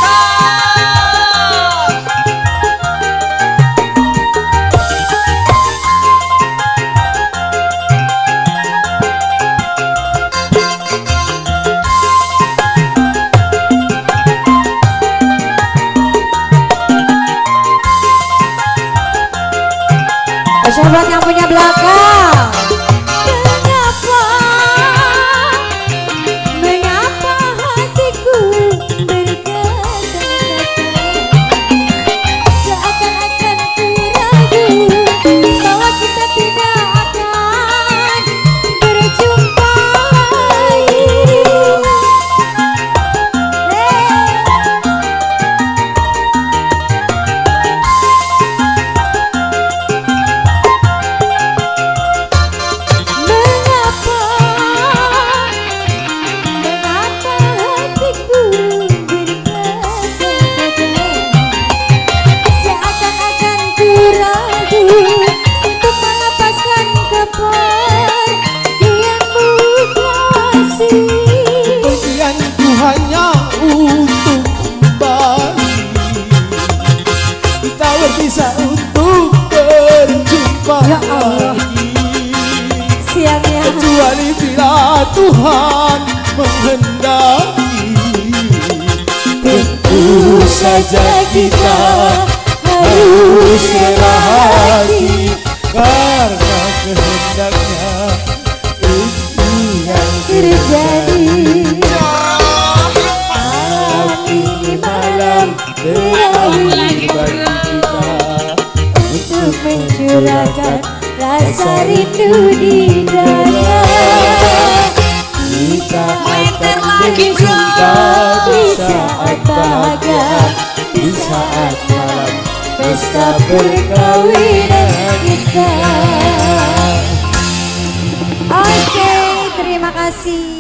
Spesial buat yang punya belakang. Mengapa hatiku berkata-kata, seakan-akan ku ragu bahwa kita tidak akan berjumpa lagi. Impianku hanya untuk kembali, kita berpisah untuk berjumpa lagi. Siangnya Kecuali bila Tuhan menghendaki, tentu saja kita harus rela hati, karena kehendaknya itu yang terjadi. malam berakhir bagi kita Untuk mencurahkan rasa rindu di dada, kita Melintir akan lagi, bro. berjumpa di saat bahagia, di saat malam pesta perkawinan kita. Oke, terima kasih.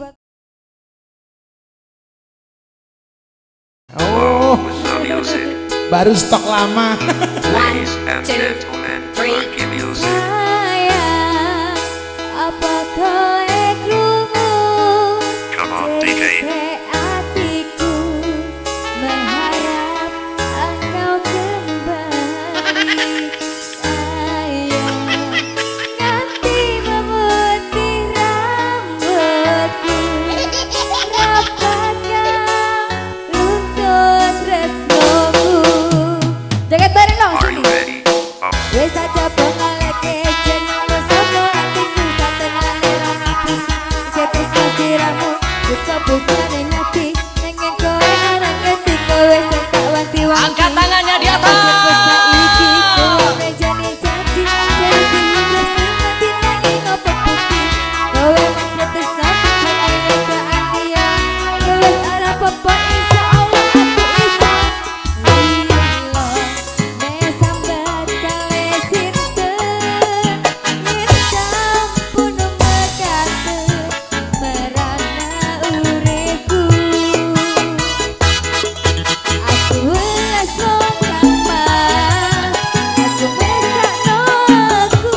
Oh, baru stok lama. Ladies and gentlemen, Rocky Music. Sayang, apa kau krungu cerita hatiku, mengharap engkau kembali. Sayang, nanti memutih rambutku, rapatkan runtut tresnoku. Jagat bareng dong. Are you ready? Wes aja pengalek jeneng bersama hatiku satenane rambutku setes siramu buka bukane hati nengen kowe arang ngerti kowe sing tak wanti-wanti. Angkat tangannya di atas. Saiki kowe mejane janji janji bersemati nanging ngopo bukti kowe masih terus sampai ke akhir kowe arep apa insyaallah aku bisa lilo mesambat kale sinten yen sampun mekate merana uripku aku wes kang mas aku mesakno aku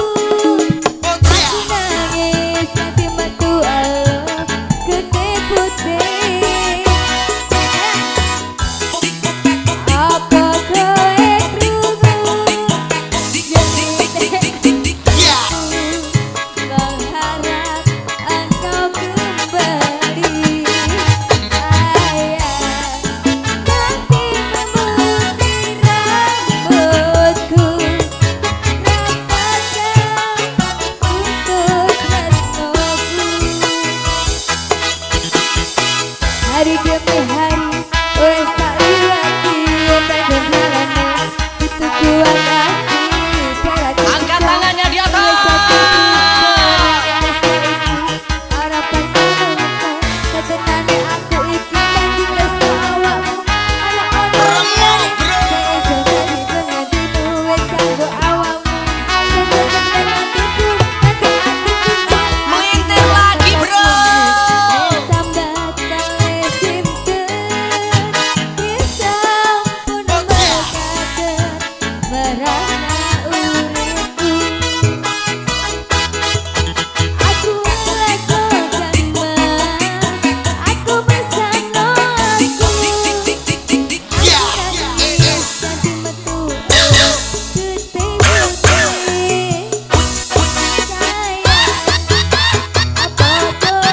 nangis nganti metu alo gede putih. Apa kowe krungu mengharap engkau kembali. Sayang, nanti memutih rambutku, rapatkan untuk tresnoku. Hari demi hari wes tak liwati pengen jalane itu kuat hati berat Angkat tangannya di atas. harapan menunggu ketenane aku iki janji restu awakmu ala ono seesuk dari pengantimu wes kanggo awakmu ketenane hatiku nanti aku Melintir lagi, bro. sambat kale sinten yen sampun mekate merana uripku. Aku leko kan mas aku mesano aku nangis ganti metu getih putih. Sayang, apa kowe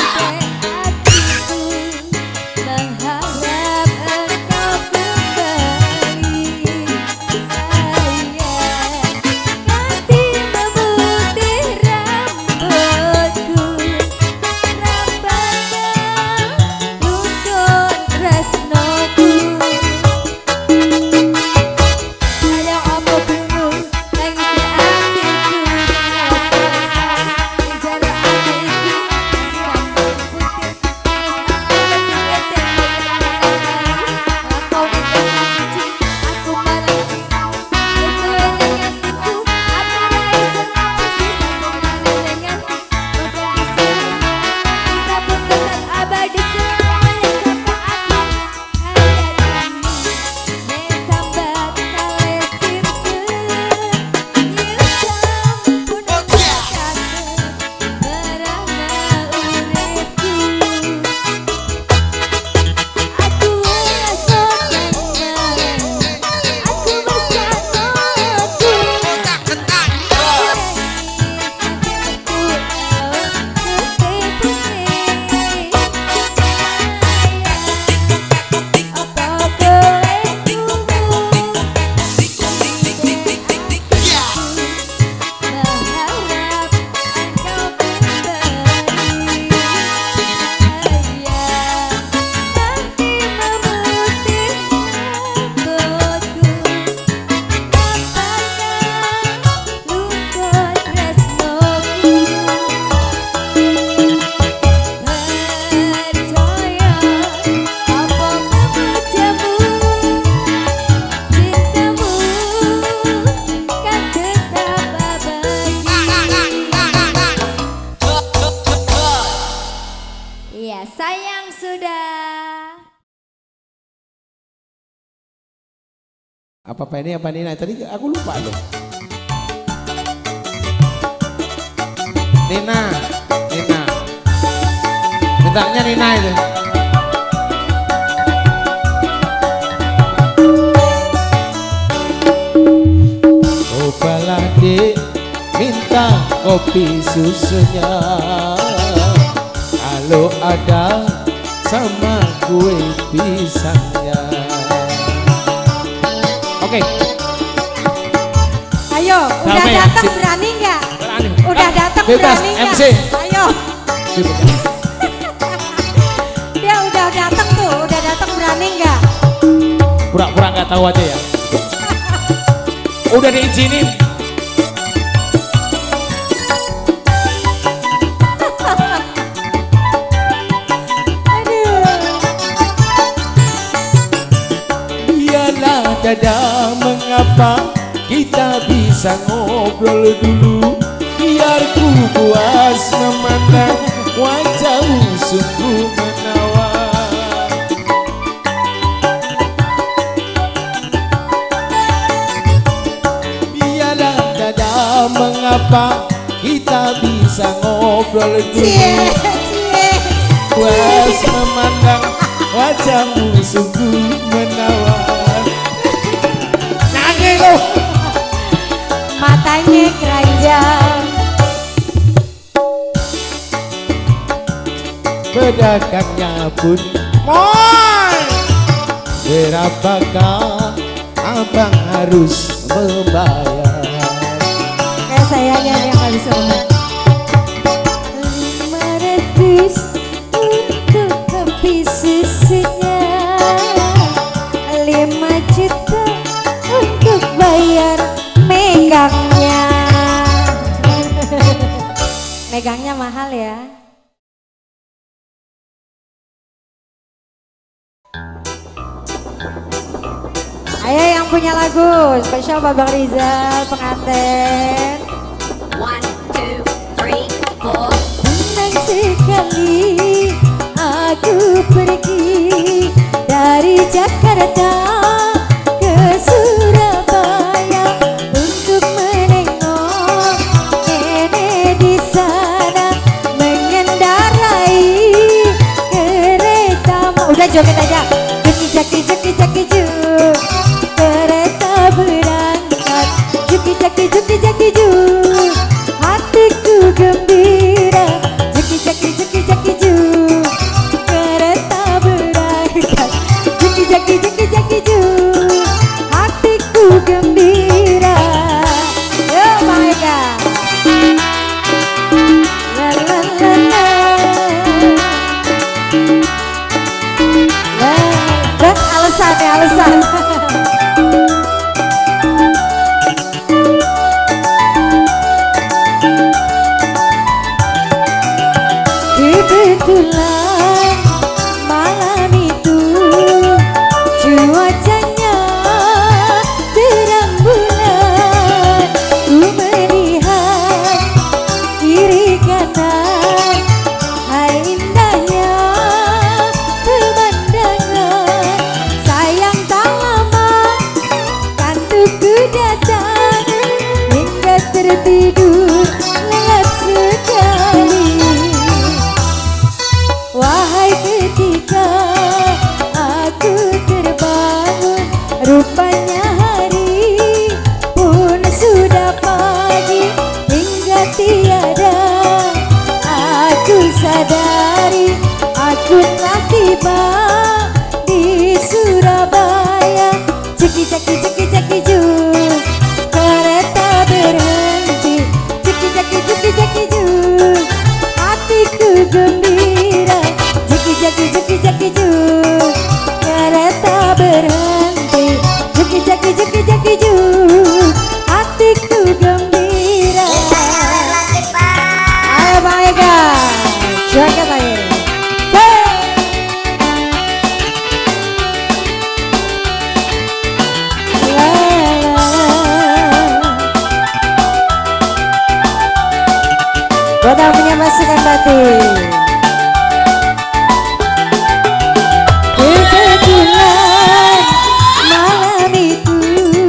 hatiku mengharap engkau kembali. Apa Penny apa Nina? Tadi aku lupa loh. Nina. Mintanya Nina itu. Cobalah dek, minta kopi susunya. Kalau ada sama kue pisangnya. Oke. Ayo, udah Sampai ya? datang berani nggak? Berani. Udah datang Bebas, berani nggak? MC. Ayo. Dia udah datang tuh, udah datang berani nggak? Pura-pura nggak tahu aja ya. Udah diizinin. Biarlah dada mengapa kita bisa ngobrol dulu. Biar ku puas memandang wajahmu sungguh menawan. Biarlah dada mengapa kita bisa ngobrol dulu. Puas memandang wajahmu sungguh menawan. Nyanyi lo. Matanya keranjang. Pedagangnya pun Moy. berapakah abang harus membayar? Kayak sayanya yang nggak bisa ngomong. 500 untuk kopi susunya, 5 juta untuk bayar megangnya. Megangnya mahal ya. Ayo yang punya lagu spesial Babang Rizal pengantin. 1, 2, 3, 4. Senang sekali aku pergi dari Jakarta ke Surabaya untuk menengok nenek di sana mengendarai kereta. Udah joget aja. Jeki jeki jeki ju, kereta berangkat. Jeki jeki jeki jeki ju, hatiku gembira. Jeki jeki jeki jeki ju, kereta berangkat. Jeki jeki jeki jeki ju, hatiku gembira. Yo my God. La la la la. Dan alasan ya alasan. Kebetulan malam itu cuacanya terang bulan. Ku melihat kiri kanan, hai indahnya pemandangan. Sayang tak lama kantukku datang, hingga tertidur lelap sekali. Wahai ketika aku terbangun, rupanya hari pun sudah pagi. Hingga tiada aku sadari, aku telah tiba di Surabaya. Ceki ceki ceki ceki ju, kereta berhenti. Ceki ceki ceki ceki ju, hatiku gembira. Jeki jeki jeki jeki ju, kereta berhenti. Jeki jeki jeki jeki ju, hatiku gembira. Ayo Bang Ega, joget lagi. La, la, la. Buat yang punya masukan batin. Kebetulan malam itu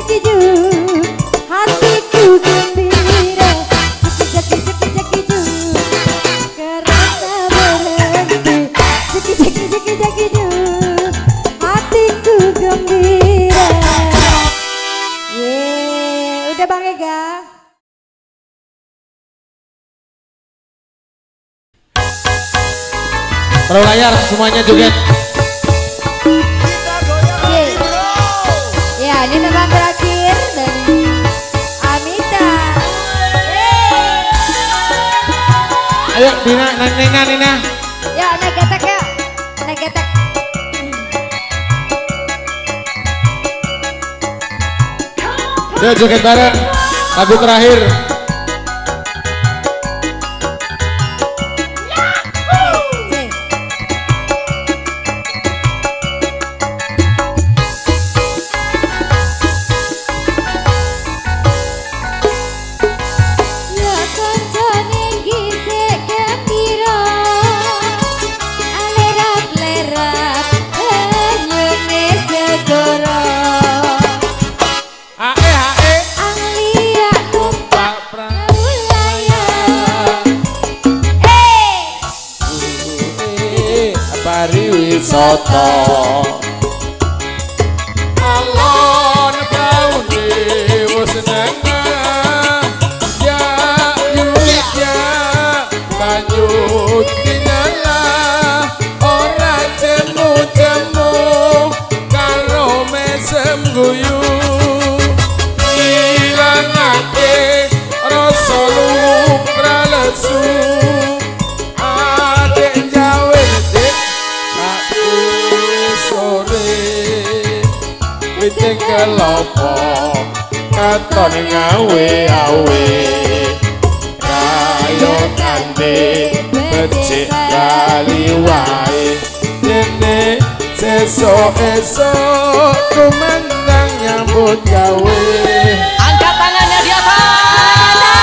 ju, hatiku gembira. Jeki ju, kereta berhenti. Jeki ju, hatiku gembira. Yeay, udah Bang Ega. Taruh layar semuanya joget. Ya, ini teman terakhir dari Amita. Ayo Nina. Ya, negetek ya. Negetek. Yuk joget bareng. Lagu terakhir. Ya kancane gisik gembira. Lerap-lerap enyune segoro. Hae. Anglia tumpak ulaya. Pariwisata. Alon baune wis nengah. Ya yuya banyu tinala. Ora jemu-jemu karo mesem guyu. Ilangake rasa lumpra lesu. Adek jawe dik sak sore witing kelopo katon ngawe-awe kayo kande becik kali wae dene sesuk-esuk kumandang nyambut gawe. Angkat tangannya di atas.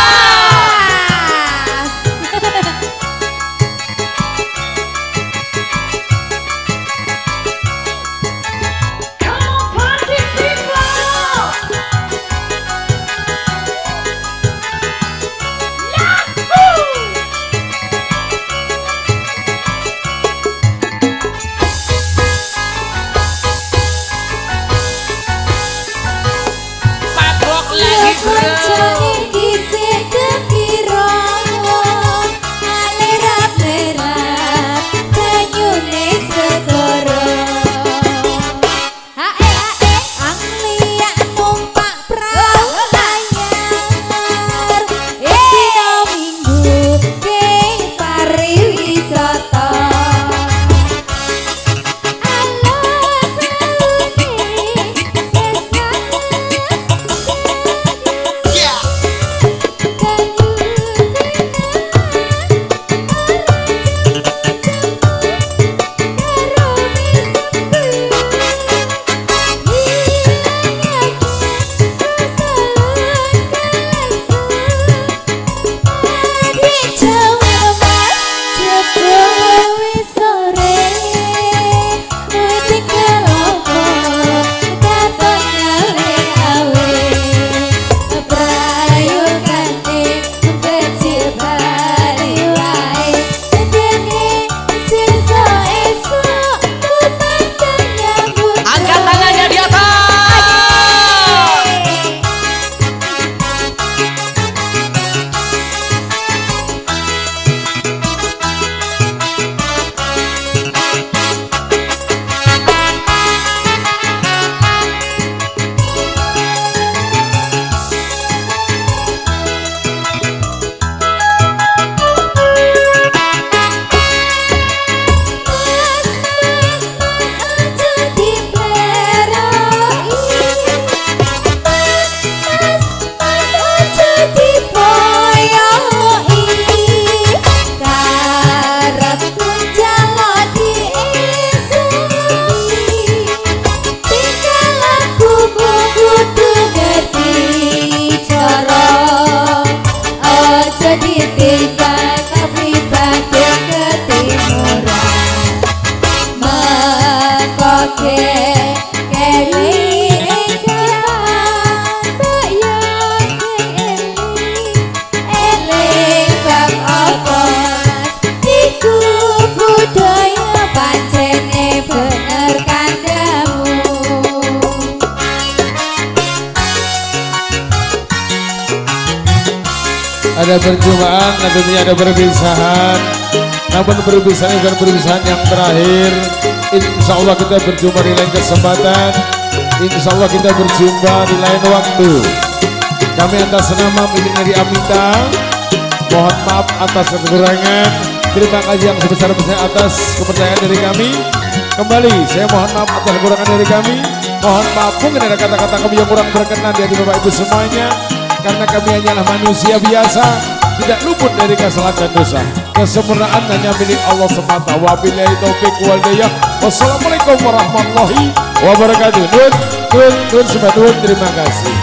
Ada perjumpaan, tentunya ada perpisahan. Namun perpisahan bukan perpisahan yang terakhir. Insya Allah kita berjumpa di lain kesempatan. Insya Allah kita berjumpa di lain waktu. Kami atas nama milik dari Amita, mohon maaf atas kekurangan. Terima kasih yang sebesar-besarnya atas kepercayaan dari kami. Kembali saya mohon maaf atas kekurangan dari kami. Mohon maaf mungkin ada kata-kata kami yang kurang berkenan dari Bapak Ibu semuanya, karena kami hanyalah manusia biasa, tidak luput dari kesalahan dan dosa. Kesempurnaan hanya milik Allah semata. Wabillahi taufiq wal hidayah. Wassalamualaikum warahmatullahi wabarakatuh. Nun, terima kasih.